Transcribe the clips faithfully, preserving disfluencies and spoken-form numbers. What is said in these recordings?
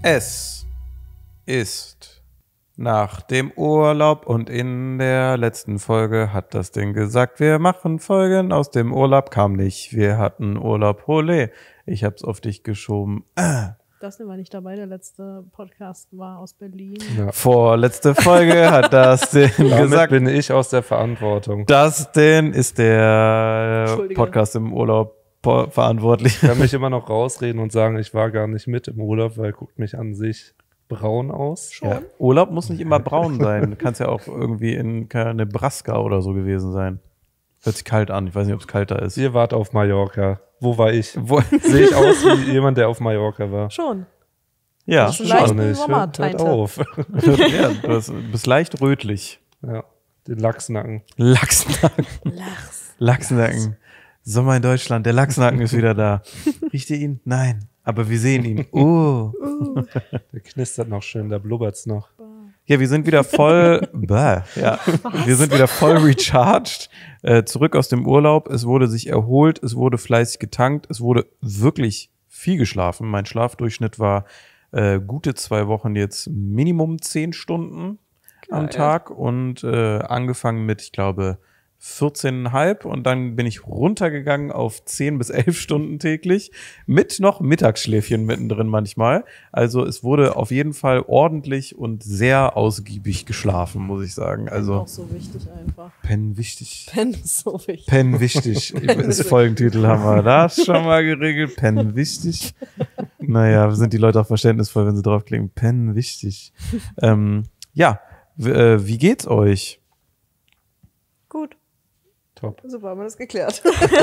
Es ist nach dem Urlaub und in der letzten Folge hat das Ding gesagt, wir machen Folgen aus dem Urlaub, kam nicht. Wir hatten Urlaub, hole. Ich hab's auf dich geschoben. Ah. Das war nicht dabei, der letzte Podcast war aus Berlin. Ja. Vorletzte Folge hat das den gesagt. bin ich aus der Verantwortung. Das denn ist der Podcast im Urlaub verantwortlich. Ich kann mich immer noch rausreden und sagen, ich war gar nicht mit im Urlaub, weil guckt mich an sich braun aus. Schon? Ja. Urlaub muss nicht immer braun sein. Du kannst ja auch irgendwie in Nebraska oder so gewesen sein. Hört sich kalt an. Ich weiß nicht, ob es kalter ist. Ihr wart auf Mallorca. Wo war ich? Wo sehe ich aus wie jemand, der auf Mallorca war? Schon. Ja, das ist schon nicht. Hört, hört auf. Ja, du bist leicht rötlich. Ja, den Lachsnacken. Lachsnacken. Lachs. Lachsnacken. Sommer in Deutschland, der Lachsnacken ist wieder da. Riecht ihr ihn? Nein. Aber wir sehen ihn. Oh. Uh. Der knistert noch schön, da blubbert's noch. Ja, wir sind wieder voll, bäh, ja, Was? wir sind wieder voll recharged, äh, zurück aus dem Urlaub. Es wurde sich erholt, es wurde fleißig getankt, es wurde wirklich viel geschlafen. Mein Schlafdurchschnitt war äh, gute zwei Wochen jetzt Minimum zehn Stunden Geil. Am Tag und äh, angefangen mit, ich glaube, vierzehn Komma fünf und dann bin ich runtergegangen auf zehn bis elf Stunden täglich mit noch Mittagsschläfchen mittendrin manchmal. Also es wurde auf jeden Fall ordentlich und sehr ausgiebig geschlafen, muss ich sagen. Also auch so wichtig einfach. Pennen wichtig. Pennen ist so wichtig. Pennen wichtig. Das Folgentitel haben wir das schon mal geregelt. Pennen wichtig. Naja, sind die Leute auch verständnisvoll, wenn sie draufklicken. Pennen wichtig. ähm, ja, w- äh, wie geht's euch? Gut. Top. Super, haben wir das geklärt.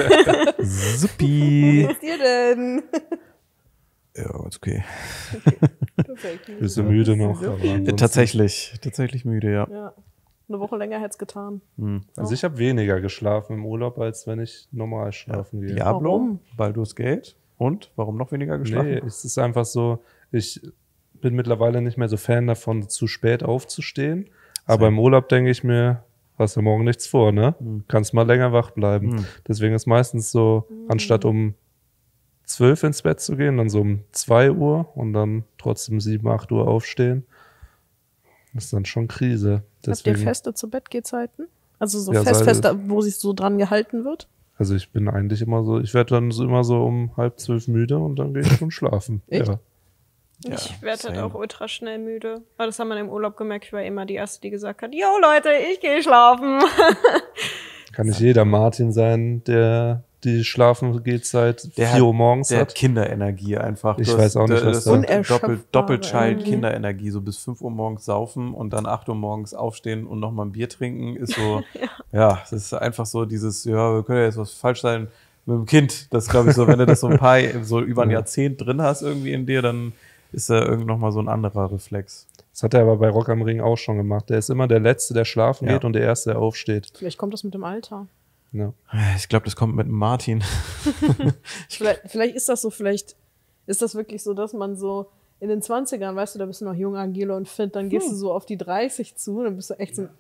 Suppi. Wie geht's dir denn? Ja, ist okay. Okay, perfekt. Bist du müde noch? Ja, tatsächlich, tatsächlich müde, ja. Ja, eine Woche länger hätte es getan. Hm. Also ich habe weniger geschlafen im Urlaub, als wenn ich normal schlafen ja. gehe. Diablo, warum? Baldur's Gate. Und? Warum noch weniger geschlafen? Nee, es ist einfach so, ich bin mittlerweile nicht mehr so Fan davon, zu spät aufzustehen. Aber im Urlaub denke ich mir, hast du morgen nichts vor, ne? Hm. Kannst mal länger wach bleiben. Hm. Deswegen ist meistens so, hm. anstatt um zwölf ins Bett zu gehen, dann so um zwei Uhr und dann trotzdem sieben, acht Uhr aufstehen. Das ist dann schon Krise. Deswegen, habt ihr feste Zu-Bett-Gehzeiten? Also so ja, fest, sei, fest, wo sich so dran gehalten wird? Also ich bin eigentlich immer so, ich werde dann so immer so um halb zwölf müde und dann gehe ich schon schlafen. Echt? Ja. Ja, ich werde halt same. auch ultra schnell müde. Aber das haben wir im Urlaub gemerkt. Ich war immer die Erste, die gesagt hat, yo Leute, ich gehe schlafen. Kann nicht jeder Martin sein, der die schlafen geht seit vier Uhr morgens der hat. hat Kinderenergie einfach. Ich das, weiß auch nicht, das, was das da- Doppel, Doppelchild Energie. Kinderenergie, so bis fünf Uhr morgens saufen und dann acht Uhr morgens aufstehen und nochmal ein Bier trinken, ist so, ja. ja, das ist einfach so dieses, ja, wir können ja jetzt was falsch sein mit dem Kind. Das glaube ich so, wenn du das so ein paar, so über ein Ja. Jahrzehnt drin hast irgendwie in dir, dann ist da irgend noch mal so ein anderer Reflex. Das hat er aber bei Rock am Ring auch schon gemacht. Der ist immer der Letzte, der schlafen Ja. geht und der Erste, der aufsteht. Vielleicht kommt das mit dem Alter. Ja. Ich glaube, das kommt mit Martin. Vielleicht, vielleicht ist das so, vielleicht ist das wirklich so, dass man so in den zwanzigern, weißt du, da bist du noch jung, agil und fit, dann gehst Hm. du so auf die dreißig zu, dann bist du echt so ein,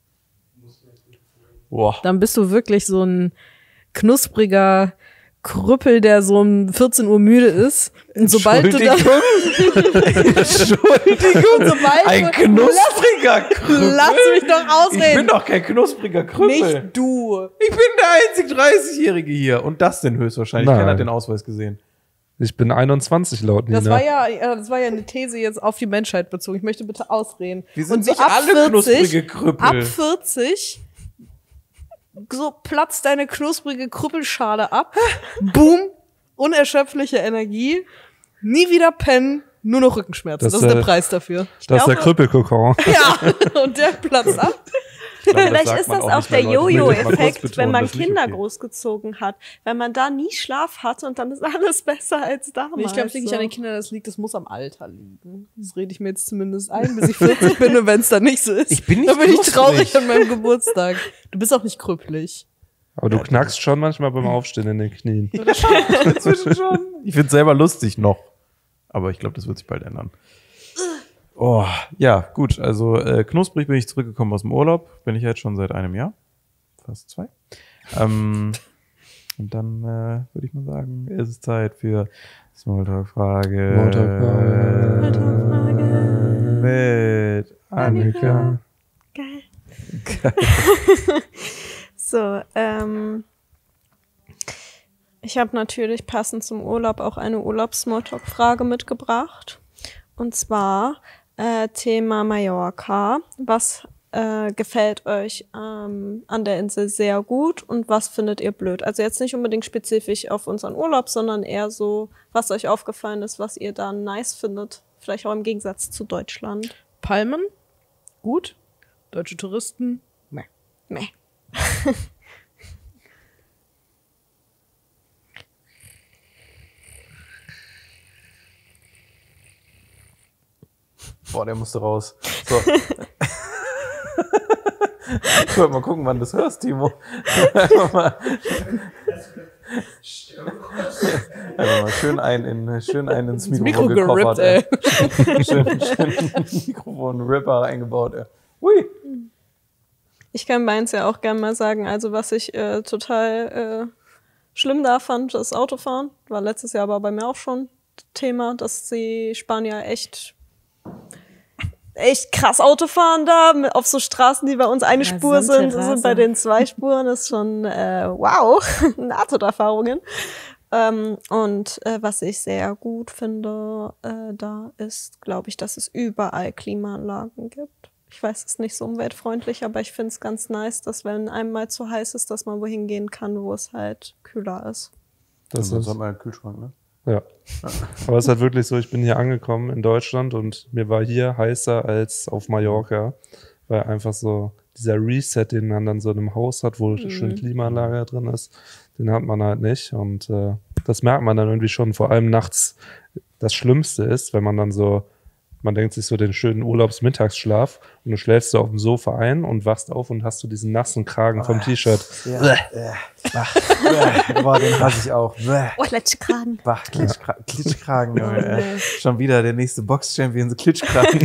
Boah. dann bist du wirklich so ein knuspriger Krüppel, der so um vierzehn Uhr müde ist. Und sobald du dann, Entschuldigung, sobald ein du, knuspriger Krüppel. lass mich doch Ich bin ausreden. doch kein knuspriger Krüppel. Nicht du. Ich bin der einzig dreißigjährige hier. Und das denn höchstwahrscheinlich. Nein. Keiner hat den Ausweis gesehen. Ich bin einundzwanzig laut Nina. Das war ja, ja, das war ja eine These jetzt auf die Menschheit bezogen. Ich möchte bitte ausreden. Wir sind Und so nicht ab alle knusprige vierzig, Krüppel. ab vierzig, so platzt deine knusprige Krüppelschale ab. Boom, unerschöpfliche Energie. Nie wieder pennen, nur noch Rückenschmerzen. Das, Das, ist der äh, Preis dafür. das ist der glaube- Krüppelkokon. Ja, und der platzt ab. Ich glaube, Vielleicht sagt ist man das auch auch nicht der mehr, Leute. Ich möchte das mal kurz Jojo-Effekt, betonen, wenn man das ist nicht Kinder okay. großgezogen hat. Wenn man da nie Schlaf hat und dann ist alles besser als damals. Nee, ich glaube, es liegt nicht so. an den Kindern, das liegt, das muss am Alter liegen. Das rede ich mir jetzt zumindest ein, bis ich vierzig bin und wenn es dann nicht so ist. Ich bin nicht dann bin ich knusprig. traurig an meinem Geburtstag. Du bist auch nicht krüppelig. Aber du knackst schon manchmal beim Aufstehen in den Knien. Inzwischen schon. Ich finde es selber lustig noch. Aber ich glaube, das wird sich bald ändern. Oh, ja, gut. Also äh, knusprig bin ich zurückgekommen aus dem Urlaub. Bin ich jetzt schon seit einem Jahr. Fast zwei. Ähm, und dann äh, würde ich mal sagen, ist es Zeit für Smalltalk-Frage. Smalltalk-Frage. Smalltalk-Frage. Mit Annika. Geil. So, ähm, ich habe natürlich passend zum Urlaub auch eine Urlaubs-Smalltalk-Frage mitgebracht. Und zwar äh, Thema Mallorca. Was äh, gefällt euch ähm, an der Insel sehr gut und was findet ihr blöd? Also jetzt nicht unbedingt spezifisch auf unseren Urlaub, sondern eher so, was euch aufgefallen ist, was ihr da nice findet. Vielleicht auch im Gegensatz zu Deutschland. Palmen, gut. Deutsche Touristen, meh. Meh. Boah, der musste raus. So. Ich wollte mal gucken, wann du das hörst, Timo. Einfach mal, einfach mal schön ein in, schön ein ins Mikrofon Mikro gekoffert. gerippt, ey. ey. Schön, schön Mikrofon-Ripper eingebaut. Ey. Hui. Ich kann meins ja auch gerne mal sagen, also was ich äh, total äh, schlimm da fand, das Autofahren. War letztes Jahr aber bei mir auch schon Thema, dass die Spanier echt echt krass Auto fahren da, auf so Straßen, die bei uns eine Ja, Spur sind, Sandterrasse. sind bei den zwei Spuren, ist schon, äh, wow, Nahtoderfahrungen. Ähm, und äh, was ich sehr gut finde, äh, da ist, glaube ich, dass es überall Klimaanlagen gibt. Ich weiß, es ist nicht so umweltfreundlich, aber ich finde es ganz nice, dass wenn einem mal zu heiß ist, dass man wohin gehen kann, wo es halt kühler ist. Das Das ist, hat man einen Kühlschrank, ne? ja. Aber es ist halt wirklich so, ich bin hier angekommen in Deutschland und mir war hier heißer als auf Mallorca, weil einfach so dieser Reset, den man dann so in einem Haus hat, wo Mhm. schön Klimaanlage drin ist, den hat man halt nicht und äh, das merkt man dann irgendwie schon, vor allem nachts. Das Schlimmste ist, wenn man dann so, man denkt sich so den schönen Urlaubsmittagsschlaf und du schläfst so auf dem Sofa ein und wachst auf und hast so diesen nassen Kragen vom T-Shirt. Ja. Äh, Bach. Äh, Boah, den hasse ich auch. Bäh. Oh, Klatschkragen. Bach, Klitschkra Klitschkragen. Junge, äh. Schon wieder der nächste Box-Champion, Klitschkragen.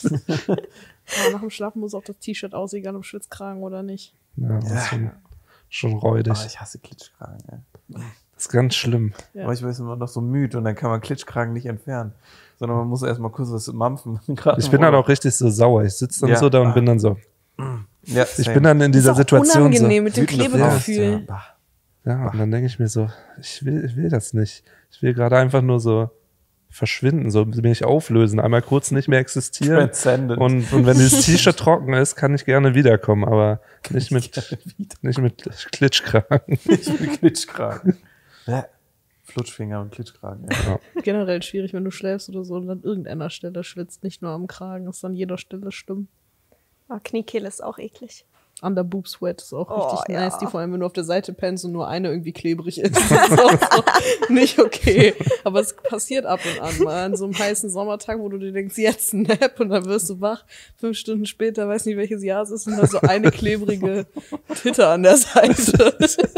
Ja, nach dem Schlafen muss auch das T-Shirt aus, egal ob Schwitzkragen oder nicht. Ja, das ist schon, schon Oh, räudig. ich hasse Klitschkragen. Ey. Das ist ganz schlimm. Ja. Aber ich weiß immer noch so müde und dann kann man Klitschkragen nicht entfernen. Sondern man muss erstmal kurz was mampfen. Gerade Ich bin halt auch richtig so sauer. Ich sitze dann Ja. so da und bin dann so. Ja, Ich bin dann in dieser ist auch Situation so. unangenehm mit dem wütende Klebegefühl. Faust, ja. Bah. Ja, und dann denke ich mir so, ich will, ich will das nicht. Ich will gerade einfach nur so verschwinden, so mich auflösen, einmal kurz nicht mehr existieren. Transcendent. Und, und wenn dieses T-Shirt trocken ist, kann ich gerne wiederkommen, aber nicht mit, nicht mit Klitschkragen. Ich bin Klitschkragen. Ja. Flutschfinger und Klitschkragen. Ja. Generell schwierig, wenn du schläfst oder so und an irgendeiner Stelle schwitzt, nicht nur am Kragen, ist an jeder Stelle schlimm. Oh, Kniekehle ist auch eklig. Under Boob Sweat ist auch Oh, richtig ja. nice, die vor allem, wenn du auf der Seite pennst und nur eine irgendwie klebrig ist. Das ist auch so nicht okay. Aber es passiert ab und an mal an so einem heißen Sommertag, wo du dir denkst, jetzt ein Nap und dann wirst du wach. Fünf Stunden später, weiß nicht welches Jahr es ist, und dann so eine klebrige Titte an der Seite.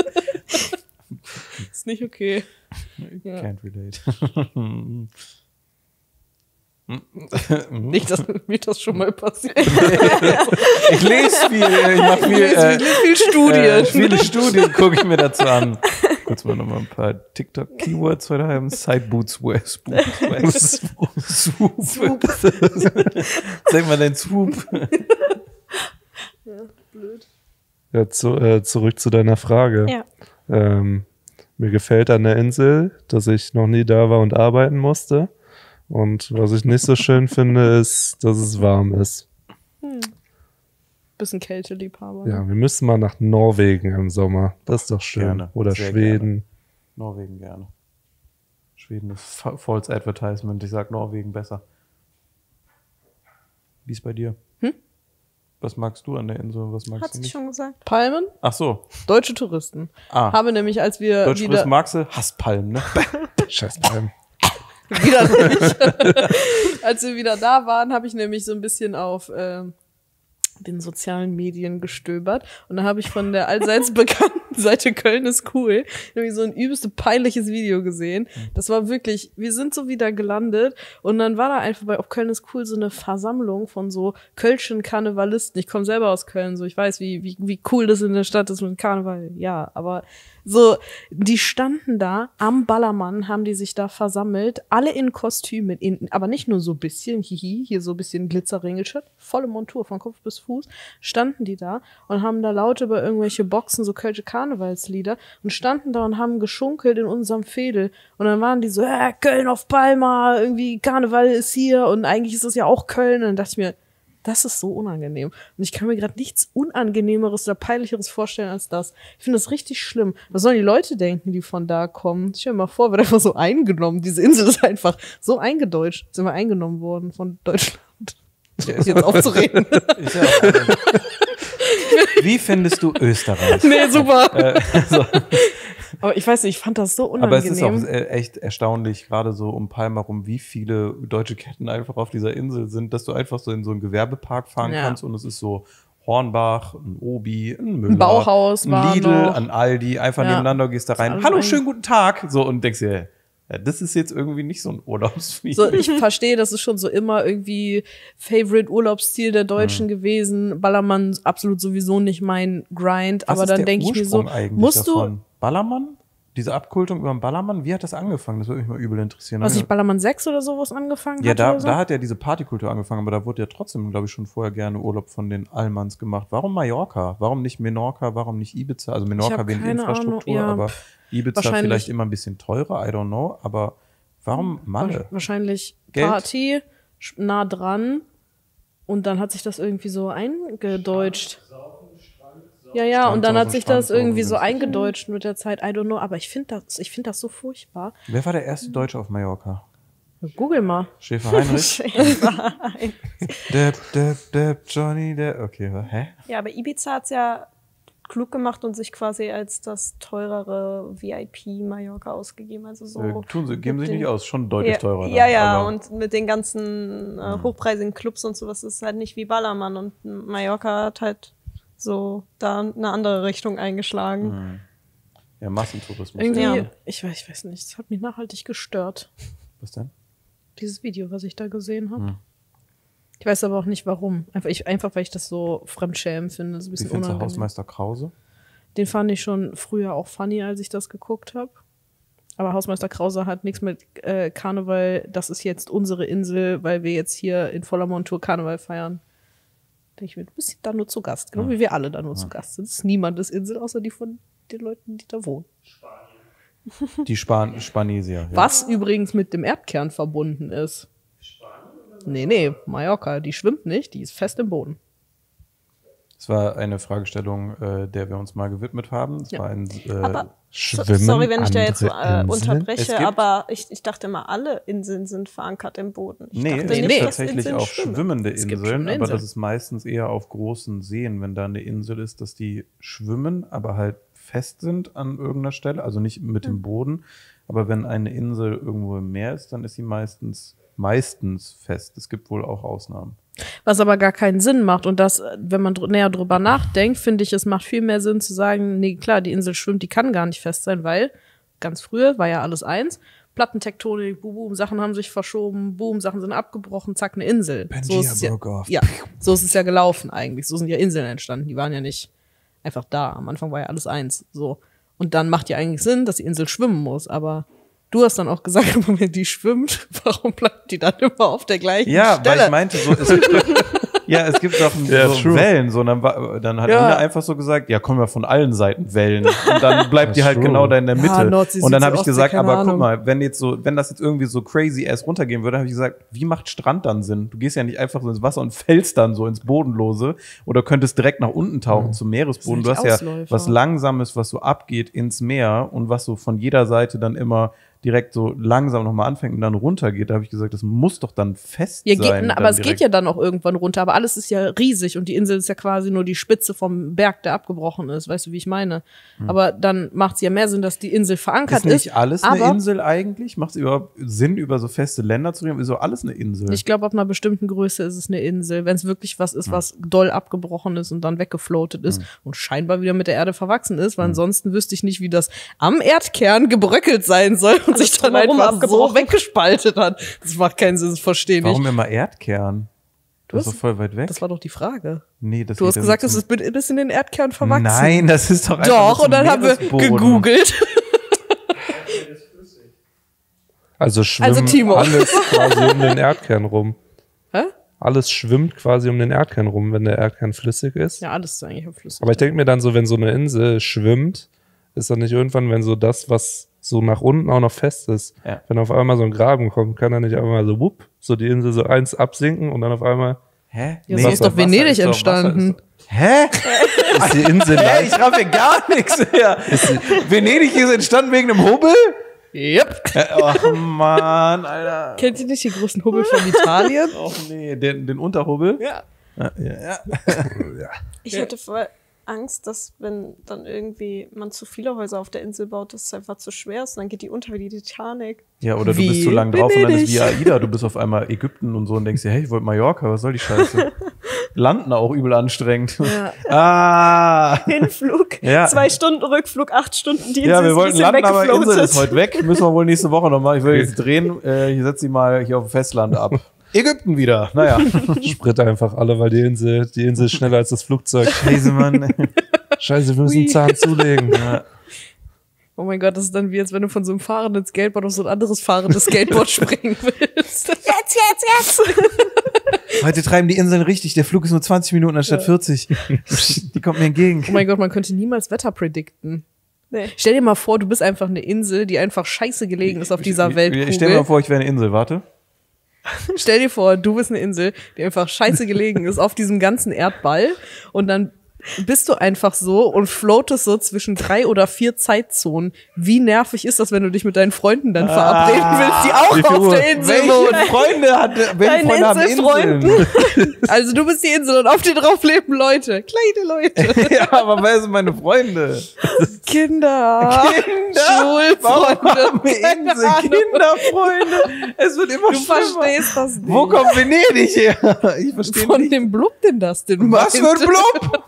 Ist nicht okay. Ja. Can't relate. Nicht, dass mir das schon mal passiert. Ich lese viel, ich mache viel, Ich äh, lese viel Studien. äh, viele Studien gucke ich mir dazu an. Kurz mal nochmal ein paar TikTok-Keywords heute haben. Sideboots, West, Swoop. Swoop. Sag mal dein Swoop. Blöd. Ja, zu, äh, zurück zu deiner Frage. Ja. Ähm, mir gefällt an der Insel, dass ich noch nie da war und arbeiten musste. Und was ich nicht so schön finde, ist, dass es warm ist. Bisschen Kälteliebhaber. Ne? Ja, wir müssen mal nach Norwegen im Sommer. Das ist doch schön. Gerne, Oder sehr Schweden. Norwegen gerne. Schweden ist fa- False Advertisement. Ich sag Norwegen besser. Wie ist bei dir? Hm? Was magst du an der Insel? Was magst Hat du sie nicht? schon gesagt. Palmen, Ach so. deutsche Touristen. Ah. Habe nämlich, als wir Deutsche wieder, Touristen magst du? Hasst Palmen, ne? Scheiß Palmen. wieder nicht. Als wir wieder da waren, habe ich nämlich so ein bisschen auf ähm, den sozialen Medien gestöbert und da habe ich von der allseits bekannten Seite Köln ist cool. Irgendwie so ein übelst peinliches Video gesehen. Das war wirklich, wir sind so wieder gelandet und dann war da einfach bei auf Köln ist cool so eine Versammlung von so kölschen Karnevalisten. Ich komme selber aus Köln, so ich weiß, wie, wie, wie cool das in der Stadt ist mit Karneval. Ja, aber so, die standen da am Ballermann, haben die sich da versammelt, alle in Kostümen, in, aber nicht nur so bisschen, hihi, hier so ein bisschen Glitzerringelshirt, volle Montur von Kopf bis Fuß, standen die da und haben da laut über irgendwelche Boxen so kölsche Karnevalslieder und standen da und haben geschunkelt in unserem Fädel und dann waren die so, äh, Köln auf Palma, irgendwie Karneval ist hier und eigentlich ist es ja auch Köln und dann dachte ich mir, das ist so unangenehm. Und ich kann mir gerade nichts Unangenehmeres oder Peinlicheres vorstellen als das. Ich finde das richtig schlimm. Was sollen die Leute denken, die von da kommen? Stell dir mal vor, wird einfach so eingenommen. Diese Insel ist einfach so eingedeutscht. Sind wir eingenommen worden von Deutschland. Ja, Jetzt aufzureden. Ist ja auch eine- Wie findest du Österreich? Nee, super. Äh, so. Aber ich weiß nicht, ich fand das so Aber es unangenehm. ist auch äh, echt erstaunlich, gerade so um Palma rum, wie viele deutsche Ketten einfach auf dieser Insel sind, dass du einfach so in so einen Gewerbepark fahren Ja. kannst und es ist so Hornbach, ein Obi, ein Müller, Ein Bauhaus ein war Lidl, noch. ein Aldi, einfach Ja. nebeneinander gehst da rein. alles Hallo, ein- schönen guten Tag. So und denkst dir, ja, das ist jetzt irgendwie nicht so ein Urlaubsfeeling. So, ich verstehe, das ist schon so immer irgendwie Favorite Urlaubsziel der Deutschen Mhm. gewesen. Ballermann absolut sowieso nicht mein Grind. Was aber ist dann der denke ich mir so, Ursprung eigentlich musst du, davon? Ballermann? Diese Abkultung über den Ballermann, wie hat das angefangen? Das würde mich mal übel interessieren. was nicht Ballermann sechs oder sowas angefangen Ja, hat da, oder so? da hat ja diese Partykultur angefangen, aber da wurde ja trotzdem, glaube ich, schon vorher gerne Urlaub von den Allmanns gemacht. Warum Mallorca? Warum nicht Menorca? Warum nicht Ibiza? Also Ich Menorca hab wegen keine Infrastruktur, Ahnung, ja. aber Ibiza Wahrscheinlich- vielleicht immer ein bisschen teurer, I don't know. Aber warum Malle? Wahrscheinlich Geld? Party, sch- nah dran. Und dann hat sich das irgendwie so eingedeutscht. Ja, ja, Strand, und dann hat Saufen, sich das Strand, irgendwie so Saufen, eingedeutscht mit der Zeit. I don't know, aber ich finde das, ich finde das so furchtbar. Wer war der erste Deutsche auf Mallorca? Google mal. Schäfer Heinrich? Depp, Depp, Depp, Johnny, Depp. Okay, wa- hä? Ja, aber Ibiza hat's ja klug gemacht und sich quasi als das teurere V I P Mallorca ausgegeben. Also so Äh, tun sie, geben mit sich den- nicht aus, schon deutlich ja, teurer. dann, Ja, ja, aber- und mit den ganzen äh, hochpreisigen Clubs und sowas ist halt nicht wie Ballermann und Mallorca hat halt so da eine andere Richtung eingeschlagen. Ja, Massentourismus. Irgendwie, Ja. ich weiß, ich weiß nicht, es hat mich nachhaltig gestört. Was denn? Dieses Video, was ich da gesehen habe. Hm. Ich weiß aber auch nicht warum. Einfach, ich, einfach weil ich das so fremdschämen finde. So ein Wie bisschen findest du unangenehm. Hausmeister Krause? Den fand ich schon früher auch funny, als ich das geguckt habe. Aber Hausmeister Krause hat nichts mit äh, Karneval. Das ist jetzt unsere Insel, weil wir jetzt hier in voller Montur Karneval feiern. Denke ich mir, du bist da nur zu Gast. Genau wie wir alle da nur zu Gast sind. Es ist niemandes Insel, außer die von den Leuten, die da wohnen. Die Span Spanesier. Ja. Was übrigens mit dem Erdkern verbunden ist. Nee, nee, Mallorca, die schwimmt nicht, die ist fest im Boden. Es war eine Fragestellung, äh, der wir uns mal gewidmet haben. Es Ja. war ein äh, Aber so, Schwimmen sorry, wenn ich da jetzt so andere äh, Inseln? Es unterbreche, gibt- aber ich, ich dachte immer, alle Inseln sind verankert im Boden. Ich Nee, dachte es nee, gibt nee. dass tatsächlich Inseln auch schwimmen. schwimmende Es gibt Inseln, schwimmende aber Inseln. das ist meistens eher auf großen Seen, wenn da eine Insel ist, dass die schwimmen, aber halt fest sind an irgendeiner Stelle, also nicht mit dem Boden. Aber wenn eine Insel irgendwo im Meer ist, dann ist sie meistens meistens fest. Es gibt wohl auch Ausnahmen. Was aber gar keinen Sinn macht. Und das, äh, wenn man dr- näher drüber nachdenkt, finde ich, es macht viel mehr Sinn zu sagen, nee, klar, die Insel schwimmt, die kann gar nicht fest sein, weil ganz früher war ja alles eins. Plattentektonik, boom, boom, Sachen haben sich verschoben, boom, Sachen sind abgebrochen, zack, eine Insel. So ist es ja, broke off. ja, so ist es ja gelaufen eigentlich. So sind ja Inseln entstanden. Die waren ja nicht einfach da. Am Anfang war ja alles eins. So. Und dann macht ja eigentlich Sinn, dass die Insel schwimmen muss. Aber du hast dann auch gesagt, wenn die schwimmt, warum bleibt die dann immer auf der gleichen Ja, Stelle? weil ich meinte, so, es gibt doch, ja, es gibt doch Ja, so true. Wellen. So, und dann, war- dann hat Ja. Nina einfach so gesagt, ja, kommen ja von allen Seiten Wellen. Und dann bleibt die halt true. genau da in der Ja, Mitte. Nordsee, und dann Südsee, habe ich Ostsee, gesagt, keine aber guck Ahnung. mal, wenn jetzt so, wenn das jetzt irgendwie so crazy ass runtergehen würde, habe ich gesagt, wie macht Strand dann Sinn? Du gehst ja nicht einfach so ins Wasser und fällst dann so ins Bodenlose oder könntest direkt nach unten tauchen zum Meeresboden. Du Das hast sind ja die Ausläufer. was Langsames, was so abgeht ins Meer und was so von jeder Seite dann immer direkt so langsam nochmal anfängt und dann runtergeht, da habe ich gesagt, das muss doch dann fest Ja, sein. geht, aber es geht ja dann auch irgendwann runter. Aber alles ist ja riesig und die Insel ist ja quasi nur die Spitze vom Berg, der abgebrochen ist. Weißt du, wie ich meine? Hm. Aber dann macht es ja mehr Sinn, dass die Insel verankert ist. Ist nicht alles eine aber Insel eigentlich? Macht es überhaupt Sinn, über so feste Länder zu reden? Ist so alles eine Insel? Ich glaube, ab einer bestimmten Größe ist es eine Insel. Wenn es wirklich was ist, hm. was doll abgebrochen ist und dann weggefloatet ist hm. und scheinbar wieder mit der Erde verwachsen ist, weil hm. ansonsten wüsste ich nicht, wie das am Erdkern gebröckelt sein soll und Alles sich dann einfach so weggespaltet hat. Das macht keinen Sinn, das verstehe ich nicht. Warum immer Erdkern? Du Das ist hast- doch voll weit weg. Das war doch die Frage. Nee, das Du hast geht ja gesagt, nicht es zum- ist bis in den Erdkern verwachsen. Nein, das ist doch einfach Doch, nur und dann zum haben wir Meeresboden. gegoogelt. Also schwimmt Also Timo. alles quasi um den Erdkern rum. Hä? Alles schwimmt quasi um den Erdkern rum, wenn der Erdkern flüssig ist. Ja, alles ist eigentlich am Fluss. Aber ich denke mir dann so, wenn so eine Insel schwimmt, ist dann nicht irgendwann, wenn so das, was so nach unten auch noch fest ist, Ja. wenn auf einmal so ein Graben kommt, kann dann nicht einfach mal so wupp, so die Insel so eins absinken und dann auf einmal Hä? Ja, so ist doch Wasser Venedig ist doch- entstanden. Wasser ist doch- Hä? ist die Insel Hä? leicht. Ich raff hier gar nichts mehr. Venedig ist entstanden wegen einem Hubbel? Yep. Äh, Ach man, Alter. Kennt ihr nicht die großen Hubbel von Italien? Och nee, den, den Unterhubbel? Ja. Ja, ja, ja. Ich hätte voll Angst, dass wenn dann irgendwie man zu viele Häuser auf der Insel baut, dass es einfach zu schwer ist und dann geht die unter wie die Titanic. Ja, oder du Wie bist zu lang drauf und dann ist wie Venedig. AIDA, du bist auf einmal Ägypten und so und denkst dir, hey, ich wollte Mallorca, was soll die Scheiße? Landen auch übel anstrengend. Ja. Ah! Hinflug, Ja. zwei Stunden Rückflug, acht Stunden die Insel Ja, wir ist ein wollten bisschen landen, aber weggefloatet. Insel ist heute weg. Müssen wir wohl nächste Woche noch machen. Ich will jetzt drehen. Äh, ich setze sie mal hier auf dem Festland ab. Ägypten wieder. Naja. Sprit einfach alle, weil die Insel, die Insel ist schneller als das Flugzeug. Scheiße, Mann. Scheiße, wir müssen einen Zahn zulegen. Ja. Oh mein Gott, das ist dann wie, als wenn du von so einem fahrenden Skateboard auf so ein anderes fahrendes Skateboard springen willst. Jetzt, jetzt, jetzt! Heute treiben die Inseln richtig. Der Flug ist nur zwanzig Minuten anstatt vierzig. Die kommt mir entgegen. Oh mein Gott, man könnte niemals Wetter predikten. Nee. Stell dir mal vor, du bist einfach eine Insel, die einfach scheiße gelegen ist auf dieser Weltkugel. Ich stell mir mal vor, ich wäre eine Insel. Warte. Stell dir vor, du bist eine Insel, die einfach scheiße gelegen ist auf diesem ganzen Erdball und dann bist du einfach so und floatest so zwischen drei oder vier Zeitzonen. Wie nervig ist das, wenn du dich mit deinen Freunden dann verabreden willst, die Wie auch viel auf Uhr? der Insel Welche wohnen? Freunde hat, welche Deine Freunde haben Inselfreunde. Inseln? Also du bist die Insel und auf dir drauf leben Leute. Kleine Leute. Ja, aber wer sind meine Freunde? Kinder. Kinder? Warum Schulfreunde. haben wir Keine Insel? Ahnung. Kinderfreunde? Es wird immer Du schlimmer. verstehst das nicht. Wo kommt Venedig her? Ich verstehe Von nicht. dem Blub denn das denn? Was für meint? ein Blub?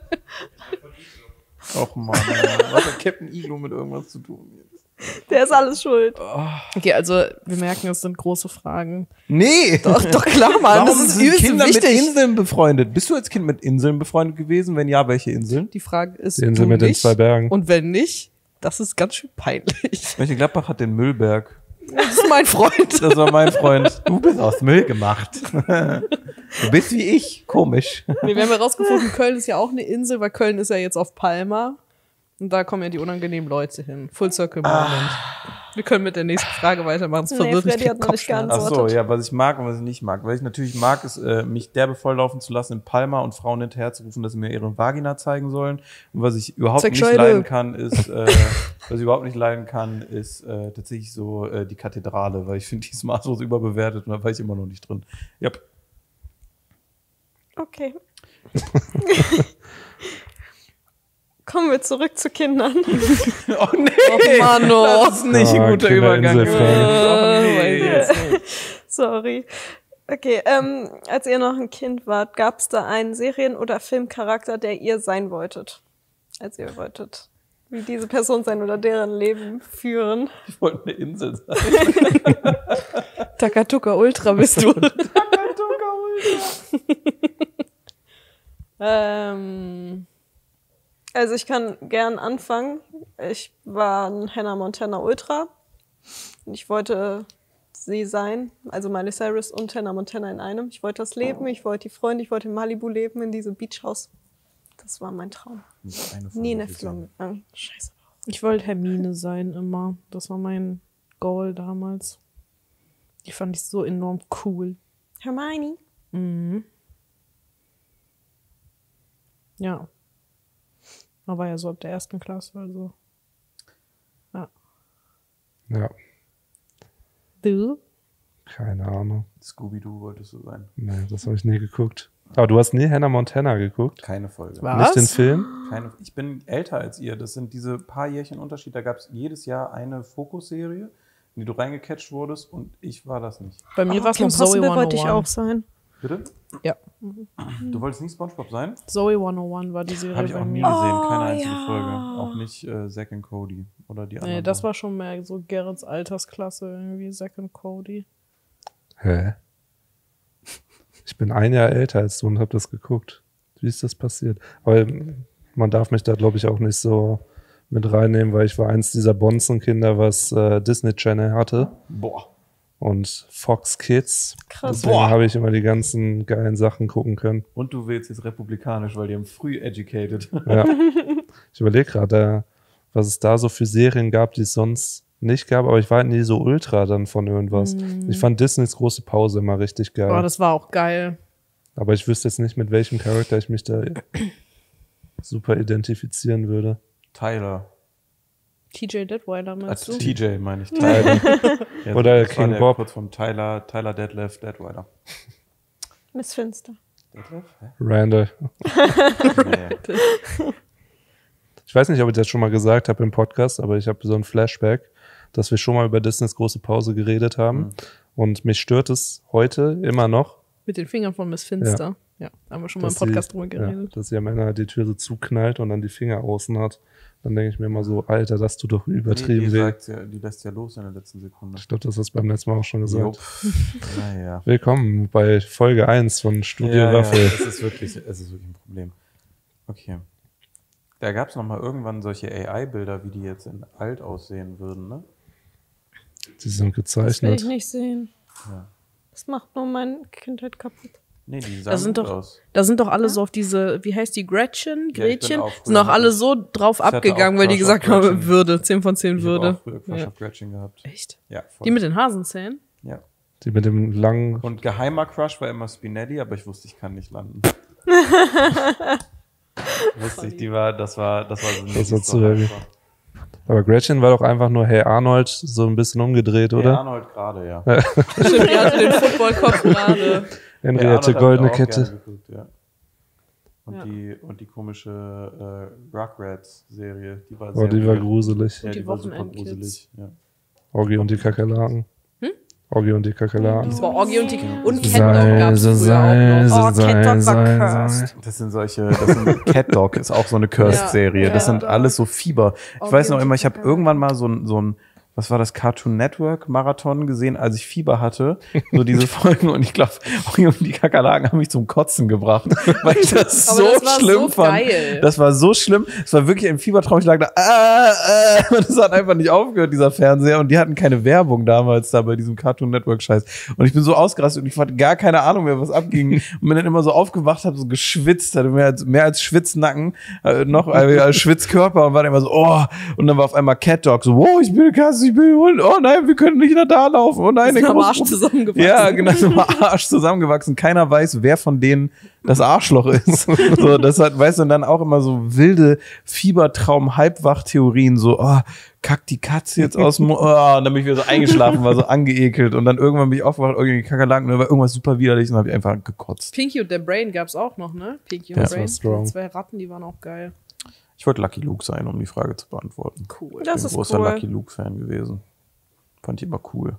Och Mann, Alter. Was hat Captain Iglo mit irgendwas zu tun? Der ist alles schuld. Okay, also wir merken, es sind große Fragen. Nee. Doch, doch klar, Mann. Warum Das ist sind übelst Kinder mit wichtig. Inseln befreundet? Bist du als Kind mit Inseln befreundet gewesen? Wenn ja, welche Inseln? Die Frage ist, Die Insel du mit den nicht? zwei Bergen. Und wenn nicht, das ist ganz schön peinlich. Mönchengladbach hat den Müllberg. Das ist mein Freund. Das war mein Freund. Du bist aus Müll gemacht. Du bist wie ich. Komisch. Nee, wir haben herausgefunden, Köln ist ja auch eine Insel, weil Köln ist ja jetzt auf Palma. Und da kommen ja die unangenehmen Leute hin. Full Circle Moment. Wir können mit der nächsten Frage weitermachen. Es Nee, verwirrt mich Freddy hat noch nicht Kopfschmerzen. Ach so, Antwortet. ja, was ich mag und was ich nicht mag. Was ich natürlich mag, ist, äh, mich derbe volllaufen zu lassen in Palma und Frauen hinterherzurufen, dass sie mir ihre Vagina zeigen sollen. Und was ich überhaupt Zeig nicht Scheide. leiden kann, ist, äh, was ich überhaupt nicht leiden kann, ist äh, tatsächlich so äh, die Kathedrale, weil ich finde, die ist maßlos überbewertet und da war ich immer noch nicht drin. Yep. Okay. Kommen wir zurück zu Kindern. Oh nee, Oh Mann, oh. das ist nicht Ah, ein guter Übergang. Kinderinselfrage. Oh, nee. Weiß ich jetzt nicht. Sorry. Okay, ähm, als ihr noch ein Kind wart, gab es da einen Serien- oder Filmcharakter, der ihr sein wolltet? Als ihr wolltet, wie diese Person sein oder deren Leben führen. Ich wollte eine Insel sein. Takatuka Ultra bist du. ähm, also ich kann gern anfangen. Ich war ein Hannah Montana Ultra. Und ich wollte sie sein, also Miley Cyrus und Hannah Montana in einem. Ich wollte das leben, ich wollte die Freunde, ich wollte in Malibu leben, in diesem Beachhaus. Das war mein Traum. Nie in Erfüllung gegangen. Scheiße. Ich wollte Hermine sein immer. Das war mein Goal damals. Die fand ich so enorm cool. Hermione. Mhm. Ja. Aber ja so ab der ersten Klasse, also. Ja. Ja. Du? Keine Ahnung. Scooby-Doo wolltest du sein. Nee, das habe ich nie geguckt. Aber du hast nie Hannah Montana geguckt? Keine Folge. Was? Nicht den Film? Keine, ich bin älter als ihr. Das sind diese paar Jährchen Unterschied. Da gab es jedes Jahr eine Fokusserie, in die du reingecatcht wurdest und ich war das nicht. Bei mir Oh, war es Kim noch Zoe Possible wollte ich auch hundertundeins. sein. Bitte? Ja. Du wolltest nicht SpongeBob sein? Zoe hundertundeins war die Serie Habe ich bei auch nie mir. gesehen. Keine Oh, einzige ja. Folge. Auch nicht äh, Zack und Cody oder die anderen. Nee, das war schon mehr so Gerrits Altersklasse, irgendwie Zack und Cody. Hä? Ich bin ein Jahr älter als du und habe das geguckt. Wie ist das passiert? Aber man darf mich da, glaube ich, auch nicht so mit reinnehmen, weil ich war eins dieser Bonzenkinder, was äh, Disney Channel hatte Boah. und Fox Kids. Krass. Deswegen Boah. habe ich immer die ganzen geilen Sachen gucken können. Und du wählst jetzt republikanisch, weil die haben früh educated. Ja. Ich überlege gerade, was es da so für Serien gab, die es sonst nicht gab, aber ich war halt nie so ultra dann von irgendwas. Ich fand Disneys große Pause immer richtig geil. Oh, das war auch geil. Aber ich wüsste jetzt nicht, mit welchem Charakter ich mich da super identifizieren würde. Tyler. T J Detweiler meinst Also du? T J meine ich. Tyler. Ja, Oder das war King der Bob. Kurz vom Tyler, Tyler Detlef Detweiler. Miss Finster. Detlef? Hä? Randall. Nee. Ich weiß nicht, ob ich das schon mal gesagt habe im Podcast, aber ich habe so ein Flashback, dass wir schon mal über Disneys große Pause geredet haben. Mhm. Und mich stört es heute immer noch, Mit den Fingern von Miss Finster. Ja, haben wir schon mal im dass Podcast sie, drüber ja, geredet. dass sie am Ende die Tür so zuknallt und dann die Finger außen hat. Dann denke ich mir immer so, Alter, das tut doch übertrieben Nee, die, weh. sagt ja, die lässt ja los in der letzten Sekunde. Ich glaube, das hast du beim letzten Mal auch schon gesagt. Jupp. Naja. Willkommen bei Folge eins von Studio Ja, ja, Waffel. es ist wirklich, es ist wirklich ein Problem. Okay. Da gab es noch mal irgendwann solche A I-Bilder, wie die jetzt in alt aussehen würden, ne? Die sind Das will gezeichnet. ich nicht sehen. Ja. Das macht nur meine Kindheit kaputt. Nee, die sahen Das sind gut doch, aus. da sind doch alle so auf diese, wie heißt die, Gretchen? Ja, ich bin Gretchen? auch sind früher doch alle mit- so drauf hatte abgegangen, auch weil die Crush gesagt auf haben, Gretchen. Würde, zehn von zehn Ich Würde. habe auch früher Crush Ja. auf Gretchen gehabt. Echt? Ja, voll. Die mit den Hasenzähnen? ja. Die mit dem langen. Und geheimer Crush war immer Spinelli, aber ich wusste, ich kann nicht landen. wusste ich, die war, das war, das war so Das war nicht zu so heavy. einfach. Aber Gretchen war doch einfach nur Hey Arnold so ein bisschen umgedreht, Hey, oder? Arnold gerade, ja. Stimmt, die hatte den Footballkopf gerade. Hey, Henriette Arnold hab ich Goldene auch Kette. gerne geguckt, ja. Und, Ja. Die, und die komische äh, Rugrats-Serie, die war Oh, sehr die war weird. gruselig. Ja, die die, war super Wochenendkids. gruselig. Ja. Oggi und die Kakerlaken. Hm? Oggi und die Kakerlaken. Das war Orgi und die und Sei, Catdog gab es so früher sei, auch so noch. Oh, sei, Cat Dog war sei, cursed. sei. Das sind solche, das sind Cat Dog ist auch so eine Cursed-Serie. Ja, Das ja. sind alles so Fieber. Ich Oggi weiß noch und immer, die ich habe Kakerlaken. irgendwann mal so ein, so ein, was war das, Cartoon Network Marathon gesehen, als ich Fieber hatte. So diese Folgen und ich glaube, die Kakerlaken haben mich zum Kotzen gebracht, weil ich das Aber so das war schlimm so fand. geil. Das war so schlimm. Es war wirklich ein Fiebertraum. Ich lag da, ah, ah, und es hat einfach nicht aufgehört, dieser Fernseher. Und die hatten keine Werbung damals da bei diesem Cartoon Network Scheiß. Und ich bin so ausgerastet und ich hatte gar keine Ahnung mehr, was abging. Und bin dann immer so aufgewacht, habe so geschwitzt, hatte mehr als, mehr als Schwitznacken, äh, noch äh, als Schwitzkörper und war dann immer so, oh. Und dann war auf einmal Cat Dog so, oh, ich bin Katze, ich bin ein Hund. Oh nein, wir können nicht nach da laufen. Oh nein, Sind der am kommt Arsch rum. zusammengewachsen. Ja, genau, so am Arsch zusammengewachsen. Keiner weiß, wer von denen das Arschloch ist. So, das hat, weißt du, und dann auch immer so wilde Fiebertraum-Halbwach-Theorien, so, oh, kackt die Katze jetzt aus dem, oh, und dann bin ich wieder so eingeschlafen, war so angeekelt und dann irgendwann bin ich aufgewacht, irgendwie Kakerlaken, und da war irgendwas super widerlich und habe ich einfach gekotzt. Pinky und der Brain gab's auch noch, ne? Pinky und Ja, Brain. das war strong. Die zwei Ratten, die waren auch geil. Ich wollte Lucky Luke sein, um die Frage zu beantworten. Cool. Ich Das bin ist ein großer cool. Lucky Luke-Fan gewesen. Fand ich immer cool.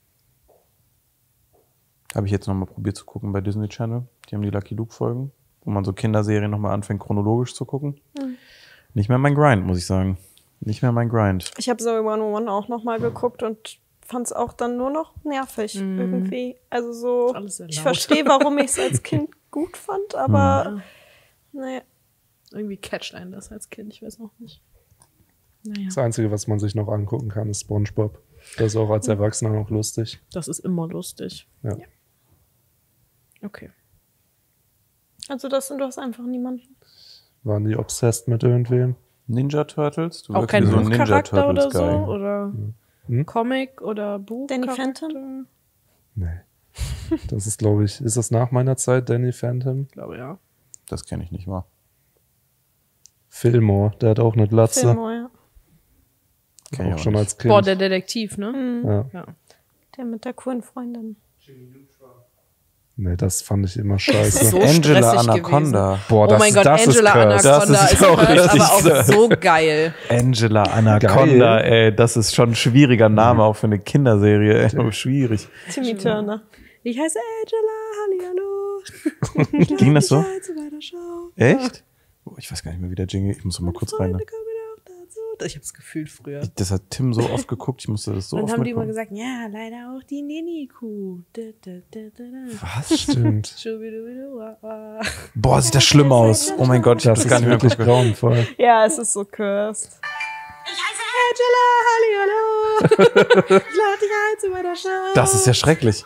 Habe ich jetzt nochmal probiert zu gucken bei Disney Channel. Die haben die Lucky Luke-Folgen, wo man so Kinderserien nochmal anfängt, chronologisch zu gucken. Hm. Nicht mehr mein Grind, muss ich sagen. Nicht mehr mein Grind. Ich habe Zoe hundertundeins auch nochmal geguckt und fand es auch dann nur noch nervig irgendwie. Also so, Alles sehr ich laut. verstehe, warum ich es als Kind gut fand, aber naja. Irgendwie catcht einen das als Kind, ich weiß noch nicht. Naja, Das Einzige, was man sich noch angucken kann, ist SpongeBob. Das ist auch als Erwachsener noch lustig. das ist immer lustig. Ja. Okay. Also das sind du hast einfach niemanden. Waren die obsessed mit irgendwem? Ninja Turtles? Du Auch wirkst kein wie so ein Ninja Buchcharakter oder Turtles so? Guy. Oder Hm? Comic oder Buch? Danny Phantom? Nee. Das ist, glaube ich, ist das nach meiner Zeit, Danny Phantom? Ich glaube, ja. Das kenne ich nicht mal. Fillmore, der hat auch eine Glatze. Fillmore, ja. Kenn ich Auch auch schon nicht. als Kind. Boah, der Detektiv, ne? ja. Ja. Der mit der coolen Freundin. Nee, das fand ich immer scheiße. So Angela stressig Anaconda. Boah, Oh mein Gott, das Angela ist cursed. Anaconda Das ist ist, auch cursed, richtig aber auch cursed. so geil. Angela Anaconda, ey, das ist schon ein schwieriger Name, auch für eine Kinderserie. Ey, schwierig. Timmy Turner. Ich heiße Angela, hallihallo. Ging das so? Zu meiner Show. Echt? Oh, ich weiß gar nicht mehr, wie der Jingle. Ich muss noch mal kurz rein. Freunde kommen auch dazu. Ich hab's gefühlt früher. Das hat Tim so oft geguckt, ich musste das so Dann oft haben die immer mitgucken. gesagt, ja, leider auch die Nini-Kuh. Da, da, da, da, da. Was? Stimmt. Schubidubidu, wa, wa. Boah, sieht das schlimm aus. Oh mein Gott, ich hab Das das gar ist nicht mehr wirklich geguckt. grauenvoll. Ja, es ist so cursed. Ich heiße Angela, hallihallo. Ich lade dich ein zu meiner Show. Das ist ja schrecklich.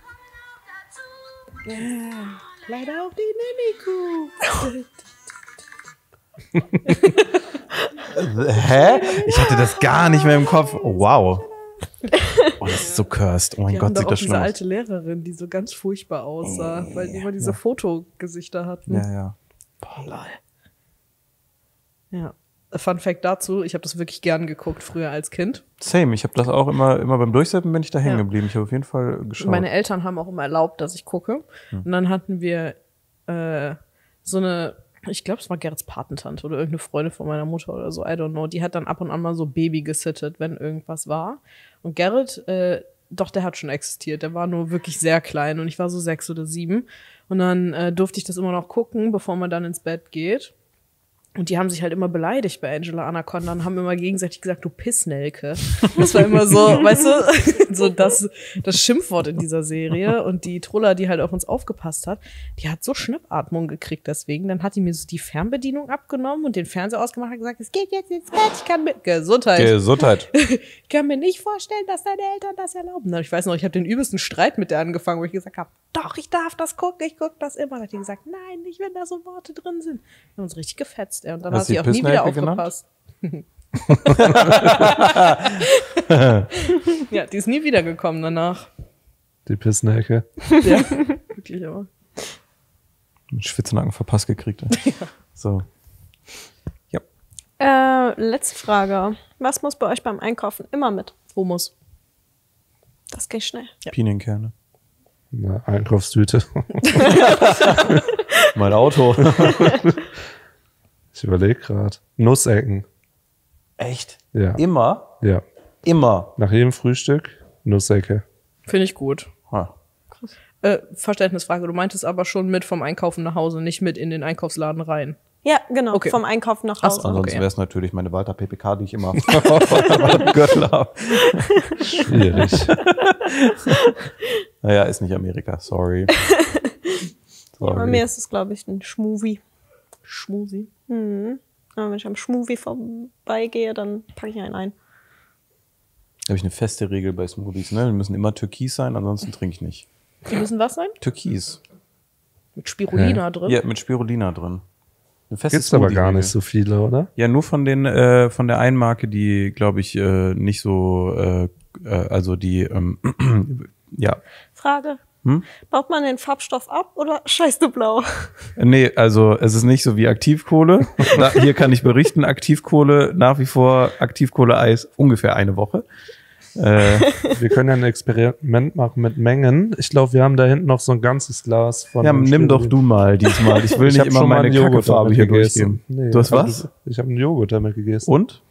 Ja, leider auch die Nini-Kuh. Hä? Ich hatte das gar nicht mehr im Kopf. Oh, wow. Oh, das ist so cursed. Oh mein Wir Gott, haben doch sieht auch das diese schlimm aus. alte Lehrerin, die so ganz furchtbar aussah, weil die immer diese Fotogesichter hatten. Ja, ja. Boah, lol. Ja. Fun Fact dazu, ich habe das wirklich gern geguckt früher als Kind. Same, ich habe das auch immer, immer beim Durchsetzen bin ich da hängen Ja. geblieben. Ich habe auf jeden Fall geschaut. Meine Eltern haben auch immer erlaubt, dass ich gucke. Und dann hatten wir äh, so eine, ich glaube, es war Gerrits Patentante oder irgendeine Freundin von meiner Mutter oder so, I don't know. Die hat dann ab und an mal so Baby gesittet, wenn irgendwas war. Und Gerrit, äh, doch, der hat schon existiert. Der war nur wirklich sehr klein und ich war so sechs oder sieben. Und dann äh, durfte ich das immer noch gucken, bevor man dann ins Bett geht. Und die haben sich halt immer beleidigt bei Angela Anaconda und haben immer gegenseitig gesagt, du Pissnelke. Das war immer so, weißt du, so das, das Schimpfwort in dieser Serie. Und die Troller, die halt auf uns aufgepasst hat, die hat so Schnappatmung gekriegt deswegen. Dann hat die mir so die Fernbedienung abgenommen und den Fernseher ausgemacht und gesagt, es geht jetzt ins Bett, ich kann mit Gesundheit. Gesundheit. Ich kann mir nicht vorstellen, dass deine Eltern das erlauben. Ich weiß noch, ich habe den übelsten Streit mit der angefangen, wo ich gesagt habe, doch, ich darf das gucken, ich gucke das immer. Dann hat die gesagt, nein, nicht, wenn da so Worte drin sind. Wir haben uns richtig gefetzt. Ey. Und dann Hast hat sie du auch die nie wieder Pissnelke aufgepasst. Ja, die ist nie wiedergekommen danach. Die Pissnelke. Ja, wirklich aber. Einen Schwitzenhaken verpasst gekriegt. Ja. So. Ja. Äh, letzte Frage. Was muss bei euch beim Einkaufen immer mit? Hummus. Das geht schnell. Pinienkerne. Eine Einkaufstüte. Mein Auto. Ich überlege gerade. Nussecken. Echt? Ja. Immer? Ja. Immer. Nach jedem Frühstück Nussecke. Finde ich gut. Ha. Äh, Verständnisfrage, du meintest aber schon mit vom Einkaufen nach Hause, nicht mit in den Einkaufsladen rein. Ja, genau. Okay. Vom Einkaufen nach Ach so, Hause. Ansonsten okay. wäre es natürlich meine Walter P P K, die ich immer am Gürtel habe. Schwierig. Naja, ist nicht Amerika, sorry. Ja, bei sorry. mir ist es, glaube ich, ein Schmovie. Schmusi. Mhm. Aber wenn ich am Schmovie vorbeigehe, dann packe ich einen ein. Da habe ich eine feste Regel bei Smoothies, ne? Die müssen immer türkis sein, ansonsten trinke ich nicht. Die müssen was sein? Türkis. Mit Spirulina drin. Ja, mit Spirulina drin. Eine feste Gibt's aber gar Smoothie-Regel. nicht so viele, oder? Ja, nur von den äh, von der einen Marke, die, glaube ich, äh, nicht so, äh, äh, also die, ähm, ja. Frage. Hm? Baut man den Farbstoff ab oder scheißt du blau? Nee, also es ist nicht so wie Aktivkohle. Da, hier kann ich berichten, Aktivkohle nach wie vor, Aktivkohle-Eis ungefähr eine Woche. Äh, Wir können ja ein Experiment machen mit Mengen. Ich glaube, wir haben da hinten noch so ein ganzes Glas von. ja, dem nimm doch Spirulina. du mal diesmal. Ich will Ich nicht hab immer schon mal meine einen Joghurt Kackefarbe damit hier gegessen. durchgeben. Nee, Du hast hab was? Ich, ich habe einen Joghurt damit gegessen. Und?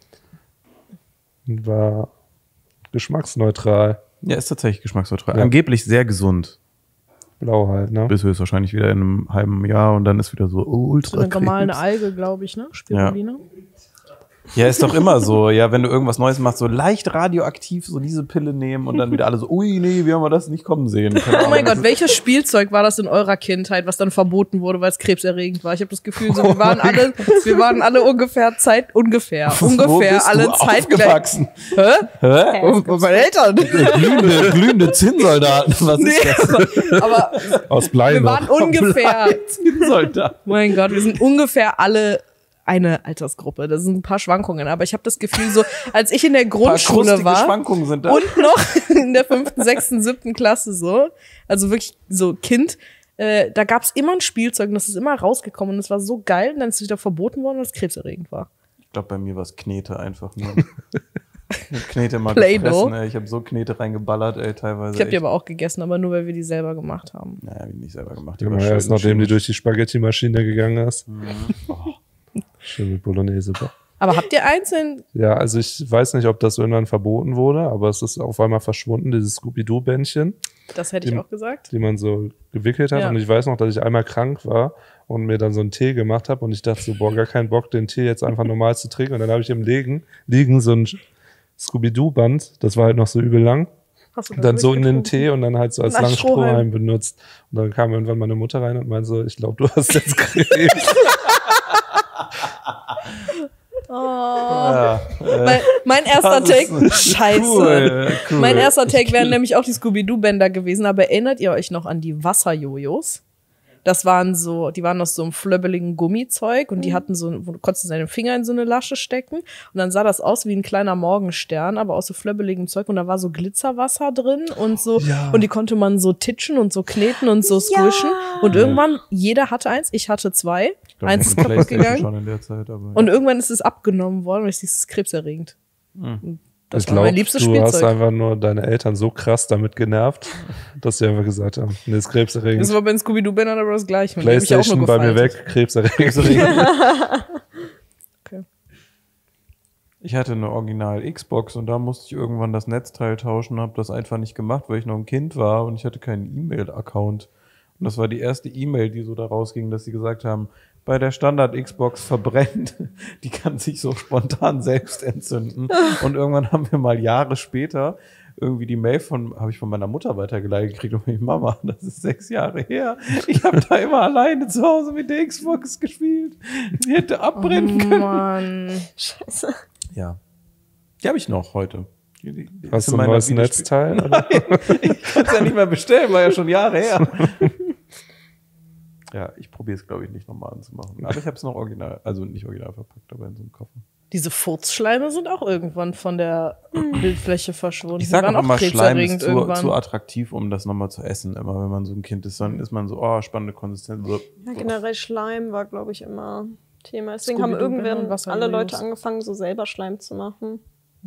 War geschmacksneutral. Ja, ist tatsächlich geschmacksneutral. Ja. Angeblich sehr gesund. Blau halt, ne? Bis höchstwahrscheinlich wieder in einem halben Jahr und dann ist wieder so oh, ultra So eine normale Krebs. Alge, glaube ich, ne? Spirulina. Ja, ist doch immer so. Ja, wenn du irgendwas Neues machst, so leicht radioaktiv so diese Pille nehmen und dann wieder alle so, ui, nee, wie haben wir das nicht kommen sehen? Keine Oh mein Ahnung. Gott, welches Spielzeug war das in eurer Kindheit, was dann verboten wurde, weil es krebserregend war? Ich habe das Gefühl, so, wir waren alle, wir waren alle ungefähr Zeit, ungefähr, Wo ungefähr bist alle du zeitgleich. aufgewachsen? Hä? Hä? Oh, bei meinen Eltern. glühende, glühende Zinnsoldaten. Was Nee, ist das? aber Aus Blei wir noch. waren ungefähr, Zinnsoldaten. mein Gott, wir sind ungefähr alle eine Altersgruppe. Das sind ein paar Schwankungen, aber ich habe das Gefühl, so als ich in der Ein paar Grundschule krustige war Schwankungen sind da. und noch in der fünften, sechsten, siebten Klasse so, also wirklich so Kind, äh, da gab's immer ein Spielzeug und das ist immer rausgekommen und das war so geil und dann ist es wieder verboten worden, weil es krebserregend war. Ich glaube, bei mir war es Knete einfach nur. Knete mal Play-Doh. gefressen, ey. Ich habe so Knete reingeballert, ey, teilweise. Ich habe die echt. aber auch gegessen, aber nur, weil wir die selber gemacht haben. Naja, hab ich nicht selber gemacht. Die Ja, war erst schön nachdem die chemisch. durch die Spaghetti-Maschine gegangen ist. Mhm. Oh. Schön mit Bolognese. Aber habt ihr einzeln... Ja, also ich weiß nicht, ob das irgendwann verboten wurde, aber es ist auf einmal verschwunden, dieses Scooby-Doo-Bändchen, Das hätte ich Die- auch gesagt. die man so gewickelt hat. Ja. Und ich weiß noch, dass ich einmal krank war und mir dann so einen Tee gemacht habe und ich dachte so, boah, gar keinen Bock, den Tee jetzt einfach normal zu trinken. Und dann habe ich im Liegen, liegen so ein Scooby-Doo-Band, das war halt noch so übel lang. Hast du Und dann so in den durchgetrunken? Tee und dann halt so als Als langen Strohhalm. Strohhalm benutzt. Und dann kam irgendwann meine Mutter rein und meinte so, ich glaube, du hast jetzt Krebs. Oh. Ja, äh, Mein, mein erster das ist Take, scheiße. cool, cool. Mein erster Take wären nämlich auch die Scooby-Doo-Bänder gewesen, aber erinnert ihr euch noch an die Wasserjojos? Das waren so, die waren aus so einem flöbbeligen Gummizeug und die hatten so, wo du konntest deine Finger in so eine Lasche stecken und dann sah das aus wie ein kleiner Morgenstern, aber aus so flöbbeligem Zeug und da war so Glitzerwasser drin und so Ja. und die konnte man so titschen und so kneten und so squishen und irgendwann, jeder hatte eins, ich hatte zwei, Ich glaub, eins ich ist hatte kaputt PlayStation gegangen schon in der Zeit, aber und irgendwann ist es abgenommen worden und es ist krebserregend. Mhm. Das ich war mein glaube, liebstes du hast Spielzeug. einfach nur deine Eltern so krass damit genervt, dass sie einfach gesagt haben, nee, ist krebserregend. Das war bei den Scooby-Doo-Bändern aber das Gleiche. Und die hab ich auch PlayStation nur bei mir gefaltet. weg, krebserregend. Okay. ich hatte eine Original Xbox und da musste ich irgendwann das Netzteil tauschen, habe das einfach nicht gemacht, weil ich noch ein Kind war und ich hatte keinen E-Mail-Account. Und das war die erste E-Mail, die so da rausging, dass sie gesagt haben, bei der Standard-Xbox verbrennt, die kann sich so spontan selbst entzünden. Und irgendwann haben wir mal Jahre später irgendwie die Mail von, habe ich von meiner Mutter weitergeleitet gekriegt und meine Mama, das ist sechs Jahre her. Ich habe da immer alleine zu Hause mit der Xbox gespielt. Die hätte abbrennen Oh können. Mann. Scheiße. Ja. Die habe ich noch heute. Die, die, die Hast ist du in ein meiner neues Videospiel- Netzteil? Oder? Ich kann es ja nicht mehr bestellen, war ja schon Jahre her. Ja, ich probiere es, glaube ich, nicht nochmal anzumachen. Aber ich habe es noch original, also nicht original verpackt, aber in so einem Koffer. Diese Furzschleime sind auch irgendwann von der Bildfläche verschwunden. Ich sage Die waren auch immer, Schleim ist krebserregend zu, irgendwann. zu attraktiv, um das nochmal zu essen. Immer wenn man so ein Kind ist, dann ist man so, oh, spannende Konsistenz. So. Ja, generell Schleim war, glaube ich, immer Thema. Deswegen haben Scooby-Doo-Bänder und irgendwann Wasserjojos. alle Leute angefangen, so selber Schleim zu machen.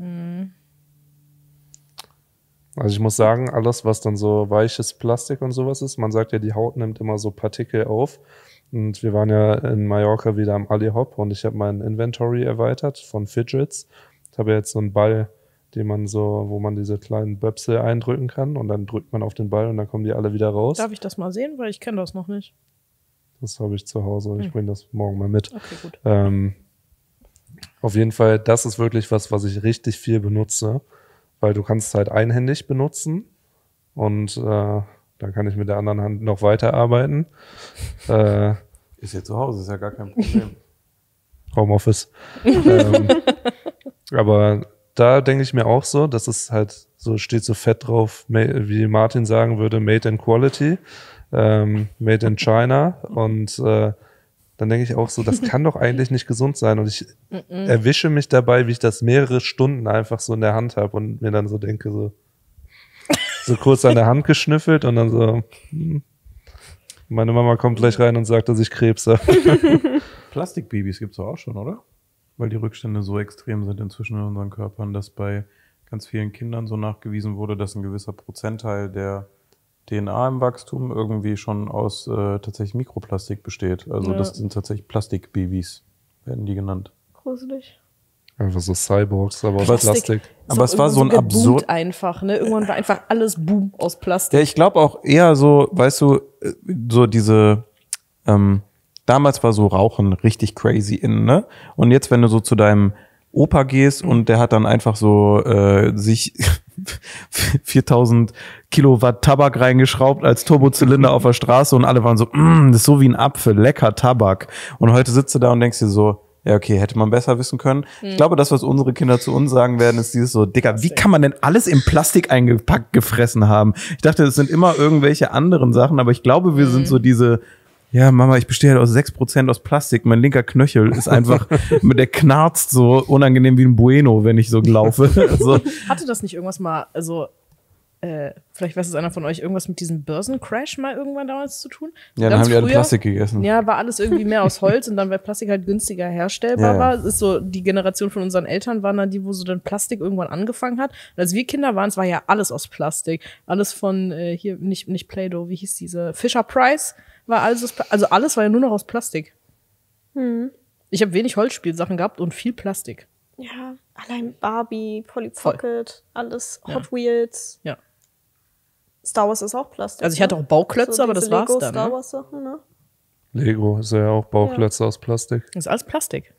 Also ich muss sagen, alles, was dann so weiches Plastik und sowas ist, man sagt ja, die Haut nimmt immer so Partikel auf. Und wir waren ja in Mallorca wieder am Ali Hop und ich habe mein Inventory erweitert von Fidgets. Ich habe jetzt so einen Ball, den man so, wo man diese kleinen Böpsel eindrücken kann und dann drückt man auf den Ball und dann kommen die alle wieder raus. Darf ich das mal sehen? Weil ich kenne das noch nicht. Das habe ich zu Hause. Ich bringe das morgen mal mit. Okay, gut. Ähm, auf jeden Fall, das ist wirklich was, was ich richtig viel benutze, weil du kannst es halt einhändig benutzen und äh, dann kann ich mit der anderen Hand noch weiterarbeiten. Äh, Ist ja zu Hause, ist ja gar kein Problem. Homeoffice. ähm, aber da denke ich mir auch so, dass es halt so steht so fett drauf, ma- wie Martin sagen würde, made in quality, ähm, made in China und äh, dann denke ich auch so, das kann doch eigentlich nicht gesund sein und ich erwische mich dabei, wie ich das mehrere Stunden einfach so in der Hand habe und mir dann so denke, so so kurz an der Hand geschnüffelt und dann so hm. Meine Mama kommt gleich rein und sagt, dass ich Krebs habe. Plastikbabys gibt's doch auch schon, oder? Weil die Rückstände so extrem sind inzwischen in unseren Körpern, dass bei ganz vielen Kindern so nachgewiesen wurde, dass ein gewisser Prozentteil der D N A im Wachstum irgendwie schon aus äh, tatsächlich Mikroplastik besteht. Also Ja. das sind tatsächlich Plastikbabys, werden die genannt. Gruselig. Einfach so Cyborgs, aber aus Plastik. Plastik. Aber Ist es auch war so ein irgendwann geboomt absurd. einfach, ne? Irgendwann war einfach alles Boom aus Plastik. Ja, ich glaube auch eher so, weißt du, äh, so diese, ähm, damals war so Rauchen richtig crazy in, ne? Und jetzt, wenn du so zu deinem Opa gehst und der hat dann einfach so äh, sich viertausend Kilowatt Tabak reingeschraubt als Turbozylinder auf der Straße und alle waren so, mm, das ist so wie ein Apfel, lecker Tabak. Und heute sitzt du da und denkst dir so, ja, okay, hätte man besser wissen können. Ich glaube, das, was unsere Kinder zu uns sagen werden, ist dieses so, Digga, wie kann man denn alles in Plastik eingepackt gefressen haben? Ich dachte, das sind immer irgendwelche anderen Sachen, aber ich glaube, wir sind so diese, ja, Mama, ich bestehe halt aus sechs Prozent aus Plastik. Mein linker Knöchel ist einfach, der knarzt so unangenehm wie ein Bueno, wenn ich so laufe. Also, Hatte das nicht irgendwas mal, also äh, vielleicht weiß es einer von euch, irgendwas mit diesem Börsencrash mal irgendwann damals zu tun. Ja, dann Ganz haben die alle früher- Plastik gegessen. Ja, war alles irgendwie mehr aus Holz und dann, weil Plastik halt günstiger herstellbar Ja, ja. war, ist so, die Generation von unseren Eltern waren dann die, wo so dann Plastik irgendwann angefangen hat. Und als wir Kinder waren, es war ja alles aus Plastik. Alles von, äh, hier, nicht, nicht Play-Doh, wie hieß diese, Fisher-Price war alles aus, Pla- also alles war ja nur noch aus Plastik. Hm. Ich habe wenig Holzspielsachen gehabt und viel Plastik. Ja, allein Barbie, Polly Voll. Pocket, alles, Ja. Hot Wheels. Ja. Star Wars ist auch Plastik. Also ich hatte ne? auch Bauklötze, So aber das diese war's Lego dann. Star Ne? Wars Sachen, ne? Lego ist ja auch Bauklötze aus Plastik. Das ist alles Plastik.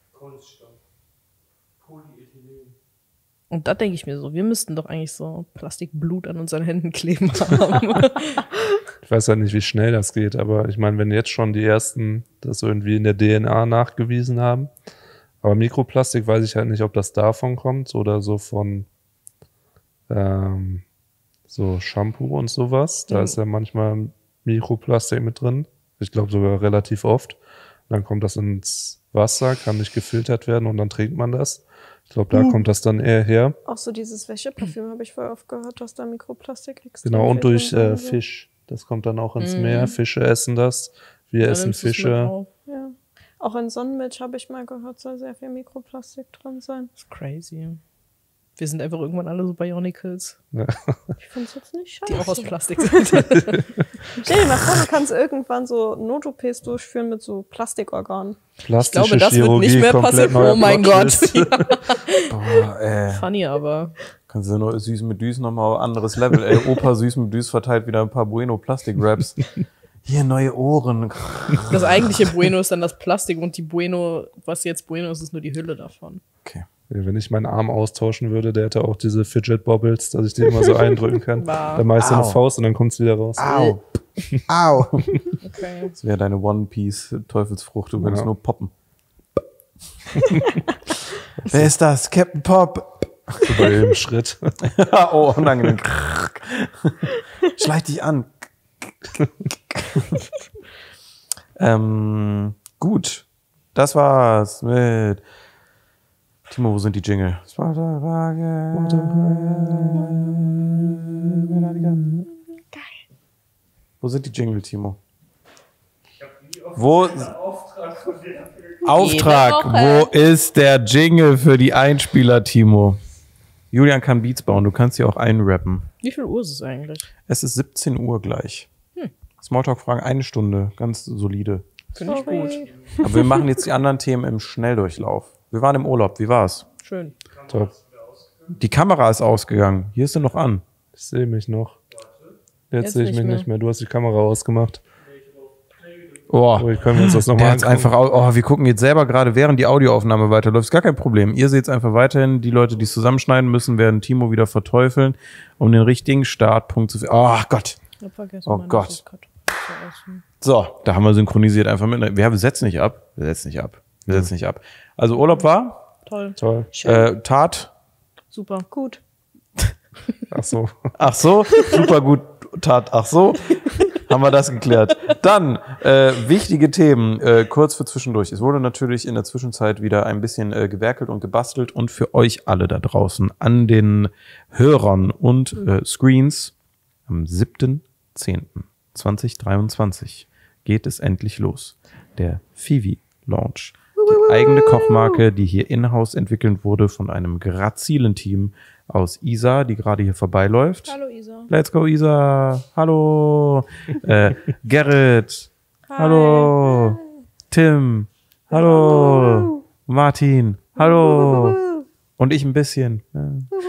Und da denke ich mir so, wir müssten doch eigentlich so Plastikblut an unseren Händen kleben haben. Ich weiß ja nicht, wie schnell das geht, aber ich meine, wenn jetzt schon die ersten das irgendwie in der D N A nachgewiesen haben, aber Mikroplastik weiß ich halt nicht, ob das davon kommt oder so von ähm, so Shampoo und sowas. Da Mhm. ist ja manchmal Mikroplastik mit drin. Ich glaube sogar relativ oft. Dann kommt das ins Wasser, kann nicht gefiltert werden und dann trinkt man das. Ich glaube, da kommt das dann eher her. Auch so dieses Wäscheparfüm habe ich voll oft gehört, dass da Mikroplastik extrem Genau, und viel durch drin äh, ist. Fisch. Das kommt dann auch ins Mhm. Meer. Fische essen das. Wir Dann essen nimmst du's mit Fische. auf. Ja. Auch in Sonnenmilch habe ich mal gehört, soll sehr viel Mikroplastik drin sein. Das ist crazy. Wir sind einfach irgendwann alle so Bionicles, Ich finde es jetzt nicht scheiße. die auch aus Plastik sind. Stell dir mal vor, du kannst irgendwann so Not-O Ps durchführen mit so Plastikorganen. Ich Plastische glaube, das wird Chirurgie, nicht mehr komplett passieren. neuer Oh mein Plot-Twist. Gott. Boah, ey. Funny, aber. Kannst du nur süß mit Düs nochmal anderes Level. Ey, Opa süß mit Düs verteilt wieder ein paar Bueno Plastik-Raps. Hier, neue Ohren. Das eigentliche Bueno ist dann das Plastik und die Bueno, was jetzt Bueno ist, ist nur die Hülle davon. Okay. Ja, wenn ich meinen Arm austauschen würde, der hätte auch diese Fidget Bobbles, dass ich die immer so eindrücken kann. Wow. Dann mache ich so eine Au. Faust und dann kommt es wieder raus. Au. Au. Okay. Das wäre deine One-Piece-Teufelsfrucht. Du könntest Ja. nur poppen. Wer ist das? Captain Pop. So bei jedem Schritt. Oh, unangenehm. Schleich dich an. ähm, gut. Das war's mit Timo, wo sind die Jingle? Wo sind die Jingle, Timo? Wo Auftrag, wo ist der Jingle für die Einspieler, Timo? Julian kann Beats bauen, du kannst sie auch einrappen. Wie viel Uhr ist es eigentlich? Es ist siebzehn Uhr gleich. Smalltalk-Fragen eine Stunde, ganz solide. Finde ich gut. Aber wir machen jetzt die anderen Themen im Schnelldurchlauf. Wir waren im Urlaub, wie war's? Schön. Top. Die Kamera ist ausgegangen. Hier ist sie noch an. Ich sehe mich noch. Jetzt, Jetzt sehe ich nicht mich mehr. nicht mehr. Du hast die Kamera ausgemacht. Oh, Oh, können wir uns das der nochmal hat's einfach, au- oh, wir gucken jetzt selber gerade, während die Audioaufnahme weiterläuft. Ist gar kein Problem. Ihr seht's einfach weiterhin. Die Leute, die es zusammenschneiden müssen, werden Timo wieder verteufeln, um den richtigen Startpunkt zu finden. Oh Gott. Ich hab vergessen, Oh meine Gott. Postkarte zu essen. So, da haben wir synchronisiert einfach mit. Wir setzen nicht ab. Wir setzen nicht ab. Wir setzen nicht ab. Also Urlaub war, Toll. Toll. äh, Tat. Super. Gut. Ach so. Ach so, super gut Tat. Ach so, haben wir das geklärt. Dann äh, wichtige Themen, äh, kurz für zwischendurch. Es wurde natürlich in der Zwischenzeit wieder ein bisschen äh, gewerkelt und gebastelt und für euch alle da draußen an den Hörern und äh, Screens am siebten zehnten zweitausenddreiundzwanzig geht es endlich los. Der Fivi Launch. Die eigene Kochmarke, die hier in-house entwickelt wurde von einem grazilen Team aus Isa, die gerade hier vorbeiläuft. Hallo Isa. Let's go, Isa. Hallo. äh, Gerrit. Hallo. Tim. Hallo. Martin. Hallo. Und ich ein bisschen. Ja.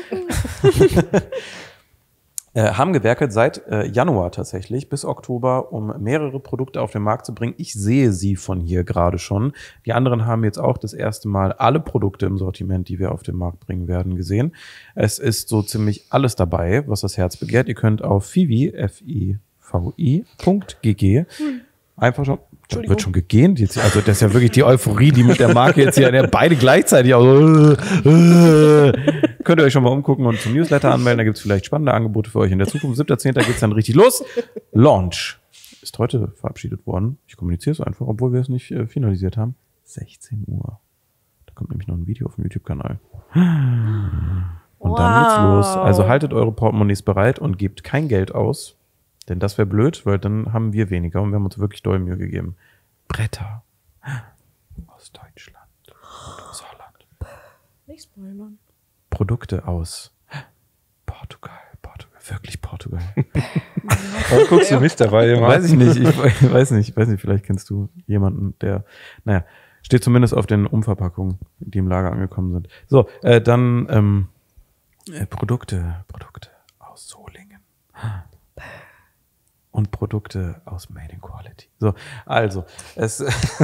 Äh, haben gewerkelt seit äh, Januar tatsächlich bis Oktober, um mehrere Produkte auf den Markt zu bringen. Ich sehe sie von hier gerade schon. Die anderen haben jetzt auch das erste Mal alle Produkte im Sortiment, die wir auf den Markt bringen werden, gesehen. Es ist so ziemlich alles dabei, was das Herz begehrt. Ihr könnt auf fivi, F I V I Punkt G G einfach schon, da wird schon gegähnt jetzt. Also das ist ja wirklich die Euphorie, die mit der Marke jetzt hier, ja, beide gleichzeitig auch so, äh, äh. Könnt ihr euch schon mal umgucken und zum Newsletter anmelden. Da gibt es vielleicht spannende Angebote für euch in der Zukunft. siebter zehnter geht's dann richtig los. Launch ist heute verabschiedet worden. Ich kommuniziere es einfach, obwohl wir es nicht äh, finalisiert haben. sechzehn Uhr. Da kommt nämlich noch ein Video auf dem YouTube-Kanal. Und dann geht's Wow. los. Also haltet eure Portemonnaies bereit und gebt kein Geld aus. Denn das wäre blöd, weil dann haben wir weniger und wir haben uns wirklich doll Mühe gegeben. Bretter aus Deutschland und aus Holland. Nicht spoilern. Produkte aus Portugal. Portugal, wirklich Portugal. Warum guckst du mich dabei immer? Weiß ich nicht, ich we- weiß nicht, ich weiß nicht, vielleicht kennst du jemanden, der, naja, steht zumindest auf den Umverpackungen, die im Lager angekommen sind. So, äh, dann ähm, äh, Produkte, Produkte aus Solingen. Und Produkte aus Made in Quality. So, also, es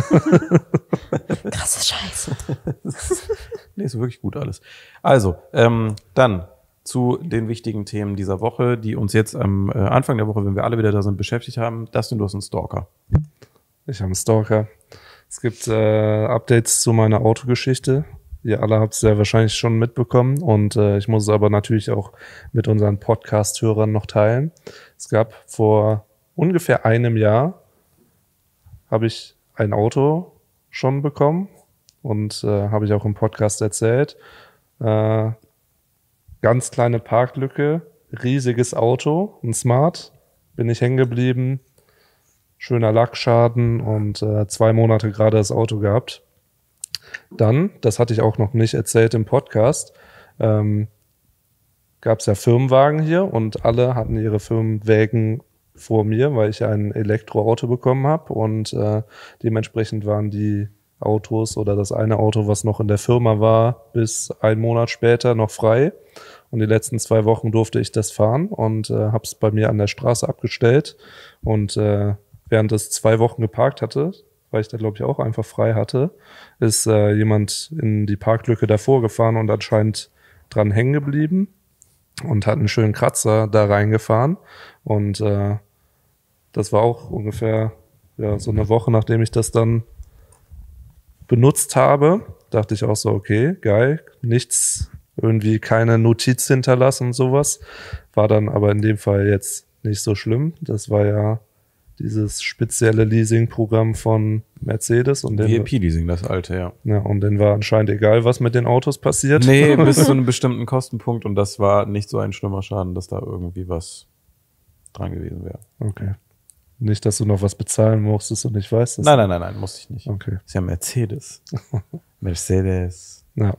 Krasse Scheiße. nee, ist wirklich gut alles. Also, ähm, dann zu den wichtigen Themen dieser Woche, die uns jetzt am äh, Anfang der Woche, wenn wir alle wieder da sind, beschäftigt haben. Dustin, du hast einen Stalker. Ich habe einen Stalker. Es gibt äh, Updates zu meiner Autogeschichte. Ihr alle habt es ja wahrscheinlich schon mitbekommen und äh, ich muss es aber natürlich auch mit unseren Podcast-Hörern noch teilen. Es gab vor ungefähr einem Jahr habe ich ein Auto schon bekommen und äh, habe ich auch im Podcast erzählt. Äh, ganz kleine Parklücke, riesiges Auto, ein Smart, bin ich hängen geblieben, schöner Lackschaden und äh, zwei Monate gerade das Auto gehabt. Dann, das hatte ich auch noch nicht erzählt im Podcast, ähm, gab es ja Firmenwagen hier und alle hatten ihre Firmenwägen vor mir, weil ich ein Elektroauto bekommen habe und äh, dementsprechend waren die Autos oder das eine Auto, was noch in der Firma war, bis einen Monat später noch frei. Und die letzten zwei Wochen durfte ich das fahren und äh, habe es bei mir an der Straße abgestellt. Und äh, während es zwei Wochen geparkt hatte, weil ich da glaube ich auch einfach frei hatte, ist äh, jemand in die Parklücke davor gefahren und anscheinend dran hängen geblieben und hat einen schönen Kratzer da reingefahren. Und äh, das war auch ungefähr ja, so eine Woche, nachdem ich das dann benutzt habe, dachte ich auch so, okay, geil, nichts, irgendwie keine Notiz hinterlassen und sowas. War dann aber in dem Fall jetzt nicht so schlimm. Das war ja dieses spezielle Leasing-Programm von Mercedes. Und V I den, P-Leasing, das alte, ja. ja, und denen war anscheinend egal, was mit den Autos passiert. Nee, bis zu einem bestimmten Kostenpunkt und das war nicht so ein schlimmer Schaden, dass da irgendwie was dran gewesen wäre. Okay. Nicht, dass du noch was bezahlen musstest und ich weiß das. Nein, nein, nein, nein, musste ich nicht. Okay. Ist ja Mercedes. Mercedes. Ja.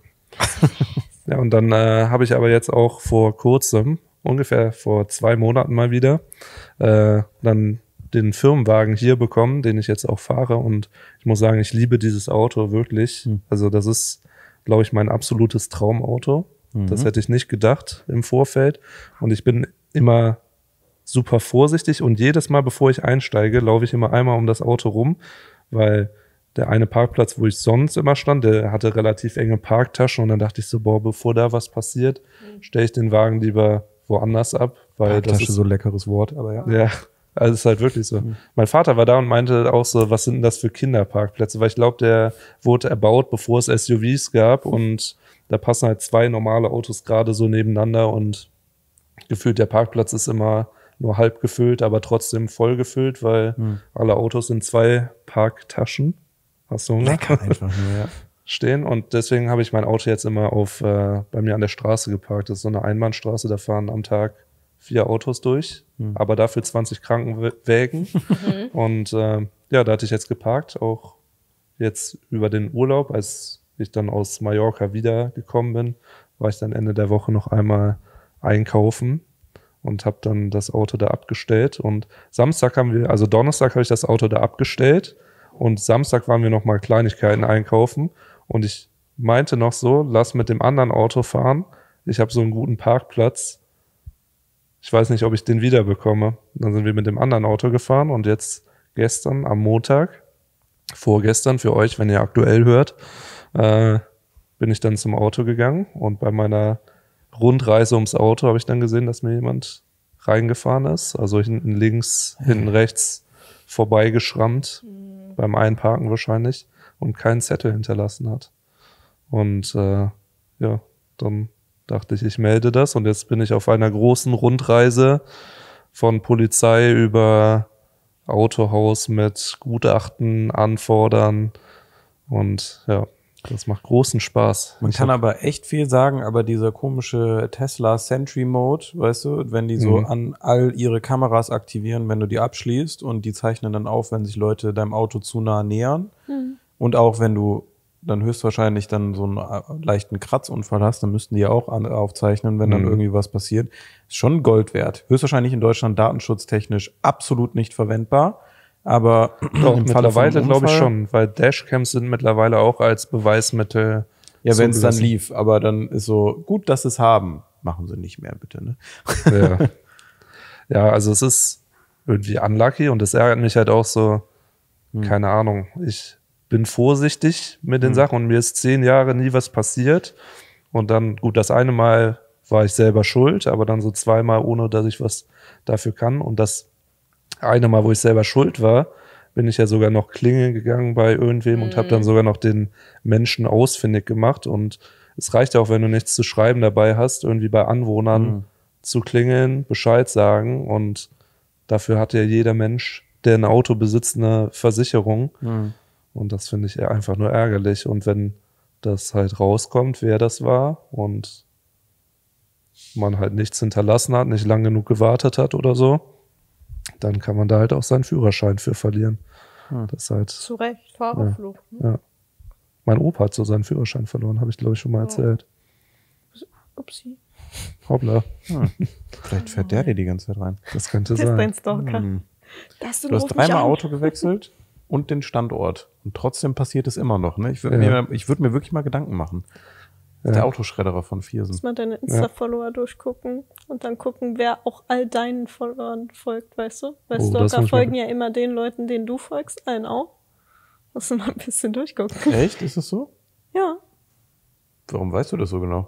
Ja, und dann äh, habe ich aber jetzt auch vor kurzem, ungefähr vor zwei Monaten mal wieder, äh, dann den Firmenwagen hier bekommen, den ich jetzt auch fahre. Und ich muss sagen, ich liebe dieses Auto wirklich. Hm. Also das ist, glaube ich, mein absolutes Traumauto. Mhm. Das hätte ich nicht gedacht im Vorfeld. Und ich bin immer super vorsichtig und jedes Mal, bevor ich einsteige, laufe ich immer einmal um das Auto rum, weil der eine Parkplatz, wo ich sonst immer stand, der hatte relativ enge Parktaschen und dann dachte ich so, boah, bevor da was passiert, stelle ich den Wagen lieber woanders ab, weil das Parktasche, ist so leckeres Wort, aber ja. ja, also es ist halt wirklich so. Mhm. Mein Vater war da und meinte auch so, was sind denn das für Kinderparkplätze? Weil ich glaube, der wurde erbaut, bevor es S U Vs gab und da passen halt zwei normale Autos gerade so nebeneinander und gefühlt der Parkplatz ist immer nur halb gefüllt, aber trotzdem voll gefüllt, weil Mhm. alle Autos in zwei Parktaschen, hast du Hunger? Lecker einfach nur, ja. stehen und deswegen habe ich mein Auto jetzt immer auf äh, bei mir an der Straße geparkt. Das ist so eine Einbahnstraße, da fahren am Tag vier Autos durch, Hm. aber dafür zwanzig Krankenwägen. Und äh, ja, da hatte ich jetzt geparkt, auch jetzt über den Urlaub, als ich dann aus Mallorca wiedergekommen bin, war ich dann Ende der Woche noch einmal einkaufen und habe dann das Auto da abgestellt. Und Samstag haben wir, also Donnerstag habe ich das Auto da abgestellt und Samstag waren wir noch mal Kleinigkeiten einkaufen und ich meinte noch so, lass mit dem anderen Auto fahren. Ich habe so einen guten Parkplatz. Ich weiß nicht, ob ich den wiederbekomme. Dann sind wir mit dem anderen Auto gefahren und jetzt gestern am Montag, vorgestern für euch, wenn ihr aktuell hört, äh, bin ich dann zum Auto gegangen und bei meiner Rundreise ums Auto habe ich dann gesehen, dass mir jemand reingefahren ist. Also hinten links, hinten rechts vorbeigeschrammt, mhm. beim Einparken wahrscheinlich und keinen Zettel hinterlassen hat. Und äh, ja, dann dachte ich, ich melde das und jetzt bin ich auf einer großen Rundreise von Polizei über Autohaus mit Gutachten anfordern und ja. Das macht großen Spaß. Man Ich kann hab- aber echt viel sagen, aber dieser komische Tesla Sentry Mode, weißt du, wenn die so Mhm. an all ihre Kameras aktivieren, wenn du die abschließt und die zeichnen dann auf, wenn sich Leute deinem Auto zu nah nähern. Und auch wenn du dann höchstwahrscheinlich dann so einen äh, leichten Kratzunfall hast, dann müssten die ja auch an, aufzeichnen, wenn dann Mhm. irgendwie was passiert. Ist schon Gold wert. Höchstwahrscheinlich in Deutschland datenschutztechnisch absolut nicht verwendbar. Aber Doch, im Falle von mittlerweile einem glaube ich Unfall- schon, weil Dashcams sind mittlerweile auch als Beweismittel. Ja, wenn es dann zugelassen. lief, aber dann ist so, gut, dass sie es haben. Machen sie nicht mehr, bitte, ne? Ja. Ja, also es ist irgendwie unlucky und es ärgert mich halt auch so, Hm. keine Ahnung, ich bin vorsichtig mit den Sachen und mir ist zehn Jahre nie was passiert und dann, gut, das eine Mal war ich selber schuld, aber dann so zweimal, ohne dass ich was dafür kann und das eine Mal, wo ich selber schuld war, bin ich ja sogar noch klingeln gegangen bei irgendwem und habe dann sogar noch den Menschen ausfindig gemacht und es reicht ja auch, wenn du nichts zu schreiben dabei hast, irgendwie bei Anwohnern Mhm. zu klingeln, Bescheid sagen und dafür hat ja jeder Mensch, der ein Auto besitzt, eine Versicherung Mhm. und das finde ich eher einfach nur ärgerlich und wenn das halt rauskommt, wer das war und man halt nichts hinterlassen hat, nicht lang genug gewartet hat oder so, dann kann man da halt auch seinen Führerschein für verlieren. Hm. Das ist halt, Zu Recht. Fahrerflucht. Ne? ja. Mein Opa hat so seinen Führerschein verloren, habe ich glaube ich schon mal erzählt. Upsi. Hoppla, Vielleicht fährt der dir die ganze Zeit rein. das könnte Das ist dein sein. Stalker. Hm. Das Du hast dreimal Auto gewechselt und den Standort. Und trotzdem passiert es immer noch. Ne? Ich würde Ja. mir, ich würd mir wirklich mal Gedanken machen. Das ist Ja. der Autoschredderer von Viersen. Mal deine Insta-Follower durchgucken und dann gucken, wer auch all deinen Followern folgt, weißt du? Weil Oh, das Stalker muss ich mal- folgen ja immer den Leuten, denen du folgst, allen auch. Musst du mal ein bisschen durchgucken. Echt? Ist das so? Ja. Warum weißt du das so genau?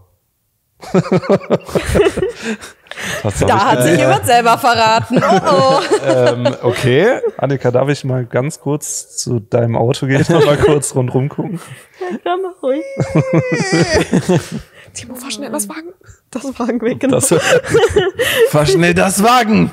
Da hat sich jemand selber verraten. Oh oh. ähm, okay. Annika, darf ich mal ganz kurz zu deinem Auto gehen und mal kurz rundherum gucken? Ja, klar, mach ruhig. Timo, fahr schnell das Wagen. Das Wagen weg, genau. Das, Fahr schnell das Wagen!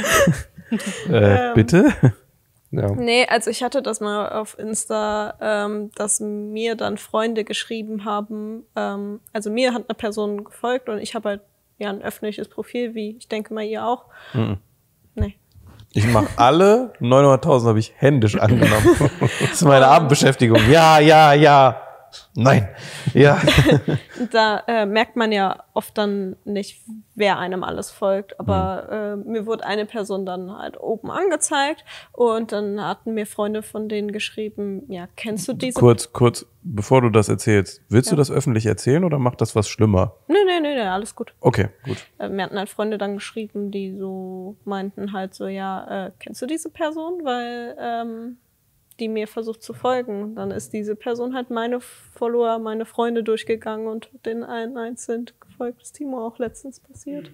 äh, bitte? ja. Nee, also ich hatte das mal auf Insta, ähm, dass mir dann Freunde geschrieben haben, ähm, also mir hat eine Person gefolgt und ich habe halt ja ein öffentliches Profil, wie ich denke mal ihr auch. Mhm. Nee. Ich mache alle neunhunderttausend habe ich händisch angenommen. Das ist meine Abendbeschäftigung. Ja, ja, ja. Nein. Ja. Und da äh, merkt man ja oft dann nicht, wer einem alles folgt. Aber äh, mir wurde eine Person dann halt oben angezeigt und dann hatten mir Freunde von denen geschrieben, ja, kennst du diese? Kurz, kurz, bevor du das erzählst. Willst Ja. du das öffentlich erzählen oder macht das was schlimmer? Nee, nee, nee, nee, alles gut. Okay, gut. Äh, mir hatten halt Freunde dann geschrieben, die so meinten halt so, ja, äh, kennst du diese Person? Weil ähm, die mir versucht zu folgen. Dann ist diese Person halt meine Follower, meine Freunde durchgegangen und den allen einzeln gefolgt. Das ist Timo auch letztens passiert.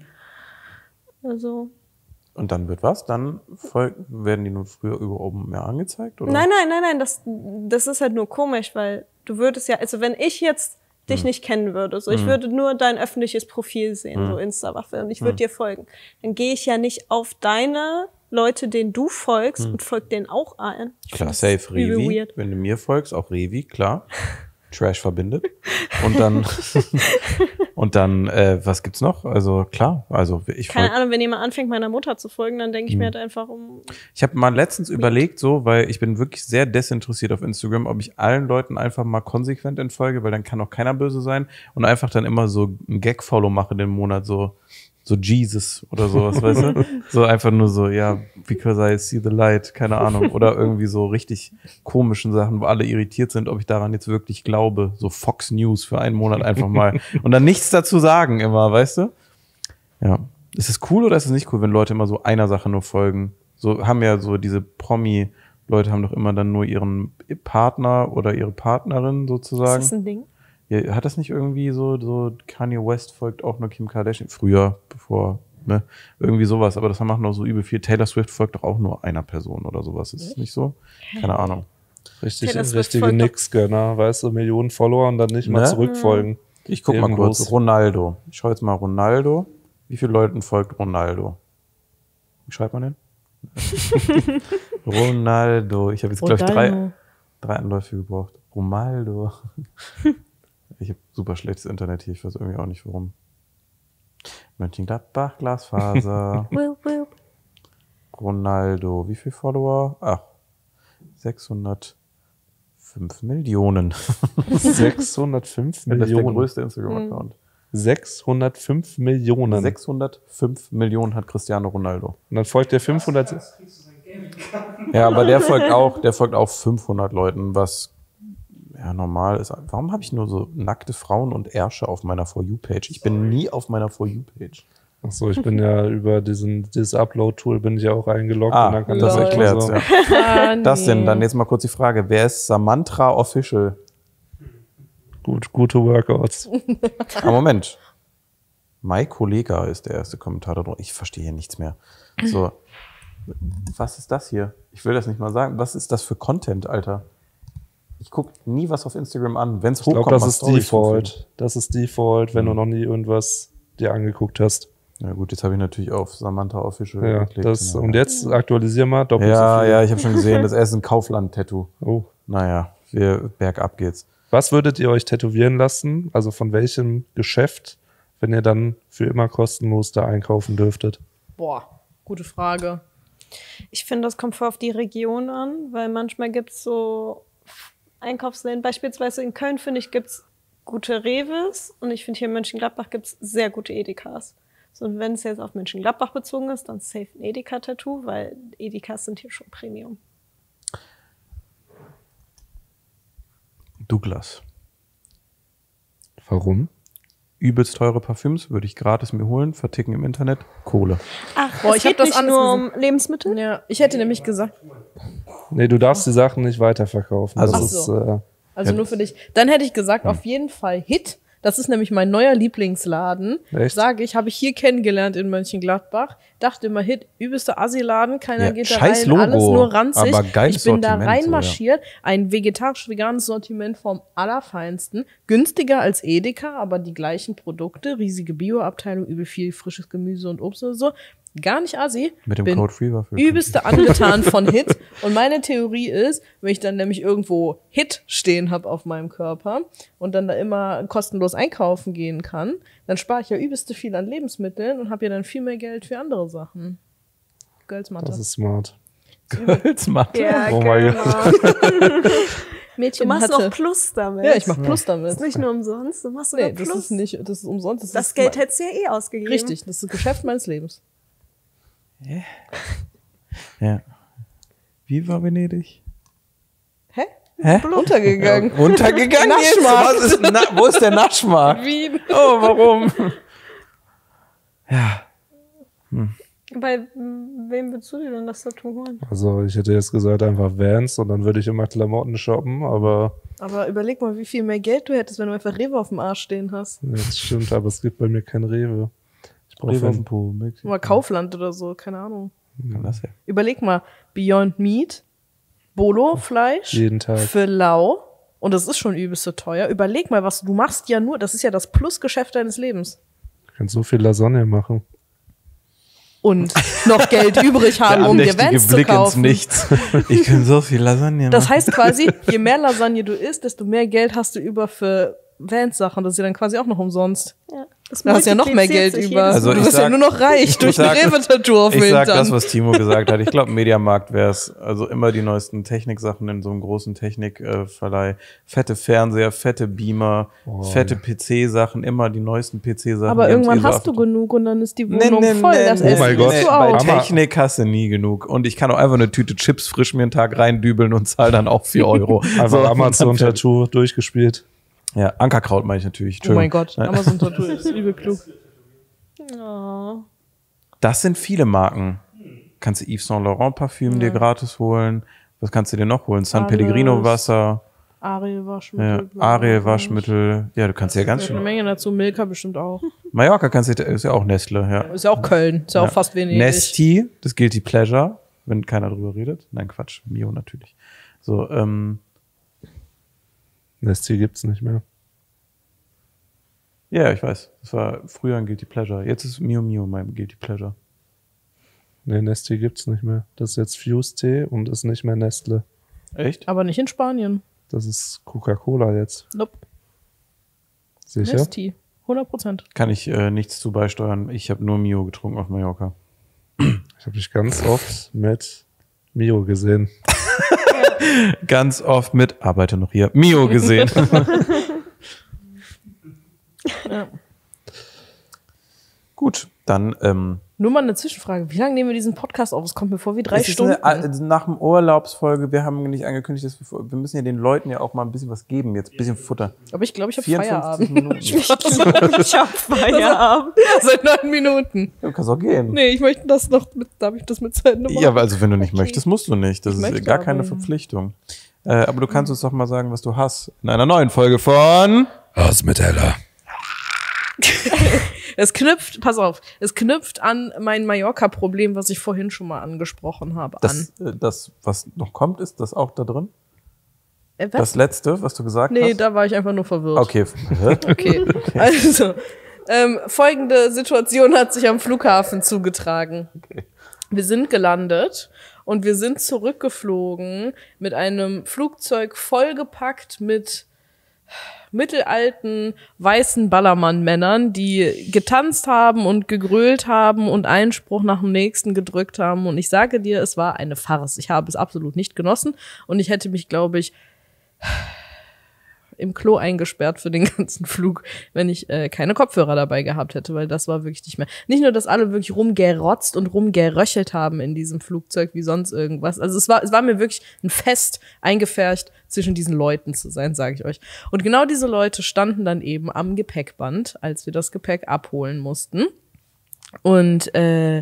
Also. Und dann wird was? Dann voll, werden die nur früher über oben mehr angezeigt? Oder? Nein, nein, nein, nein, das, das ist halt nur komisch, weil du würdest ja, also wenn ich jetzt dich nicht kennen würde, so ich würde nur dein öffentliches Profil sehen, so Insta-Waffe, und ich würde dir folgen, dann gehe ich ja nicht auf deine Leute, denen du folgst, und folge denen auch ein. Ich Klar, find das safe übel Revi. weird. Wenn du mir folgst, auch Revi, klar. Trash verbindet. Und dann, und dann, äh, was gibt's noch? Also klar, also ich Keine folg, Ahnung, wenn jemand anfängt, meiner Mutter zu folgen, dann denke ich mir halt einfach um. ich habe mal letztens überlegt, so, weil ich bin wirklich sehr desinteressiert auf Instagram, ob ich allen Leuten einfach mal konsequent entfolge, weil dann kann auch keiner böse sein und einfach dann immer so ein Gag-Follow mache den Monat, so so Jesus oder sowas, weißt du? So einfach nur so, ja, because I see the light, keine Ahnung. Oder irgendwie so richtig komischen Sachen, wo alle irritiert sind, ob ich daran jetzt wirklich glaube. So Fox News für einen Monat einfach mal. Und dann nichts dazu sagen immer, weißt du? Ja. Ist es cool oder ist es nicht cool, wenn Leute immer so einer Sache nur folgen? So haben ja so diese Promi-Leute haben doch immer dann nur ihren Partner oder ihre Partnerin sozusagen. Ist das ein Ding? Ja, hat das nicht irgendwie so, so Kanye West folgt auch nur Kim Kardashian? Früher, bevor, ne? Irgendwie sowas, aber das machen auch so übel viel. Taylor Swift folgt doch auch nur einer Person oder sowas. Ist es nicht so? Keine Ahnung. Richtig, Taylor Swift richtige folgt doch- Nix-Gönner, weißt du, Millionen Follower und dann nicht mal Ne? zurückfolgen. Ich guck mal Ehrenlos. kurz. Ronaldo. Ich schaue jetzt mal Ronaldo. Wie viele Leuten folgt Ronaldo? Wie schreibt man den? Ronaldo. Ich habe jetzt, glaube ich, drei, drei Anläufe gebraucht. Romaldo. Ich habe super schlechtes Internet hier, ich weiß irgendwie auch nicht warum. Mönchengladbach, Glasfaser. Will, will. Ronaldo, wie viel Follower? Ach, sechshundertfünf Millionen. sechshundertfünf Das ist der Millionen. größte Instagram-Account. sechshundertfünf Millionen. sechshundertfünf Millionen hat Cristiano Ronaldo. Und dann folgt der fünfhundert. Ja, aber der folgt auch, der folgt auch fünfhundert Leuten, was ja normal ist. Warum habe ich nur so nackte Frauen und Ärsche auf meiner For You-Page? Ich bin nie auf meiner For You-Page. Achso, ich bin ja über diesen, dieses Upload-Tool bin ich ja auch eingeloggt. Ah, und dann kann das man erklärt so- ja. Ah, Das denn, nee. dann jetzt mal kurz die Frage, wer ist Samantha Official? Gut, gute Workouts. Ah, Moment. My Kollega ist der erste Kommentator drunter. Ich verstehe hier nichts mehr. So, was ist das hier? Ich will das nicht mal sagen. Was ist das für Content, Alter? Ich gucke nie was auf Instagram an. Wenn es Ich hochkommt, glaube, das mal ist Stories Default. Das ist Default, wenn du noch nie irgendwas dir angeguckt hast. Ja gut, jetzt habe ich natürlich auf Samantha Official Ja, geklickt. das, Ja. und jetzt aktualisier mal doppelt Ja, so viel. ja, ich habe schon gesehen, das ist ein Kaufland-Tattoo. Oh. Naja, wir, bergab geht's. Was würdet ihr euch tätowieren lassen? Also von welchem Geschäft, wenn ihr dann für immer kostenlos da einkaufen dürftet? Boah, gute Frage. Ich finde, das kommt voll auf die Region an, weil manchmal gibt es so Einkaufsläden. Beispielsweise in Köln, finde ich, gibt es gute Rewes und ich finde, hier in Mönchengladbach gibt es sehr gute Edekas. So, und wenn es jetzt auf Mönchengladbach bezogen ist, dann safe ein Edeka-Tattoo, weil Edekas sind hier schon Premium. Douglas. Warum? Übelst teure Parfüms würde ich gratis mir holen, verticken im Internet, Kohle. Ach, Boah, es ich hab geht das nicht alles nur um Lebensmittel? Ja, ich hätte nämlich gesagt, Nee, du darfst die Sachen nicht weiterverkaufen. Also- das Ach ist, so. äh, also Ja. nur für dich. Dann hätte ich gesagt, auf jeden Fall Hit. Das ist nämlich mein neuer Lieblingsladen. Echt? Sage ich, habe ich hier kennengelernt in Mönchengladbach. Dachte immer, Hit, übelster Assi-Laden, keiner Ja, geht da scheiß rein, Logo, alles nur ranzig. aber geiles ich bin da Sortiment, so, reinmarschiert, ein vegetarisch-veganes Sortiment vom Allerfeinsten. Günstiger als Edeka, aber die gleichen Produkte, riesige Bio-Abteilung, übel viel frisches Gemüse und Obst und so. Gar nicht Assi. Mit dem bin Code Freewaffel. übelste angetan von Hit. Und meine Theorie ist, wenn ich dann nämlich irgendwo Hit stehen habe auf meinem Körper und dann da immer kostenlos einkaufen gehen kann, dann spare ich ja übelste viel an Lebensmitteln und habe ja dann viel mehr Geld für andere Sachen. Geldmathe. das ist smart. Holzmatte. Ja, Oh mein genau. Du Mädchen machst hatte. noch Plus damit. Ja, ich mach Plus damit. Das ist nicht nur umsonst, du machst sogar Nee, das Plus. ist nicht, das ist umsonst. Das, das ist Geld mein- hättest du ja eh ausgegeben. Richtig, das ist das Geschäft meines Lebens. Ja. Wie war Venedig? Hä? Hä? Untergegangen. Untergegangen jetzt? Naschmarkt. Was ist, na, wo ist der Naschmarkt? Wien. Oh, warum? Ja. Bei wem willst du dir denn das Tattoo holen? Also ich hätte jetzt gesagt einfach Vans und dann würde ich immer Klamotten shoppen, aber Aber überleg mal, wie viel mehr Geld du hättest, wenn du einfach Rewe auf dem Arsch stehen hast. das stimmt, aber es gibt bei mir kein Rewe. Ich brauche Rewe auf dem ein Po, Mexiko. Mal Kaufland oder so, keine Ahnung. Kann das ja. Überleg mal, Beyond Meat, Bolo-Fleisch, jeden Tag. für lau, und das ist schon übelst so teuer. Überleg mal, was du machst ja nur, das ist ja das Plusgeschäft deines Lebens. Ich kann so viel Lasagne machen. Und noch Geld übrig haben, um dir Vans zu Blick ins kaufen. Nichts. Ich kann so viel Lasagne Das machen. heißt quasi, je mehr Lasagne du isst, desto mehr Geld hast du über für Vans-Sachen. Das ist ja dann quasi auch noch umsonst. Ja, das Da hast du ja noch mehr multipliziert Geld sich über. jedes Also du ich bist ja sag- nur noch reich durch sag- ein Rewe-Tattoo auf dem Ich sag Hintern. das, was Timo gesagt hat. Ich glaube, Mediamarkt wäre es. Also immer die neuesten Techniksachen in so einem großen Technikverleih. Fette Fernseher, fette Beamer, Oh, fette ja. P C-Sachen, immer die neuesten P C-Sachen. Aber Die haben's irgendwann eh so hast du abgedruckt. genug und dann ist die Nee, Wohnung nee, voll. nee, das nee, Essen mein nee, Gott. isst nee, du bei auch. Hammer. Technik hast du nie genug. Und ich kann auch einfach eine Tüte Chips frisch mir einen Tag reindübeln und zahl dann auch vier Euro. Einfach So, und dann fertig. Amazon-Tattoo durchgespielt. Ja, Ankerkraut meine ich natürlich. Oh mein Entschuldigung. Gott, Amazon-Tattoo ist übel klug. Oh. Das sind viele Marken. Kannst du Yves Saint Laurent Parfüm dir gratis holen. Was kannst du dir noch holen? San Alles. Pellegrino Wasser, Ariel Waschmittel. ja, bla, Ariel bla, Waschmittel. Ja, du kannst ja ganz bla. Eine schön. Menge dazu, Milka bestimmt auch. Mallorca kannst du, ist ja auch Nestle, ja. Ist ja auch Köln, ist ja, auch fast wenig. Nesti, das Guilty Pleasure, wenn keiner drüber redet. Nein, Quatsch, Mio natürlich. So, ähm, Nestle gibt's nicht mehr. ja, ich weiß. Das war früher ein Guilty Pleasure. Jetzt ist Mio Mio mein Guilty Pleasure. Nee, Nestle gibt's nicht mehr. Das ist jetzt Fuse Tee und ist nicht mehr Nestle. Echt? Aber nicht in Spanien. Das ist Coca-Cola jetzt. Nope. Sicher? Nesti. hundert Prozent. Kann ich äh, nichts zu beisteuern. Ich habe nur Mio getrunken auf Mallorca. Ich habe dich ganz oft mit Mio gesehen. Ganz oft mit, arbeite noch hier, Mio gesehen. Ja. Gut, dann ähm, Nur mal eine Zwischenfrage. Wie lange nehmen wir diesen Podcast auf? Es kommt mir vor wie drei es ist Stunden. Eine, äh, nach dem Urlaubsfolge, wir haben nicht angekündigt, dass wir, wir müssen ja den Leuten ja auch mal ein bisschen was geben, jetzt ein bisschen Futter. Aber ich glaube, ich habe vierundfünfzig Feierabend. Minuten. Ich hab Feierabend. Seit neun Minuten. Du kannst auch gehen. Nee, ich möchte das noch mit, darf ich das mit zu Ende machen? Ja, aber also wenn du nicht möchtest, musst du nicht. Das Ich ist möchte gar keine aber, ja. Verpflichtung. Äh, aber du kannst uns doch mal sagen, was du hast. In einer neuen Folge von Haus mit Ella. Es knüpft, pass auf, es knüpft an mein Mallorca-Problem, was ich vorhin schon mal angesprochen habe, an. das, äh, das, was noch kommt, ist das auch da drin? Äh, was? Das letzte, was du gesagt Nee, hast? da war ich einfach nur verwirrt. Okay. Hä? Okay, also, ähm, folgende Situation hat sich am Flughafen zugetragen. Okay. Wir sind gelandet und wir sind zurückgeflogen mit einem Flugzeug vollgepackt mit mittelalten weißen Ballermann-Männern, die getanzt haben und gegrölt haben und einen Spruch nach dem nächsten gedrückt haben. Und ich sage dir, es war eine Farce. Ich habe es absolut nicht genossen und ich hätte mich, glaube ich, im Klo eingesperrt für den ganzen Flug, wenn ich äh, keine Kopfhörer dabei gehabt hätte, weil das war wirklich nicht mehr. Nicht nur, dass alle wirklich rumgerotzt und rumgeröchelt haben in diesem Flugzeug wie sonst irgendwas. Also es war, es war mir wirklich ein Fest eingefärcht, zwischen diesen Leuten zu sein, sage ich euch. Und genau diese Leute standen dann eben am Gepäckband, als wir das Gepäck abholen mussten. Und äh,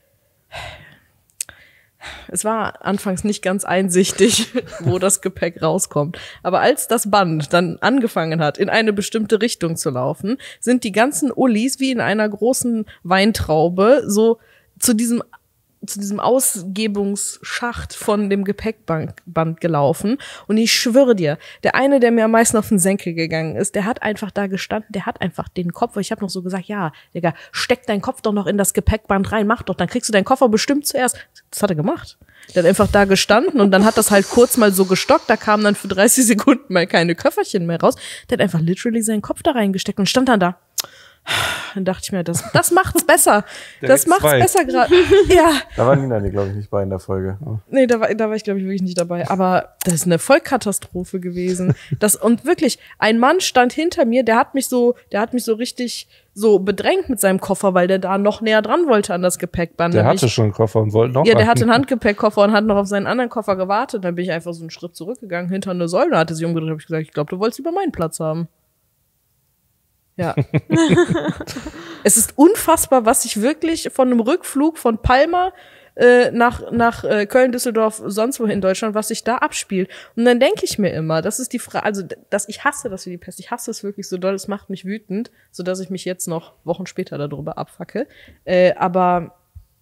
es war anfangs nicht ganz einsichtig, wo das Gepäck rauskommt. Aber als das Band dann angefangen hat, in eine bestimmte Richtung zu laufen, sind die ganzen Ullis wie in einer großen Weintraube so zu diesem zu diesem Ausgebungsschacht von dem Gepäckband gelaufen. Und ich schwöre dir, der eine, der mir am meisten auf den Senkel gegangen ist, der hat einfach da gestanden, der hat einfach den Kopf, ich habe noch so gesagt, ja, Digga, steck deinen Kopf doch noch in das Gepäckband rein, mach doch, dann kriegst du deinen Koffer bestimmt zuerst. Das hat er gemacht. Der hat einfach da gestanden und dann hat das halt kurz mal so gestockt, da kamen dann für dreißig Sekunden mal keine Köfferchen mehr raus. Der hat einfach literally seinen Kopf da reingesteckt und stand dann da. Dann dachte ich mir, das, das macht's besser. Das macht's zwei. besser gerade. Ja. Da war Nina, glaube ich, nicht bei in der Folge. Nee, da war, da war ich, glaube ich, wirklich nicht dabei. Aber das ist eine Vollkatastrophe gewesen. Das, und wirklich, ein Mann stand hinter mir, der hat mich so, der hat mich so richtig so bedrängt mit seinem Koffer, weil der da noch näher dran wollte an das Gepäckband. Der Dann bin hatte ich, schon einen Koffer und wollte noch Ja, der einen. hatte einen Handgepäckkoffer und hat noch auf seinen anderen Koffer gewartet. Dann bin ich einfach so einen Schritt zurückgegangen, hinter eine Säule, hatte sich umgedreht, habe ich gesagt, ich glaube, du wolltest lieber meinen Platz haben. Ja. Es ist unfassbar, was sich wirklich von einem Rückflug von Palma äh, nach nach äh, Köln, Düsseldorf, sonst wo in Deutschland, was sich da abspielt. Und dann denke ich mir immer, das ist die Frage, also dass ich hasse das wie die Pest, ich hasse es wirklich so doll, es macht mich wütend, so dass ich mich jetzt noch Wochen später darüber abfacke. Äh, aber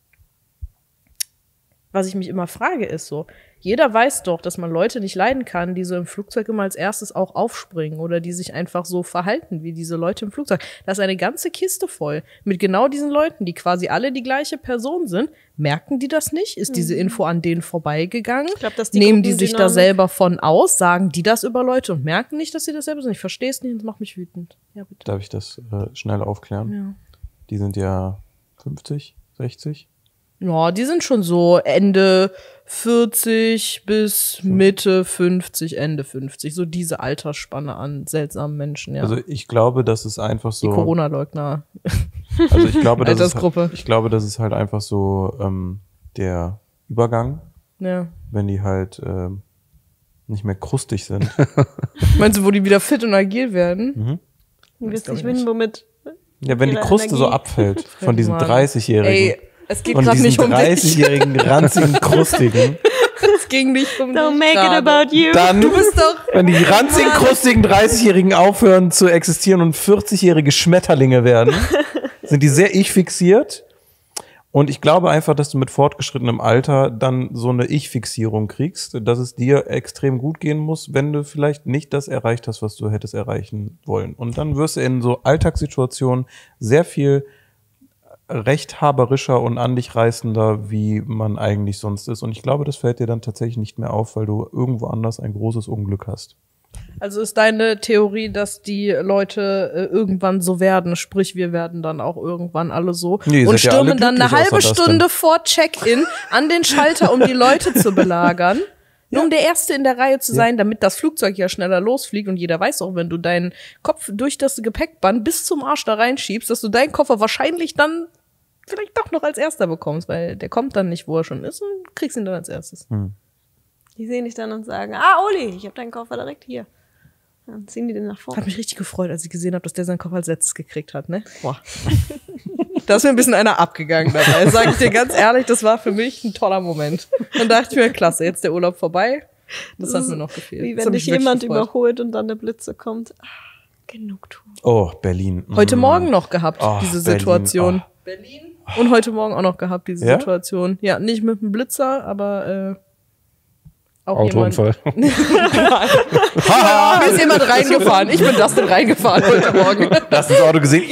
was ich mich immer frage, ist so, jeder weiß doch, dass man Leute nicht leiden kann, die so im Flugzeug immer als erstes auch aufspringen oder die sich einfach so verhalten wie diese Leute im Flugzeug. Da ist eine ganze Kiste voll mit genau diesen Leuten, die quasi alle die gleiche Person sind. Merken die das nicht? Ist diese Info an denen vorbeigegangen? Ich glaub, dass die Nehmen die sich da Gruppendynamik- selber von aus? Sagen die das über Leute und merken nicht, dass sie das selber sind? Ich verstehe es nicht und es macht mich wütend. Ja, bitte. Darf ich das äh, schnell aufklären? Ja. Die sind ja fünfzig, sechzig. Ja, die sind schon so Ende vierzig bis Mitte fünfzig, Ende fünfzig. So diese Altersspanne an seltsamen Menschen, ja. Also ich glaube, das ist einfach die so. Corona-Leugner. Also ich glaube, das ist, Altersgruppe. ich glaube, das ist halt einfach so ähm, der Übergang, Ja. wenn die halt ähm, nicht mehr krustig sind. Meinst du, wo die wieder fit und agil werden? Du wirst glaub nicht ich wissen, womit. Ja, wenn die Ihre Kruste so Energie. abfällt von diesen Mann. dreißigjährigen. Ey, es geht Von gerade diesen nicht um dich. dreißigjährigen, ranzigen, krustigen. Es ging nicht um Don't dich make grade. it about you. Dann, Du bist doch... wenn die ranzigen, krustigen dreißigjährigen aufhören zu existieren und vierzigjährige Schmetterlinge werden, sind die sehr ich-fixiert. Und ich glaube einfach, dass du mit fortgeschrittenem Alter dann so eine Ich-Fixierung kriegst, dass es dir extrem gut gehen muss, wenn du vielleicht nicht das erreicht hast, was du hättest erreichen wollen. Und dann wirst du in so Alltagssituationen sehr viel rechthaberischer und an dich reißender, wie man eigentlich sonst ist. Und ich glaube, das fällt dir dann tatsächlich nicht mehr auf, weil du irgendwo anders ein großes Unglück hast. Also ist deine Theorie, dass die Leute äh, irgendwann so werden, sprich wir werden dann auch irgendwann alle so Nee, ihr und seid ja alle stürmen dann eine glücklich, halbe außer das Stunde dann. vor Check-in an den Schalter, um die Leute zu belagern, nur um der Erste in der Reihe zu sein, damit das Flugzeug ja schneller losfliegt und jeder weiß auch, wenn du deinen Kopf durch das Gepäckband bis zum Arsch da reinschiebst, dass du deinen Koffer wahrscheinlich dann vielleicht doch noch als Erster bekommst, weil der kommt dann nicht, wo er schon ist und kriegst ihn dann als erstes. Hm. Die sehen dich dann und sagen, ah, Oli, ich habe deinen Koffer direkt hier. Dann ziehen die den nach vorne. Hat mich richtig gefreut, als ich gesehen habe, dass der seinen Kopf als letztes gekriegt hat, ne? Boah. Da ist mir ein bisschen einer abgegangen dabei. Sag ich dir ganz ehrlich, das war für mich ein toller Moment. Dann dachte ich mir, klasse, jetzt der Urlaub vorbei. Das, das hat mir noch gefehlt. Wie Das wenn hat dich mich wirklich jemand gefreut. überholt und dann der Blitze kommt. Ah, Genugtuung. Oh, Berlin. Heute Mm. Morgen noch gehabt, Oh, diese Berlin. Situation. Berlin. Und heute Morgen auch noch gehabt, diese Ja? Situation. Ja, nicht mit dem Blitzer, aber äh, auch Autounfall. jemand. Mir ist jemand reingefahren. Ich bin das denn reingefahren heute Morgen. Hast du das Auto gesehen?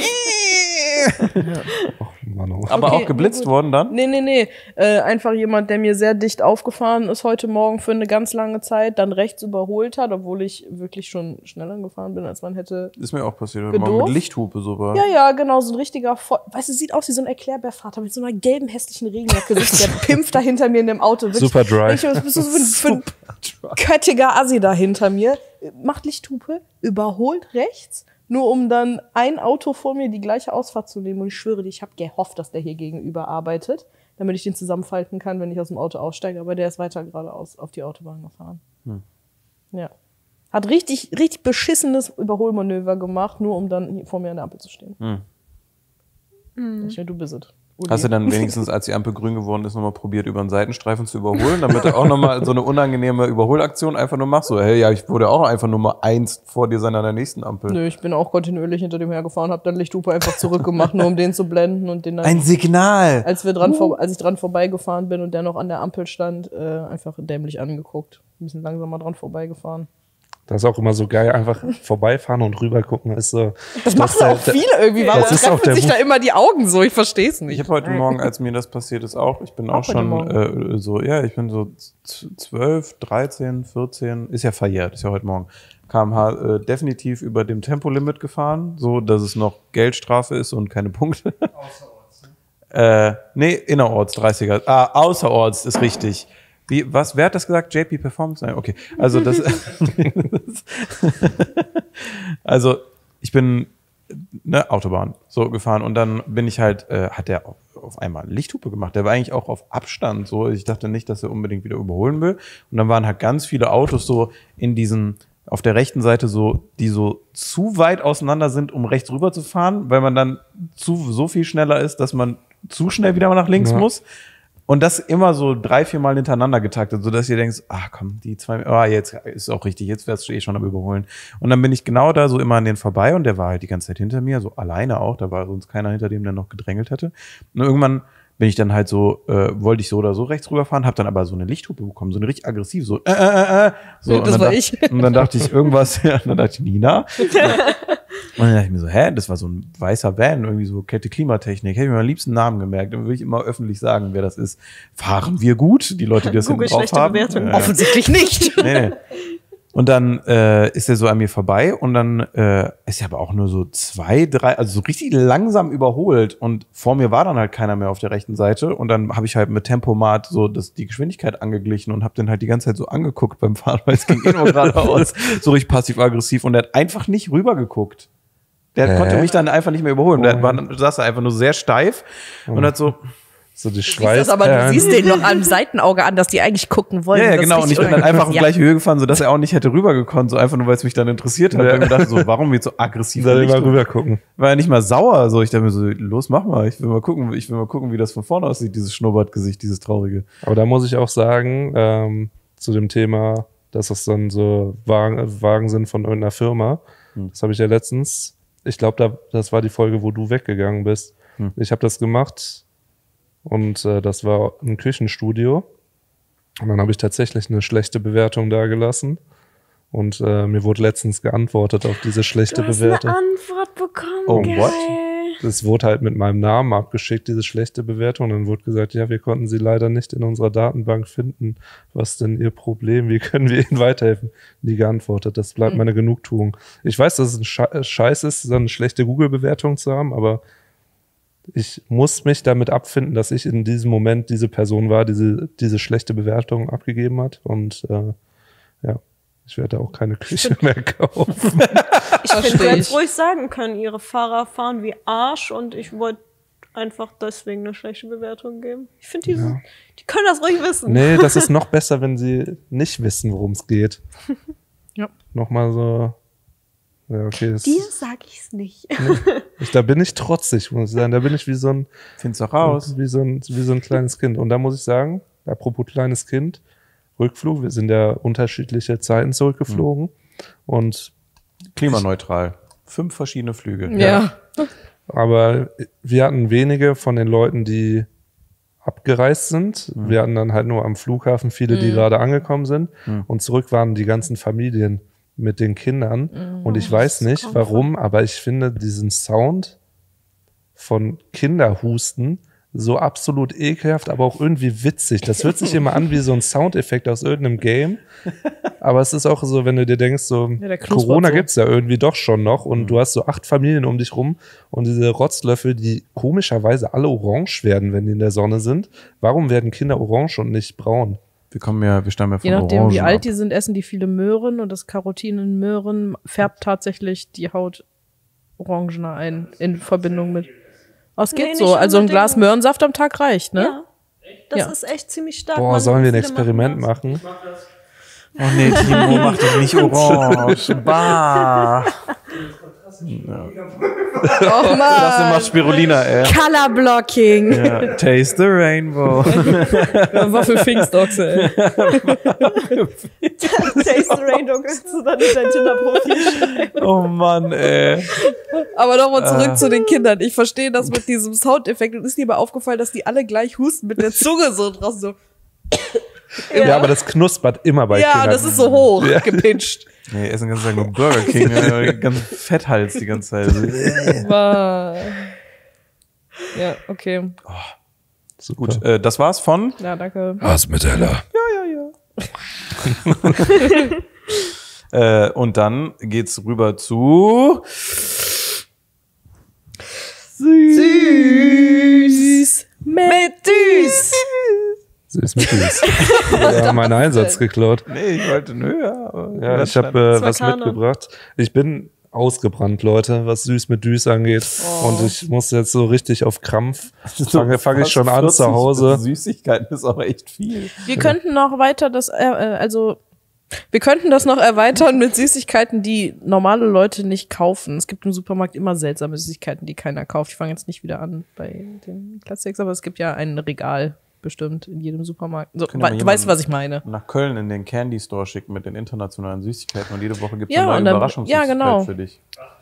Mann, oh. Aber Okay, auch geblitzt gut. worden dann? Nee, nee, nee. Äh, einfach jemand, der mir sehr dicht aufgefahren ist heute Morgen für eine ganz lange Zeit, dann rechts überholt hat, obwohl ich wirklich schon schneller gefahren bin, als man hätte. Ist mir auch passiert. Heute Morgen Gedurft? mit Lichthupe sogar. Ja, ja, genau, so ein richtiger, Vo- weißt du, sieht aus wie so ein Erklärbärvater mit so einer gelben, hässlichen Regenjacke. Der pimpft da hinter mir in dem Auto. Wirklich, Super dry. Ich, was bist du so für ein, für ein köttiger Assi da hinter mir? Macht Lichthupe, überholt rechts, nur um dann ein Auto vor mir die gleiche Ausfahrt zu nehmen. Und ich schwöre dir, ich habe gehofft, dass der hier gegenüber arbeitet, damit ich den zusammenfalten kann, wenn ich aus dem Auto aussteige. Aber der ist weiter geradeaus auf die Autobahn gefahren. Hm. Ja. Hat richtig, richtig beschissenes Überholmanöver gemacht, nur um dann hier vor mir an der Ampel zu stehen. Hm. Ich meine, du bist es. Uli. Hast du dann wenigstens, als die Ampel grün geworden ist, nochmal probiert, über einen Seitenstreifen zu überholen, damit du auch nochmal so eine unangenehme Überholaktion einfach nur machst? So, hey, ja, ich wurde auch einfach nur mal eins vor dir sein an der nächsten Ampel. Nö, ich bin auch kontinuierlich hinter dem hergefahren, hab dann Lichthupe einfach zurückgemacht, nur um den zu blenden und den dann, Ein Signal! als wir dran vor, als ich dran vorbeigefahren bin und der noch an der Ampel stand, äh, einfach dämlich angeguckt. Ein bisschen langsamer dran vorbeigefahren. Das ist auch immer so geil, einfach vorbeifahren und rüber gucken. Ist so, Das machen der- auch viele irgendwie, warum das ist auch treffen der sich Move. da immer die Augen so? Ich versteh's nicht. Ich habe heute Morgen, als mir das passiert ist, auch, ich bin auch, Auch heute schon Morgen? äh, so, ja, ich bin so zwölf, dreizehn, vierzehn, ist ja verjährt, ist ja heute Morgen, K M H äh, definitiv über dem Tempolimit gefahren, so dass es noch Geldstrafe ist und keine Punkte. Außerorts, ne? äh, nee, innerorts, dreißiger. Ah, außerorts ist richtig. Wie, was, wer hat das gesagt? J P Performance? Nein, okay. Also das, also ich bin ne, Autobahn so gefahren und dann bin ich halt, äh, hat der auf, auf einmal Lichthupe gemacht. Der war eigentlich auch auf Abstand so. Ich dachte nicht, dass er unbedingt wieder überholen will. Und dann waren halt ganz viele Autos so in diesen, auf der rechten Seite so, die so zu weit auseinander sind, um rechts rüber zu fahren, weil man dann zu, so viel schneller ist, dass man zu schnell wieder mal nach links Ja. muss. Und das immer so drei, vier Mal hintereinander getaktet, so dass ihr denkt, ah komm, die zwei, ah jetzt ist auch richtig, jetzt wärst du eh schon am Überholen. Und dann bin ich genau da so immer an den vorbei und der war halt die ganze Zeit hinter mir, so alleine auch, da war sonst keiner hinter dem, der noch gedrängelt hätte. Und irgendwann bin ich dann halt so, äh, wollte ich so oder so rechts rüberfahren, habe dann aber so eine Lichthupe bekommen, so eine richtig aggressiv, so äh, äh, äh, so. Ja, Und das dann war dacht- ich. Und dann dachte ich irgendwas, ja, dann dachte ich, Nina. Und dann dachte ich mir so, hä, das war so ein weißer Van, irgendwie so Kette Klimatechnik. Hätte ich mir am liebsten Namen gemerkt. Dann würde ich immer öffentlich sagen, wer das ist. Fahren wir gut? Die Leute, die das hinten Google drauf schlechte haben. Bewertung. Ja. Offensichtlich nicht. Nee, nee. Und dann äh, ist er so an mir vorbei und dann äh, ist er aber auch nur so zwei, drei, also so richtig langsam überholt und vor mir war dann halt keiner mehr auf der rechten Seite und dann habe ich halt mit Tempomat so das, die Geschwindigkeit angeglichen und habe den halt die ganze Zeit so angeguckt beim Fahren, weil es ging eh nur geradeaus, so richtig passiv-aggressiv und er hat einfach nicht rübergeguckt. Der Hä? konnte mich dann einfach nicht mehr überholen. Der war, dann saß er einfach nur sehr steif und hat so, so die Das Schweiß. aber du siehst den noch am Seitenauge an, dass die eigentlich gucken wollen. ja, ja, Das genau. Und ich richtig bin dann einfach auf ja. gleiche Höhe gefahren, sodass er auch nicht hätte rübergekonnt, so einfach nur, weil es mich dann interessiert hat. Ja. Weil ich mir dachte, so, warum wird so aggressiv? Soll ich mal Licht- rüber gucken. War ja nicht mal sauer, so. Ich dachte mir so, los, mach mal. Ich will mal gucken, ich will mal gucken, wie das von vorne aussieht, dieses Schnurrbartgesicht, dieses traurige. Aber da muss ich auch sagen, ähm, zu dem Thema, dass das dann so Wagen, Wagen sind von irgendeiner Firma. Hm. Das habe ich ja letztens, ich glaube, da, das war die Folge, wo du weggegangen bist. Hm. Ich habe das gemacht und äh, das war ein Küchenstudio. Und dann habe ich tatsächlich eine schlechte Bewertung da gelassen. Und äh, mir wurde letztens geantwortet auf diese schlechte Du hast Bewertung. eine Antwort bekommen, Oh, geil. what? das wurde halt mit meinem Namen abgeschickt, diese schlechte Bewertung. Dann wurde gesagt, ja, wir konnten sie leider nicht in unserer Datenbank finden. Was ist denn ihr Problem? Wie können wir ihnen weiterhelfen? Nie geantwortet. Das bleibt meine Genugtuung. Ich weiß, dass es ein Scheiß ist, so eine schlechte Google-Bewertung zu haben, aber ich muss mich damit abfinden, dass ich in diesem Moment diese Person war, die diese, diese schlechte Bewertung abgegeben hat. Und äh, ja, ich werde auch keine Küche mehr kaufen. Ich finde, du hättest ruhig sagen können, ihre Fahrer fahren wie Arsch und ich wollte einfach deswegen eine schlechte Bewertung geben. Ich finde, die, ja. sind- die können das ruhig wissen. Nee, das ist noch besser, wenn sie nicht wissen, worum es geht. Ja. Nochmal so. Ja, okay. Das, Dir sag ich's nicht. ich, da bin ich trotzig, muss ich sagen. Da bin ich wie so ein, Find's doch raus. wie so ein, wie so ein kleines Kind. Und da muss ich sagen, apropos kleines Kind, Rückflug, wir sind ja unterschiedliche Zeiten zurückgeflogen. Mhm. Und Klimaneutral. Fünf verschiedene Flüge. Ja. aber wir hatten wenige von den Leuten, die abgereist sind. Mhm. Wir hatten dann halt nur am Flughafen viele, die mhm. gerade angekommen sind. Mhm. Und zurück waren die ganzen Familien mit den Kindern. Mhm. Und ich weiß nicht, warum, aber ich finde diesen Sound von Kinderhusten so absolut ekelhaft, aber auch irgendwie witzig. Das hört sich immer an wie so ein Soundeffekt aus irgendeinem Game. Aber es ist auch so, wenn du dir denkst, so Ja, Corona so. gibt's ja irgendwie doch schon noch und mhm. du hast so acht Familien um dich rum und diese Rotzlöffel, die komischerweise alle orange werden, wenn die in der Sonne sind. Warum werden Kinder orange und nicht braun? Wir kommen ja, wir stammen ja von Je nachdem, Orangen wie alt ab. die sind, essen die viele Möhren und das Carotin in Möhren färbt tatsächlich die Haut orangener ein in Verbindung mit. Oh, es geht Nee, so. nicht Also ein unbedingt. Glas Möhrensaft am Tag reicht, ne? Ja. Das Ja. ist echt ziemlich stark. Boah, Man- sollen wir ein viele Experiment machen das. machen? Oh nee, Timo, mach dich nicht orange. Bah. Oh Das Mann. macht Spirulina, ey. Color Blocking. Ja. Taste the rainbow. Waffelfinkstoxe, ey. Taste the Rainbow, kannst du dann in dein Tinder-Profil schreiben. Oh Mann, ey. Aber nochmal zurück Äh. zu den Kindern. Ich verstehe das mit diesem Soundeffekt und ist dir mal aufgefallen, dass die alle gleich husten mit der Zunge so draußen so. Ja, aber das knuspert immer bei Ja, Kindern. das ist so hoch gepitcht. Nee, essen den ganzen Tag nur Burger King, äh, ganz Fetthals die ganze Zeit. War- Ja, okay. Super. Gut, äh, das war's von Ja, danke. Was mit Ella? äh, und dann geht's rüber zu Süß mit Düs. Süß mit Süß. Ja, meinen Einsatz geklaut. Nee, ich wollte höher. aber Ja, ich habe äh, was mitgebracht. Ich bin ausgebrannt, Leute, was Süß mit Düs angeht. Oh. Und ich muss jetzt so richtig auf Krampf. So Fange fang ich fast schon an vierzig zu Hause. Süßigkeiten ist auch echt viel. Wir könnten noch weiter das, äh, äh, also wir könnten das noch erweitern mit Süßigkeiten, die normale Leute nicht kaufen. Es gibt im Supermarkt immer seltsame Süßigkeiten, die keiner kauft. Ich fange jetzt nicht wieder an bei den Classics, aber es gibt ja ein Regal bestimmt in jedem Supermarkt. So, Können wir we- mal du weißt, jemanden was ich meine. Nach Köln in den Candy Store schicken mit den internationalen Süßigkeiten und jede Woche gibt es Ja, eine neue und dann- Überraschungssüßigkeit ja, genau. für dich.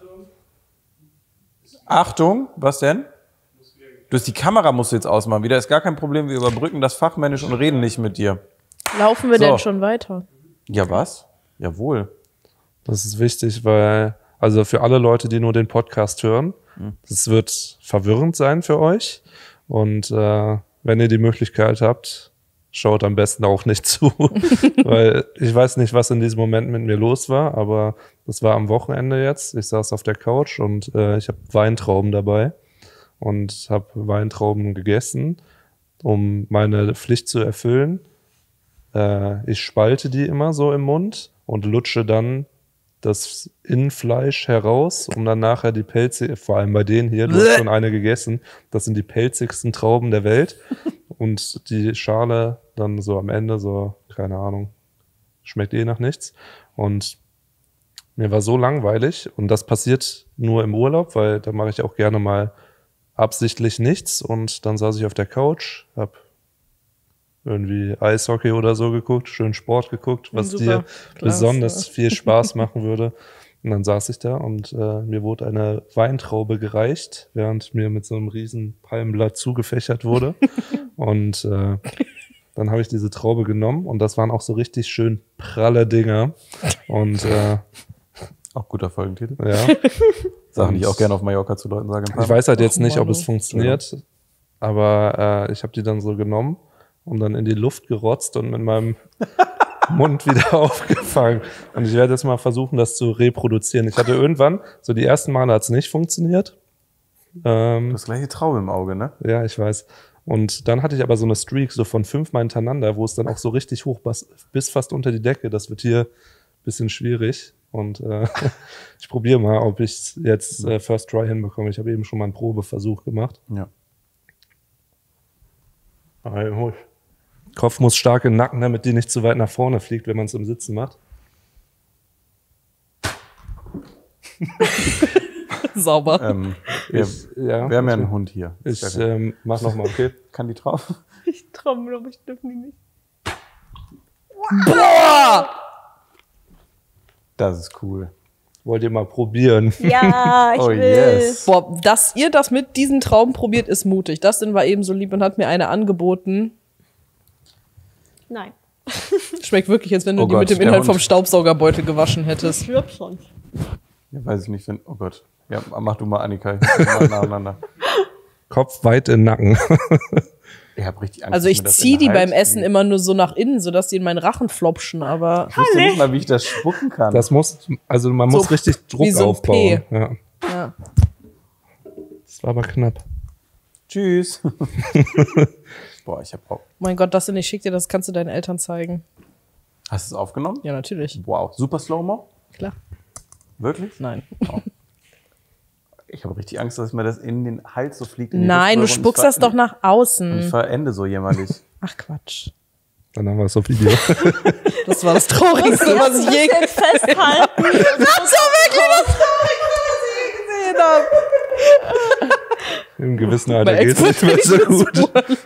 Achtung, was denn? Du hast die Kamera musst du jetzt ausmachen. Wieder ist gar kein Problem, wir überbrücken das fachmännisch und reden nicht mit dir. Laufen wir So. denn schon weiter? Ja, was? Jawohl. Das ist wichtig, weil, also für alle Leute, die nur den Podcast hören, das wird verwirrend sein für euch. Und äh, wenn ihr die Möglichkeit habt, schaut am besten auch nicht zu. Weil ich weiß nicht, was in diesem Moment mit mir los war, aber das war am Wochenende jetzt. Ich saß auf der Couch und äh, ich habe Weintrauben dabei und habe Weintrauben gegessen, um meine Pflicht zu erfüllen. Äh, ich spalte die immer so im Mund und lutsche dann das Innenfleisch heraus, um dann nachher die Pelze, vor allem bei denen hier, du hast schon eine gegessen, das sind die pelzigsten Trauben der Welt. Und die Schale dann so am Ende so, keine Ahnung, schmeckt eh nach nichts. Und mir war so langweilig und das passiert nur im Urlaub, weil da mache ich auch gerne mal absichtlich nichts. Und dann saß ich auf der Couch, hab irgendwie Eishockey oder so geguckt, schön Sport geguckt, was Super. dir Klasse. besonders viel Spaß machen würde. Und dann saß ich da und äh, mir wurde eine Weintraube gereicht, während mir mit so einem riesen Palmenblatt zugefächert wurde. Und äh, dann habe ich diese Traube genommen und das waren auch so richtig schön pralle Dinger. Und äh, Auch guter Folgentitel. ja, Sachen, die ich auch gerne auf Mallorca zu Leuten sage. Ich weiß halt jetzt Ach, nicht, ob Manu. es funktioniert, aber äh, ich habe die dann so genommen und dann in die Luft gerotzt und mit meinem Mund wieder aufgefangen. Und ich werde jetzt mal versuchen, das zu reproduzieren. Ich hatte irgendwann, so die ersten Male hat es nicht funktioniert. Ähm, Das gleiche Traum im Auge, ne? ja, ich weiß. Und dann hatte ich aber so eine Streak so von fünfmal hintereinander, wo es dann auch so richtig hoch bis, bis fast unter die Decke. Das wird hier ein bisschen schwierig. Und äh, ich probiere mal, ob ich jetzt äh, First Try hinbekomme. Ich habe eben schon mal einen Probeversuch gemacht. Ja. Kopf muss stark in den Nacken, damit die nicht zu weit nach vorne fliegt, wenn man es im Sitzen macht. Sauber. Ähm, wir, Ich, ja, wir haben ja einen Hund hier. Ich Ist ja- ähm, mach nochmal, okay? Kann die drauf? Ich trommel, aber ich dürfen die nicht. Das ist cool. Wollt ihr mal probieren? Ja, ich Oh, will. yes. Boah, dass ihr das mit diesen Trauben probiert, ist mutig. Dustin war eben so lieb und hat mir eine angeboten. Nein. Schmeckt wirklich, als wenn du Oh die Gott, mit dem der Inhalt Hund. vom Staubsaugerbeutel gewaschen hättest. Ich würd schon. Ja, weiß ich nicht, wenn. Oh Gott. Ja, mach du mal, Annika. Ich mach mal nacheinander. Kopf weit in den Nacken. Ich hab richtig Angst. Also dass ich mir das zieh in die den beim Hals Essen fliegt. immer nur so nach innen, sodass die in meinen Rachen flopschen, aber Ich wüsste nicht mal, wie ich das spucken kann. Das muss, also man So muss richtig Druck wie so ein aufbauen. P. Ja. ja. Das war aber knapp. Tschüss. Boah, ich hab auch. Mein Gott, Dustin, ich schick dir das, kannst du deinen Eltern zeigen. Hast du es aufgenommen? Ja, natürlich. Wow. Super Slow-Mo? Klar. Wirklich? Nein. Ich habe richtig Angst, dass mir das in den Hals so fliegt. In die Nein, du Luftröhre und spuckst ich das doch nach Und ich außen. verende so jämmerlich. Ach Quatsch. Dann haben wir es auf Video. Das war das Traurigste, was ich je Jetzt festhalten. Das war wirklich das Traurigste, was ich je gesehen habe. Im gewissen Alter Mein geht es nicht mehr so gut.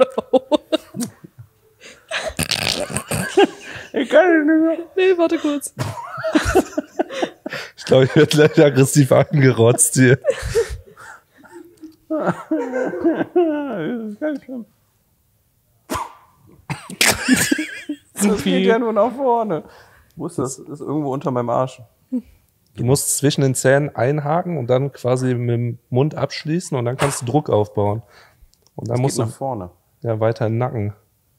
Ich kann nicht mehr. Nee, warte kurz. Ich glaube, ich werde gleich aggressiv angerotzt hier. Das ist ganz schlimm. Das geht ja nur nach vorne. Wo ist das? Das ist irgendwo unter meinem Arsch. Du musst zwischen den Zähnen einhaken und dann quasi mit dem Mund abschließen und dann kannst du Druck aufbauen. Und dann Das musst geht du nach vorne. ja weiter in den Nacken.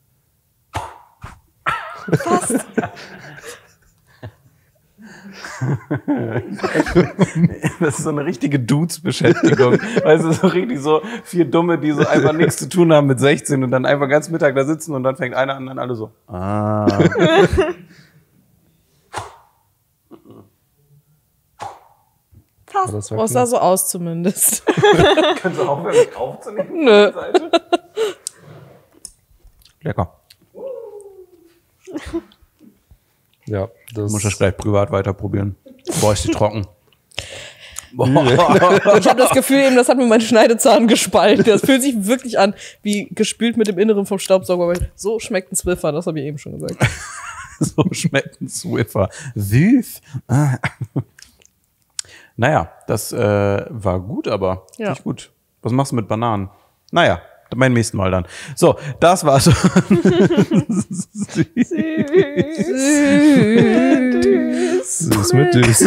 Das ist so eine richtige Dudes-Beschäftigung. Weißt du, so richtig so vier Dumme, die so einfach nichts zu tun haben mit sechzehn und dann einfach ganz Mittag da sitzen und dann fängt einer an, dann alle so. Ah. Aber das war Oh, es sah so aus zumindest. Kannst du aufhören, mich aufzunehmen? Nö. Lecker. ja, das Muss das gleich privat weiter probieren. Boah, ist die trocken. Boah. Ich habe das Gefühl, eben, das hat mir meinen Schneidezahn gespalten. Das fühlt sich wirklich an, wie gespült mit dem Inneren vom Staubsauger. Aber so schmeckt ein Swiffer, das habe ich eben schon gesagt. So schmeckt ein Swiffer. Süß. Ah. Naja, das äh, war gut, aber Ja. nicht gut. Was machst du mit Bananen? Naja, beim nächsten Mal dann. So, das war's. ist mit Düs.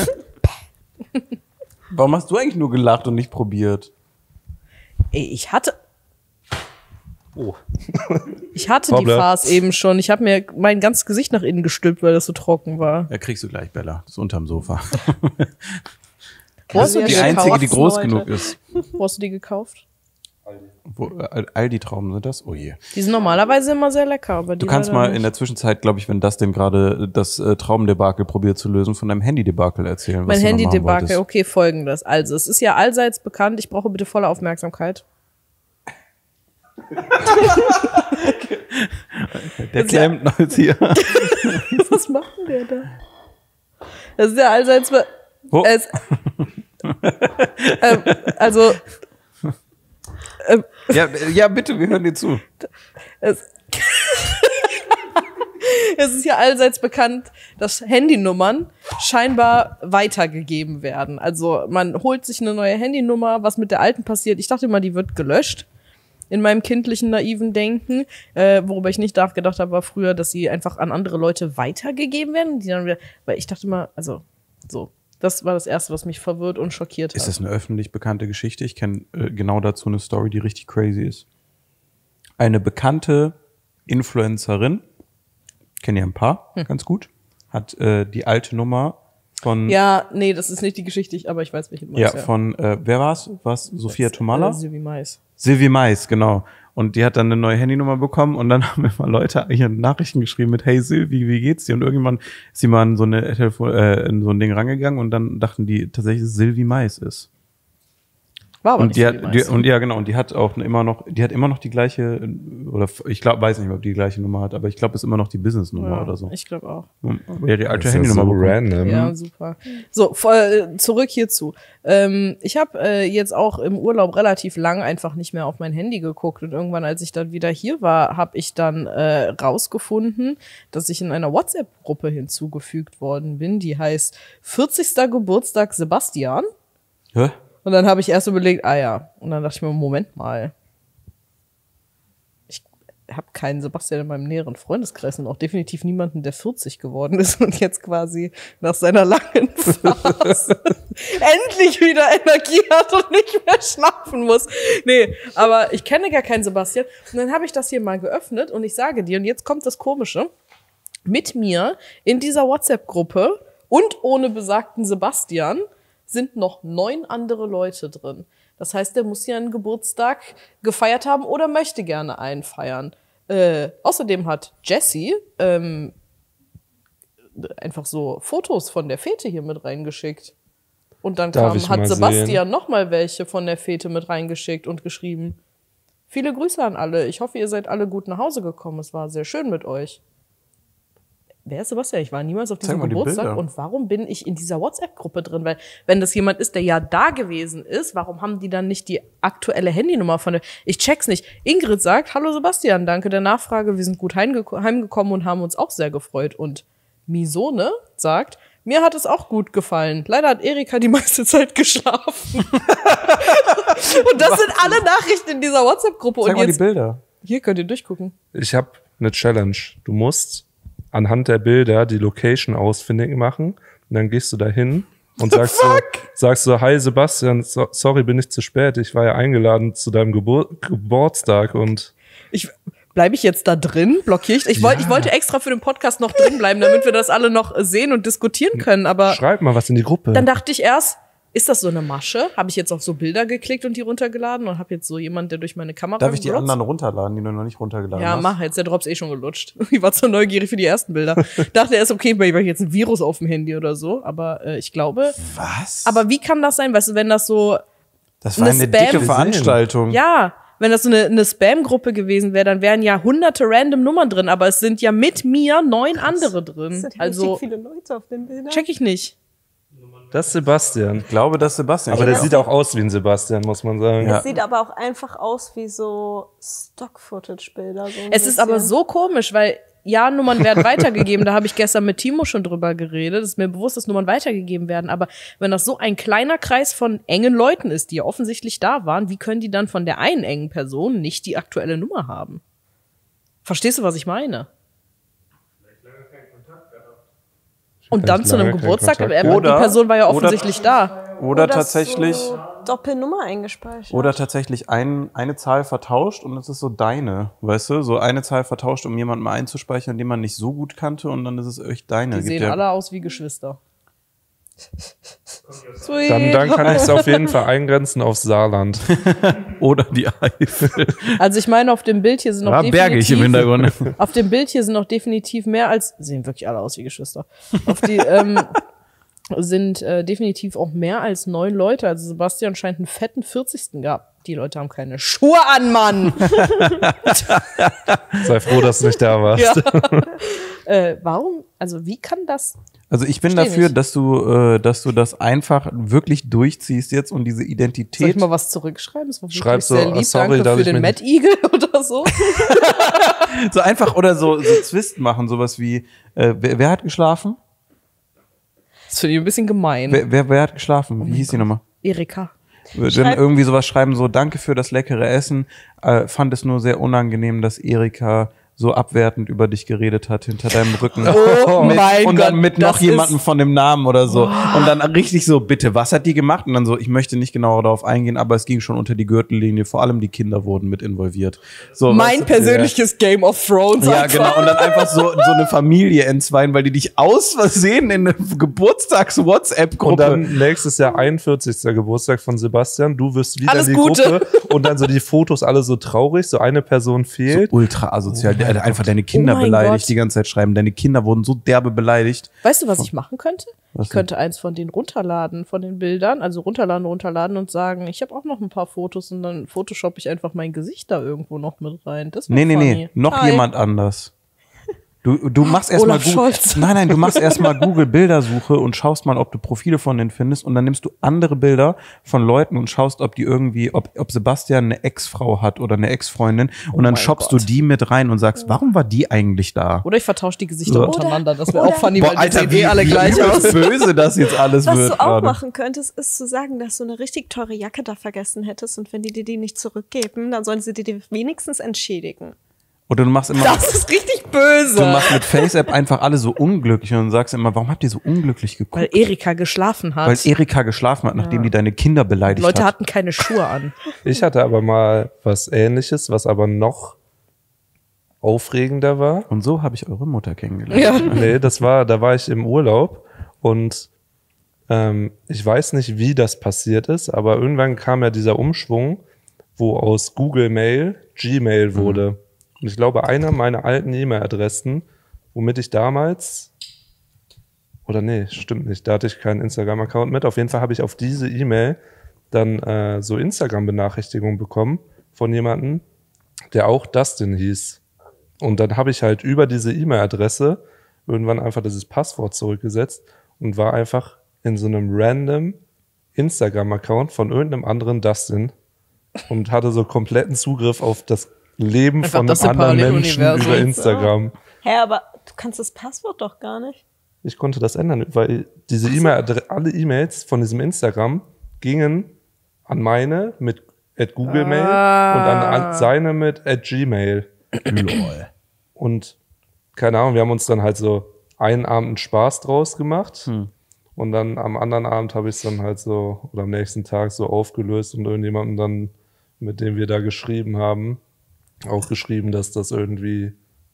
Warum hast du eigentlich nur gelacht und nicht probiert? Ey, ich hatte, Oh. ich hatte die Hoppla. Farce eben schon. Ich habe mir mein ganzes Gesicht nach innen gestülpt, weil das so trocken war. Ja, kriegst du gleich, Bella. Das ist unterm Sofa. Wo hast du Die die einzige, die gekauft? groß Leute. genug ist. Wo hast du die gekauft? Wo, äh, Aldi-Trauben sind das? Oh je. Die sind normalerweise immer sehr lecker, aber die Du kannst leider mal nicht. in der Zwischenzeit, glaube ich, wenn das denn gerade das äh, Traubendebakel probiert zu lösen, von deinem Handy-Debakel erzählen. was Mein du noch machen Handy-Debakel, wolltest. okay, folgendes. Also, es ist ja allseits bekannt, ich brauche bitte volle Aufmerksamkeit. Der klemmt noch jetzt hier. Was macht denn der da? Das ist ja allseits be Oh. es, ähm, also, ähm, Ja, äh, ja, bitte, wir hören dir zu. es, es ist ja allseits bekannt, dass Handynummern scheinbar weitergegeben werden. Also man holt sich eine neue Handynummer, was mit der alten passiert. Ich dachte immer, die wird gelöscht. In meinem kindlichen, naiven Denken, äh, worüber ich nicht nachgedacht habe, war früher, dass sie einfach an andere Leute weitergegeben werden. Die dann wieder, weil ich dachte immer, also so, Das war das Erste, was mich verwirrt und schockiert hat. Ist das eine öffentlich bekannte Geschichte? Ich kenne äh, genau dazu eine Story, die richtig crazy ist. Eine bekannte Influencerin, kenne ja ein paar, hm. ganz gut, hat äh, die alte Nummer von... Ja, nee, das ist nicht die Geschichte, aber ich weiß, welche du meinst. Ja, ja. von, äh, wer war's? Was? Sophia Tomalla? Äh, Silvi Mais. Silvi Mais, genau. Und die hat dann eine neue Handynummer bekommen und dann haben mir mal Leute hier Nachrichten geschrieben mit Hey Silvi, wie geht's dir? Und irgendwann ist sie mal in so, eine Telefon äh, in so ein Ding rangegangen und dann dachten die tatsächlich, dass es Silvi Mais ist. War aber und nicht die hat, Mais. die, und ja genau, und die hat auch immer noch, die hat immer noch die gleiche, oder ich glaube, weiß nicht, ob die die gleiche Nummer hat, aber ich glaube, es ist immer noch die Business-Nummer Ja, oder so. ich glaube auch. Ja, die alte Das ist Handynummer so bekommen. random. Ja, super. So, voll, zurück hierzu. Ähm, ich habe äh, jetzt auch im Urlaub relativ lang einfach nicht mehr auf mein Handy geguckt und irgendwann, als ich dann wieder hier war, habe ich dann äh, rausgefunden, dass ich in einer WhatsApp-Gruppe hinzugefügt worden bin, die heißt vierzigster Geburtstag Sebastian. Hä? Und dann habe ich erst überlegt, ah ja. Und dann dachte ich mir, Moment mal. Ich habe keinen Sebastian in meinem näheren Freundeskreis und auch definitiv niemanden, der vierzig geworden ist und jetzt quasi nach seiner langen Phase endlich wieder Energie hat und nicht mehr schlafen muss. Nee, aber ich kenne gar keinen Sebastian. Und dann habe ich das hier mal geöffnet und ich sage dir, und jetzt kommt das Komische, mit mir in dieser WhatsApp-Gruppe und ohne besagten Sebastian sind noch neun andere Leute drin. Das heißt, der muss ja einen Geburtstag gefeiert haben oder möchte gerne einen feiern. Äh, außerdem hat Jessie ähm, einfach so Fotos von der Fete hier mit reingeschickt. Und dann Darf kam, ich hat mal Sebastian sehen? noch mal welche von der Fete mit reingeschickt und geschrieben. Viele Grüße an alle. Ich hoffe, ihr seid alle gut nach Hause gekommen. Es war sehr schön mit euch. Wer ist Sebastian? Ich war niemals auf diesem Zeig mal die Geburtstag. Bilder. Und warum bin ich in dieser WhatsApp-Gruppe drin? Weil, wenn das jemand ist, der ja da gewesen ist, warum haben die dann nicht die aktuelle Handynummer von der... Ich check's nicht. Ingrid sagt, hallo Sebastian, danke der Nachfrage. Wir sind gut heimgeko- heimgekommen und haben uns auch sehr gefreut. Und Misone sagt, mir hat es auch gut gefallen. Leider hat Erika die meiste Zeit geschlafen. Und das sind alle Nachrichten in dieser WhatsApp-Gruppe. Zeig Und mal die jetzt, Bilder. hier könnt ihr durchgucken. Ich habe eine Challenge. Du musst anhand der Bilder die Location ausfindig machen und dann gehst du da hin und sagst so, sagst so, hi Sebastian, so, sorry, bin ich zu spät. Ich war ja eingeladen zu deinem Gebur- Geburtstag und Ich, bleibe ich jetzt da drin? Blockiere ich? Ich, wollt, ich wollte extra für den Podcast noch drin bleiben, damit wir das alle noch sehen und diskutieren können, aber schreib mal was in die Gruppe. dann dachte ich erst, ist das so eine Masche? Habe ich jetzt auf so Bilder geklickt und die runtergeladen und habe jetzt so jemand, der durch meine Kamera Darf ich die glotzt? anderen runterladen, die du noch nicht runtergeladen Ja, hast? mach, jetzt der Drops eh schon gelutscht. Ich war zu neugierig für die ersten Bilder. Dachte erst, okay, weil ich jetzt ein Virus auf dem Handy oder so, aber äh, ich glaube. Was? Aber wie kann das sein? Weißt du, wenn das so, das war eine eine dicke Spam- Veranstaltung. ja, wenn das so eine, eine Spam-Gruppe gewesen wäre, dann wären ja hunderte random Nummern drin, aber es sind ja mit mir neun andere drin. Es sind Also, richtig viele Leute auf den Bildern. check ich nicht. Das ist Sebastian. Ich glaube, das ist Sebastian. Aber der Ja. sieht auch aus wie ein Sebastian, muss man sagen. Ja. Es sieht aber auch einfach aus wie so Stock-Footage-Bilder. So ein Es ist aber bisschen. so komisch, weil ja, Nummern werden weitergegeben. Da habe ich gestern mit Timo schon drüber geredet. Es ist mir bewusst, dass Nummern weitergegeben werden. Aber wenn das so ein kleiner Kreis von engen Leuten ist, die ja offensichtlich da waren, wie können die dann von der einen engen Person nicht die aktuelle Nummer haben? Verstehst du, was ich meine? Und dann Vielleicht zu einem lange keinen Geburtstag, Kontakt aber gehabt. die Person war ja Oder- offensichtlich da. Oder Oder tatsächlich, So Doppelnummer eingespeichert. oder tatsächlich ein, eine Zahl vertauscht und es ist so deine, weißt du? So eine Zahl vertauscht, um jemanden mal einzuspeichern, den man nicht so gut kannte und dann ist es echt deine. Die Gibt sehen ja- alle aus wie Geschwister. Sweet. Dann, dann kann ich es auf jeden Fall eingrenzen aufs Saarland. Oder die Eifel. Also ich meine, auf dem Bild hier sind noch War bergig im Hintergrund. Auf dem Bild hier sind noch definitiv mehr als, sehen wirklich alle aus wie Geschwister. Auf die, ähm, sind äh, definitiv auch mehr als neun Leute. Also Sebastian scheint einen fetten vierzigsten gehabt. Die Leute haben keine Schuhe an, Mann! Sei froh, dass du nicht da warst. Ja. äh, warum? Also wie kann das? Also ich bin Versteh dafür, nicht. dass du, äh, dass du das einfach wirklich durchziehst jetzt und diese Soll ich Identität. mal was zurückschreiben? Das war wirklich Schreib so, sehr oh, lieb. sorry, Danke dass für ich den mir Mad Eagle oder so. So einfach oder so, so Twist machen, sowas wie, äh, wer, wer hat geschlafen? Das finde ich ein bisschen gemein. Wer, wer, wer hat geschlafen? Wie hieß die nochmal? Erika. Dann Schreib- irgendwie sowas schreiben, so danke für das leckere Essen, äh, fand es nur sehr unangenehm, dass Erika so abwertend über dich geredet hat hinter deinem Rücken. Oh mit, mein und dann Gott, mit noch das jemandem ist- von dem Namen oder so. Und dann richtig so, bitte, was hat die gemacht? Und dann so, ich möchte nicht genauer darauf eingehen, aber es ging schon unter die Gürtellinie. Vor allem die Kinder wurden mit involviert. So, Mein weißt du, persönliches Game of Thrones. ja, einfach. genau. Und dann einfach so, so eine Familie entzweien, weil die dich aus Versehen in eine Und Geburtstags-WhatsApp-Gruppe. dann nächstes Jahr einundvierzigster Geburtstag von Sebastian. Du wirst wieder Alles in die Gute. Gruppe und dann so die Fotos alle so traurig. So eine Person fehlt. ultra asozial. Der hat einfach deine Kinder Oh mein beleidigt, Gott. die ganze Zeit schreiben. Deine Kinder wurden so derbe beleidigt. Weißt du, was ich machen könnte? Was Ich könnte eins von denen runterladen, von den Bildern, also runterladen, runterladen und sagen, ich habe auch noch ein paar Fotos und dann photoshop ich einfach mein Gesicht da irgendwo noch mit rein. Das wär Nee, nee, funny. nee. Noch Hi. jemand anders. Du, du machst erstmal Olaf Google. Scholz. Nein, nein, du machst erstmal Google Bildersuche und schaust mal, ob du Profile von denen findest und dann nimmst du andere Bilder von Leuten und schaust, ob die irgendwie, ob, ob Sebastian eine Ex-Frau hat oder eine Ex-Freundin und dann mein shoppst Gott. du die mit rein und sagst, warum war die eigentlich da? Oder ich vertausche die Gesichter Oder- untereinander. Das wäre oder- auch funny, weil die sehen eh alle wie gleich aus. böse das jetzt alles Was wird du auch gerade. machen könntest, ist zu sagen, dass du eine richtig teure Jacke da vergessen hättest und wenn die dir die nicht zurückgeben, dann sollen sie dir die wenigstens entschädigen. Oder du machst immer, Das ist richtig böse. du machst mit FaceApp einfach alle so unglücklich und sagst immer, warum habt ihr so unglücklich geguckt? Weil Erika geschlafen hat. Weil Erika geschlafen hat, nachdem die deine Kinder beleidigt Leute hat. hatten keine Schuhe an. Ich hatte aber mal was Ähnliches, was aber noch aufregender war. Und so habe ich eure Mutter kennengelernt. Ja. Nee, das war, da war ich im Urlaub und ähm, ich weiß nicht, wie das passiert ist, aber irgendwann kam ja dieser Umschwung, wo aus Google Mail Gmail wurde. Und ich glaube, einer meiner alten E-Mail-Adressen, womit ich damals, oder nee, stimmt nicht, da hatte ich keinen Instagram-Account mit. Auf jeden Fall habe ich auf diese E-Mail dann äh, so Instagram-Benachrichtigungen bekommen von jemandem, der auch Dustin hieß. Und dann habe ich halt über diese E-Mail-Adresse irgendwann einfach dieses Passwort zurückgesetzt und war einfach in so einem random Instagram-Account von irgendeinem anderen Dustin und hatte so kompletten Zugriff auf das Leben Einfach von das einem im anderen Menschen Paralleluniversum. über Instagram. Hä, aber du kannst das Passwort doch gar nicht. Ich konnte das ändern, weil diese E-Mail, alle E-Mails von diesem Instagram gingen an meine mit at Google Mail Ah. und an, an seine mit at Gmail. Lol. Und keine Ahnung, wir haben uns dann halt so einen Abend einen Spaß draus gemacht. Hm. Und dann am anderen Abend habe ich es dann halt so, oder am nächsten Tag so aufgelöst und irgendjemandem dann, mit dem wir da geschrieben haben, auch geschrieben, dass das irgendwie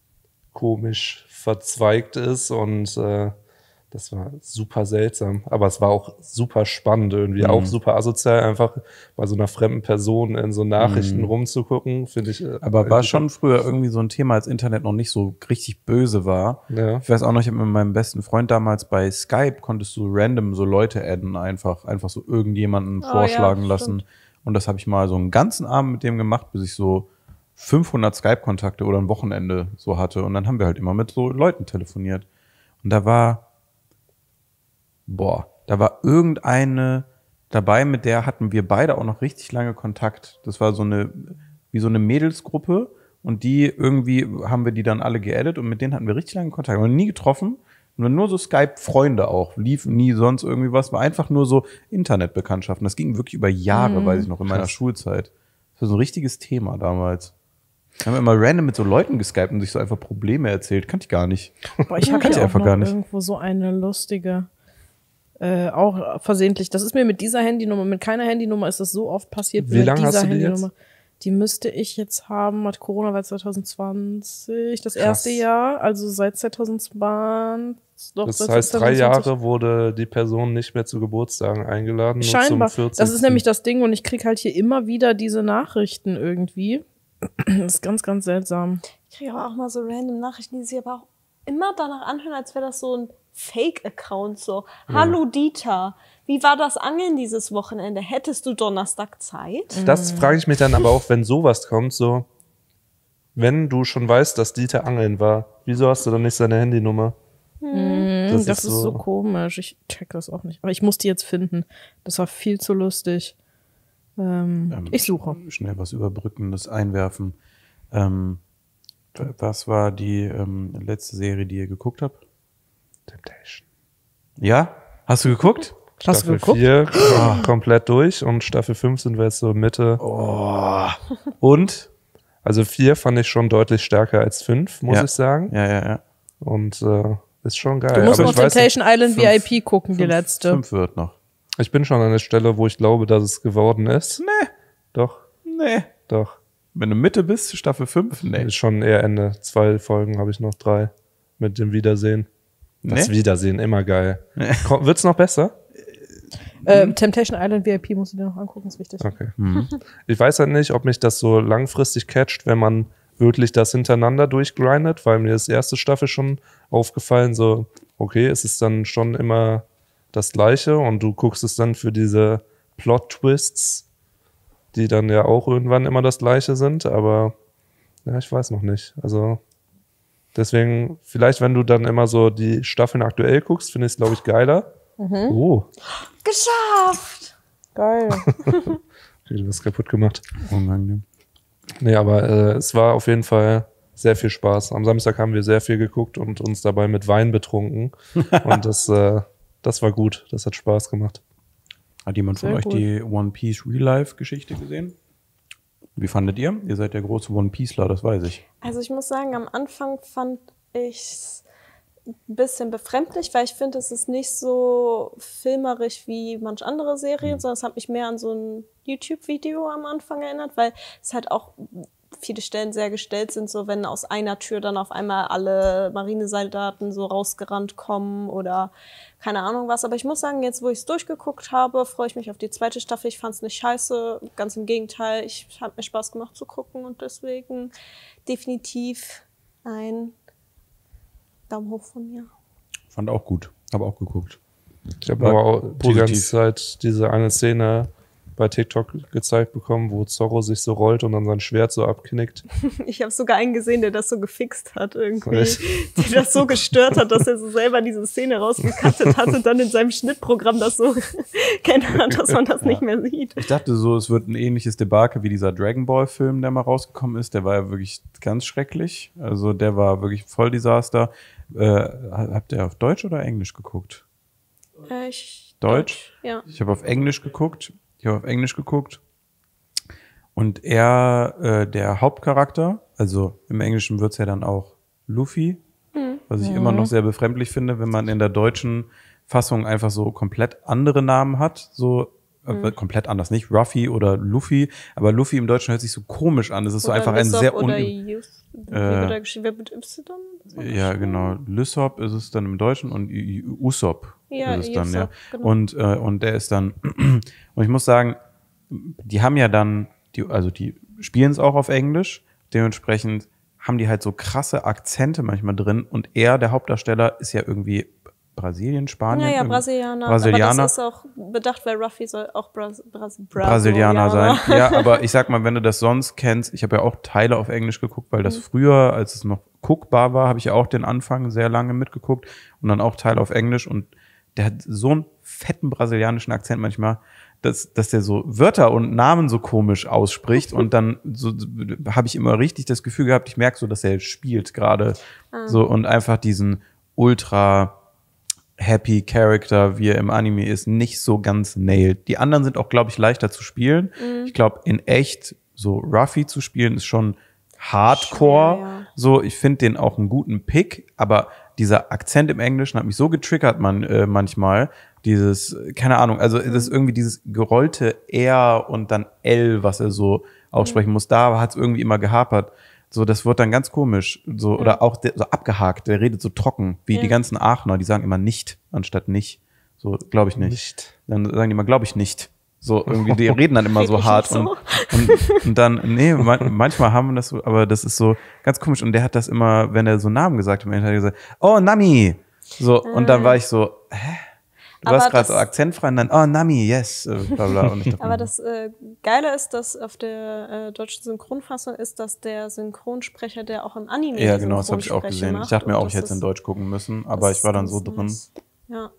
komisch verzweigt ist und äh, das war super seltsam. Aber es war auch super spannend irgendwie, Mhm. auch super asozial, einfach bei so einer fremden Person in so Nachrichten rumzugucken, finde ich. äh, Aber war super- schon früher irgendwie so ein Thema, als Internet noch nicht so richtig böse war. Ja. Ich weiß auch noch, ich habe mit meinem besten Freund damals bei Skype, konntest du random so Leute adden, einfach, einfach so irgendjemanden Oh, ja, vorschlagen stimmt. lassen. Und das habe ich mal so einen ganzen Abend mit dem gemacht, bis ich so fünfhundert Skype-Kontakte oder ein Wochenende so hatte. Und dann haben wir halt immer mit so Leuten telefoniert. Und da war, boah, da war irgendeine dabei, mit der hatten wir beide auch noch richtig lange Kontakt. Das war so eine, wie so eine Mädelsgruppe. Und die irgendwie haben wir die dann alle geaddet und mit denen hatten wir richtig lange Kontakt. Wir haben nie getroffen, nur nur so Skype-Freunde auch. Lief nie sonst irgendwie was, war einfach nur so Internetbekanntschaften. Das ging wirklich über Jahre, weiß ich noch, in meiner Krass. Schulzeit. Das war so ein richtiges Thema damals. Wir haben immer random mit so Leuten geskypt und sich so einfach Probleme erzählt. Kannte ich gar nicht. Boah, ich habe Kannte ich hier auch einfach noch gar nicht. irgendwo so eine lustige, äh, auch versehentlich. Das ist mir mit dieser Handynummer, mit keiner Handynummer ist das so oft passiert Wie mit lange dieser hast du die Handynummer. jetzt? Die müsste ich jetzt haben, hat Corona war zwanzig zwanzig, das Krass. erste Jahr, also seit zwanzig zwanzig. Doch, Das seit heißt, drei zwanzig zwanzig. Jahre wurde die Person nicht mehr zu Geburtstagen eingeladen. Nur Scheinbar. Zum vierzigsten Das ist nämlich das Ding und ich krieg halt hier immer wieder diese Nachrichten irgendwie. Das ist ganz, ganz seltsam. Ich kriege aber auch mal so random Nachrichten, die sich aber auch immer danach anhören, als wäre das so ein Fake-Account. So, hallo Dieter, wie war das Angeln dieses Wochenende? Hättest du Donnerstag Zeit? Das frage ich mich dann aber auch, wenn sowas kommt, so, wenn du schon weißt, dass Dieter angeln war, wieso hast du dann nicht seine Handynummer? Das, Das ist, ist so, so- komisch. Ich check das auch nicht. Aber ich muss die jetzt finden. Das war viel zu lustig. Ähm, Ähm, ich suche. Schnell was Überbrückendes einwerfen. Ähm, w- was war die ähm, letzte Serie, die ihr geguckt habt? Temptation. Ja? Hast du geguckt? Hast du Staffel geguckt? vier komplett durch und Staffel fünf sind wir jetzt so Mitte. Oh. Und? Also vier fand ich schon deutlich stärker als fünf, muss Ja. ich sagen. Ja, ja, ja. Und äh, ist schon geil. Du musst Aber noch ich weiß nicht, Temptation Island fünf- V I P gucken, die fünf- letzte. Fünf wird noch. ich bin schon an der Stelle, wo ich glaube, dass es geworden ist. Nee, Doch, nee. doch. Wenn du Mitte bist, Staffel fünf, nee. Ist schon eher Ende. Zwei Folgen habe ich noch, drei. Mit dem Wiedersehen. Das Nee? Wiedersehen, immer geil. Nee. Ko- Wird's noch besser? Ähm, Temptation Island V I P musst du dir noch angucken, ist wichtig. Okay. Mhm. Ich weiß halt nicht, ob mich das so langfristig catcht, wenn man wirklich das hintereinander durchgrindet, weil mir das erste Staffel schon aufgefallen, so, okay, es ist dann schon immer das Gleiche und du guckst es dann für diese Plot-Twists, die dann ja auch irgendwann immer das Gleiche sind, aber ja, ich weiß noch nicht. Also deswegen, vielleicht, wenn du dann immer so die Staffeln aktuell guckst, finde ich es, glaube ich, geiler. Oh, Geschafft! Geil. okay, du hast kaputt gemacht. Unangenehm. Nee, aber äh, es war auf jeden Fall sehr viel Spaß. Am Samstag haben wir sehr viel geguckt und uns dabei mit Wein betrunken. Und das, äh, das war gut. Das hat Spaß gemacht. Hat jemand von Sehr euch gut. die One Piece Real Life Geschichte gesehen? Wie fandet ihr? Ihr seid der große One Pieceler, das weiß ich. Also ich muss sagen, am Anfang fand ich's ein bisschen befremdlich, weil ich finde, es ist nicht so filmerisch wie manch andere Serien, sondern es hat mich mehr an so ein YouTube-Video am Anfang erinnert, weil es halt auch viele Stellen sehr gestellt sind, so wenn aus einer Tür dann auf einmal alle Marinesoldaten so rausgerannt kommen oder keine Ahnung was. Aber ich muss sagen, jetzt wo ich es durchgeguckt habe, freue ich mich auf die zweite Staffel. Ich fand es nicht scheiße, ganz im Gegenteil. Ich hat mir Spaß gemacht zu gucken und deswegen definitiv ein Daumen hoch von mir. Fand auch gut. Habe auch geguckt. Ich habe War aber auch die positiv. ganze Zeit diese eine Szene bei TikTok gezeigt bekommen, wo Zorro sich so rollt und dann sein Schwert so abknickt. Ich habe sogar einen gesehen, der das so gefixt hat irgendwie. Echt? Der das so gestört hat, dass er so selber diese Szene rausgekattet hat und dann in seinem Schnittprogramm das so geändert hat, dass man das nicht mehr sieht. Ich dachte so, es wird ein ähnliches Debakel wie dieser Dragon Ball Film, der mal rausgekommen ist. Der war ja wirklich ganz schrecklich. Also der war wirklich voll Desaster. Äh, habt ihr auf Deutsch oder Englisch geguckt? Äh, ich, Deutsch? Ja. Ich habe auf Englisch geguckt. Ich habe auf Englisch geguckt. Und er, äh, der Hauptcharakter, also im Englischen wird's ja dann auch Luffy, was ich immer noch sehr befremdlich finde, wenn man in der deutschen Fassung einfach so komplett andere Namen hat, so äh, komplett anders, nicht Ruffy oder Luffy, aber Luffy im Deutschen hört sich so komisch an. Es ist so Oder einfach ein Lissop sehr oder un Youth. Wie Äh, wird er geschrieben? Wer mit Y? ja, genau. Lysop ist es dann im Deutschen und I- I- Usopp Ja, ist es dann, Usopp, ja. genau. Und, äh, und der ist dann, und ich muss sagen, die haben ja dann, die, also die spielen es auch auf Englisch, dementsprechend haben die halt so krasse Akzente manchmal drin und er, der Hauptdarsteller, ist ja irgendwie Brasilien, Spanien. Ja, ja, irgendwie- Brasilianer. Brasilianer. Aber das ist auch bedacht, weil Ruffy soll auch Bras Bras Brasilianer sein. Ja, aber ich sag mal, wenn du das sonst kennst, ich habe ja auch Teile auf Englisch geguckt, weil das Mhm. früher, als es noch guckbar war, habe ich ja auch den Anfang sehr lange mitgeguckt und dann auch Teile auf Englisch und der hat so einen fetten brasilianischen Akzent manchmal, dass, dass der so Wörter und Namen so komisch ausspricht und dann so habe ich immer richtig das Gefühl gehabt, ich merke so, dass er spielt gerade so und einfach diesen ultra Happy Character, wie er im Anime ist, nicht so ganz nailed. Die anderen sind auch, glaube ich, leichter zu spielen. Ich glaube, in echt so Ruffy zu spielen ist schon Hardcore. Schwer, ja. So, ich finde den auch einen guten Pick, aber dieser Akzent im Englischen hat mich so getriggert man äh, manchmal. Dieses, keine Ahnung, also das ist irgendwie dieses gerollte R und dann L, was er so aussprechen muss. Da hat es irgendwie immer gehapert. So, das wird dann ganz komisch. So, oder auch der, so abgehakt, der redet so trocken, wie Ja. die ganzen Aachener, die sagen immer nicht, anstatt nicht. So, glaube ich nicht. Nicht. Dann sagen die immer, glaube ich nicht. So, irgendwie, die reden dann immer Red so ich hart. nicht Und, und, und dann, nee, man, manchmal haben wir das so, aber das ist so ganz komisch. Und der hat das immer, wenn er so Namen gesagt hat, hat er gesagt, oh, Nami. So, und dann war ich so, hä? Du Aber warst gerade das- so akzentfrei und dann, oh, Nami, yes, äh, bla bla. Und ich dachte, Aber das äh, Geile ist, dass auf der äh, deutschen Synchronfassung ist, dass der Synchronsprecher, der auch im Anime ja, die genau, das habe ich auch Synchronsprecher gesehen. macht. Ich dachte mir Und auch, ich das hätte es in ist- Deutsch gucken müssen, aber das ich war dann ist so ganz drin. nice. Ja.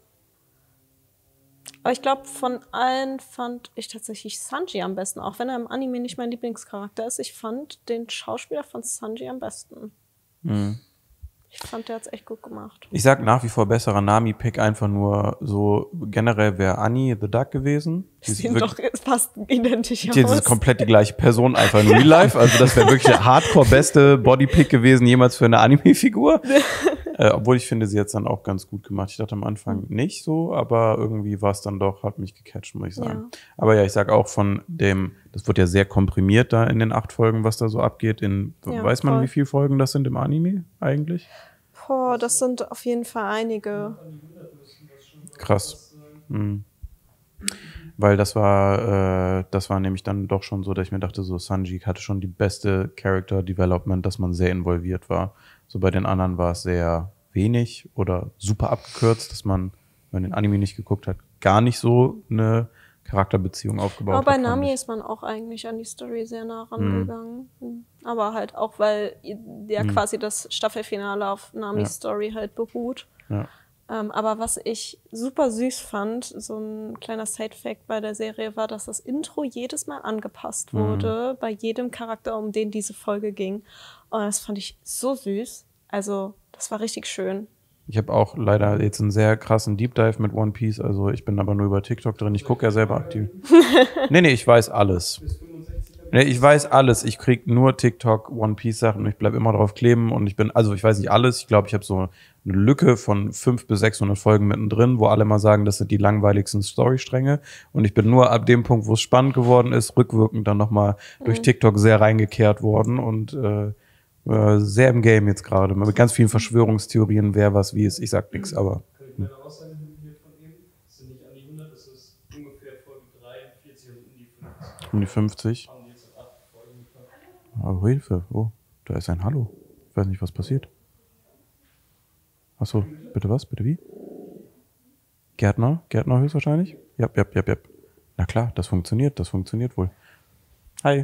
Aber ich glaube, von allen fand ich tatsächlich Sanji am besten, auch wenn er im Anime nicht mein Lieblingscharakter ist. Ich fand den Schauspieler von Sanji am besten. Mhm. Ich fand, der hat's echt gut gemacht. Ich sag nach wie vor besserer Nami-Pick, einfach nur so generell wäre Annie the Duck gewesen. Die Sehen doch fast identisch die, das ist aus. komplett die gleiche Person, einfach in Real Life. Also das wäre wirklich der Hardcore-beste Bodypick gewesen jemals für eine Anime-Figur. äh, obwohl ich finde, sie hat's dann auch ganz gut gemacht. Ich dachte am Anfang nicht so, aber irgendwie war es dann doch, hat mich gecatcht, muss ich sagen. Ja. Aber ja, ich sag auch von dem, das wird ja sehr komprimiert da in den acht Folgen, was da so abgeht. In, Ja, weiß man, voll. wie viele Folgen das sind im Anime eigentlich? Boah, das sind auf jeden Fall einige. Krass. Mhm. Weil das war, äh, das war nämlich dann doch schon so, dass ich mir dachte, so Sanji hatte schon die beste Character Development, dass man sehr involviert war. So bei den anderen war es sehr wenig oder super abgekürzt, dass man, wenn man den Anime nicht geguckt hat, gar nicht so eine Charakterbeziehung aufgebaut Aber bei hat. fand Nami ich. ist man auch eigentlich an die Story sehr nah rangegangen. Mhm. Aber halt auch, weil ja quasi das Staffelfinale auf Namis Ja. Story halt beruht. Ja. Ähm, aber was ich super süß fand, so ein kleiner Side-Fact bei der Serie war, dass das Intro jedes Mal angepasst wurde, bei jedem Charakter, um den diese Folge ging. Und das fand ich so süß. Also, das war richtig schön. Ich habe auch leider jetzt einen sehr krassen Deep Dive mit One Piece, also ich bin aber nur über TikTok drin. Ich gucke ja selber aktiv. nee, nee, ich weiß alles. Nee, ich weiß alles. Ich krieg nur TikTok One Piece Sachen und ich bleib immer drauf kleben und ich bin, also ich weiß nicht alles. Ich glaube, ich habe so eine Lücke von fünfhundert bis sechshundert Folgen mittendrin, wo alle mal sagen, das sind die langweiligsten Storystränge und ich bin nur ab dem Punkt, wo es spannend geworden ist, rückwirkend dann nochmal mhm. durch TikTok sehr reingekehrt worden und äh, äh, sehr im Game jetzt gerade. Mit ganz vielen Verschwörungstheorien, wer was wie ist. Ich sag nichts, aber. Kann ich meine Aussage hier von eben? Das sind nicht an die hundert, das ist ungefähr Folge dreiundvierzig und um die fünfzig. Um die fünfzig. Haben die jetzt in acht Folgen gepackt. Oh, Hilfe. Oh, da ist ein Hallo. Ich weiß nicht, was passiert. Achso, bitte was? Bitte wie? Gärtner? Gärtner höchstwahrscheinlich? Ja, ja, ja, ja. Na klar, das funktioniert. Das funktioniert wohl. Hi.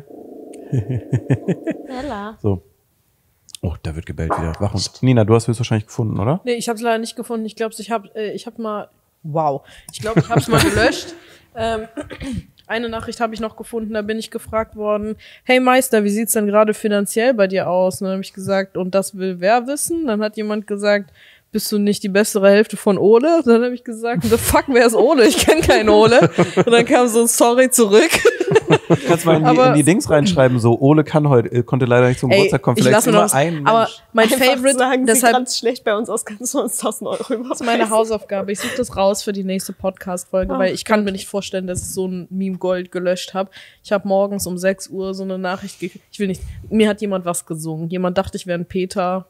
Bella. So. Oh, da wird gebellt wieder. Warum? Nina, du hast höchstwahrscheinlich gefunden, oder? Nee, ich habe es leider nicht gefunden. Ich glaube, ich habe äh, ich hab mal, wow, ich glaube, ich habe es mal gelöscht. Ähm, eine Nachricht habe ich noch gefunden, da bin ich gefragt worden, hey Meister, wie sieht's denn gerade finanziell bei dir aus? Und dann habe ich gesagt, und das will wer wissen? Dann hat jemand gesagt, bist du nicht die bessere Hälfte von Ole? Dann habe ich gesagt, the fuck, wer ist Ole? Ich kenne keinen Ole. Und dann kam so ein Sorry zurück. Kannst mal in die, Aber- in die Dings reinschreiben, so, Ole kann heute, äh, konnte leider nicht zum Ey, Geburtstag kommen. ich Vielleicht lasse mir immer noch was, ein aber Mensch. mein Einfach Favorite, sagen, deshalb, sieht ganz schlecht bei uns aus, kannst du uns tausend Euro überweisen. das ist meine Hausaufgabe. Ich suche das raus für die nächste Podcast-Folge, Ach, weil ich kann mir nicht vorstellen, dass ich so ein Meme Gold gelöscht habe. Ich habe morgens um sechs Uhr so eine Nachricht gekriegt. Ich will nicht, mir hat jemand was gesungen. Jemand dachte, ich wäre ein Peter.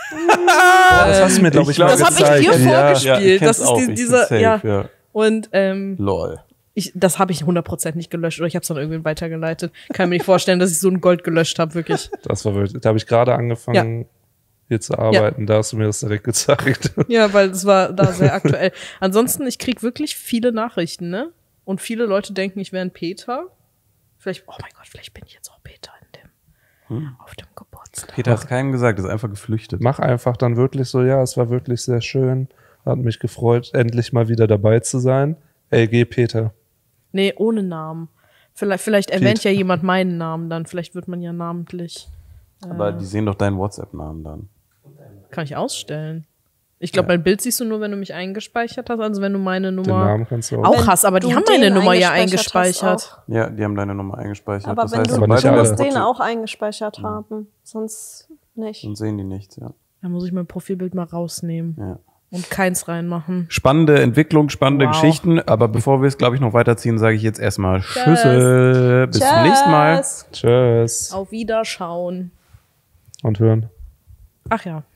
Boah, das hast du mir, glaube ich, ich glaub, mal Das habe gezeigt. ich dir ja. vorgespielt. ich kenn's das ist auch, die, ich dieser, safe, ja. ja. Und ähm, Lol. ich, das habe ich hundert Prozent nicht gelöscht oder ich habe es dann irgendwie weitergeleitet. Kann mir nicht vorstellen, dass ich so ein Gold gelöscht habe, wirklich. Das war wirklich, da habe ich gerade angefangen, hier zu arbeiten. Da hast du mir das direkt gezeigt. Ja, weil das war da sehr aktuell. Ansonsten, ich krieg wirklich viele Nachrichten, ne? Und viele Leute denken, ich wäre ein Peter. Vielleicht, oh mein Gott, vielleicht bin ich jetzt auch Peter in dem, Hm. auf dem Geburtstag. Peter hat es keinem gesagt, ist einfach geflüchtet. Mach einfach dann wirklich so, ja, es war wirklich sehr schön. Hat mich gefreut, endlich mal wieder dabei zu sein. L G Peter. Nee, ohne Namen. Vielleicht, vielleicht erwähnt Pete. ja jemand meinen Namen dann. Vielleicht wird man ja namentlich. Aber die sehen doch deinen WhatsApp-Namen dann. Kann ich ausstellen. Ich glaube, mein Bild siehst du nur, wenn du mich eingespeichert hast. Also wenn du meine Den Nummer Namen kannst du auch. auch Wenn hast. Aber die du haben meine den Nummer ja eingespeichert hast eingespeichert. Ja, die haben deine Nummer eingespeichert. Aber das wenn heißt, du, aber du nicht musst alle. den auch eingespeichert haben, sonst nicht. Dann sehen die nichts, ja. Da muss ich mein Profilbild mal rausnehmen ja. und keins reinmachen. Spannende Entwicklung, spannende Wow. Geschichten. Aber bevor wir es, glaube ich, noch weiterziehen, sage ich jetzt erstmal Tschüss. Bis zum nächsten Mal. Tschüss. Tschüss. Auf Wiederschauen. Und hören. Ach ja.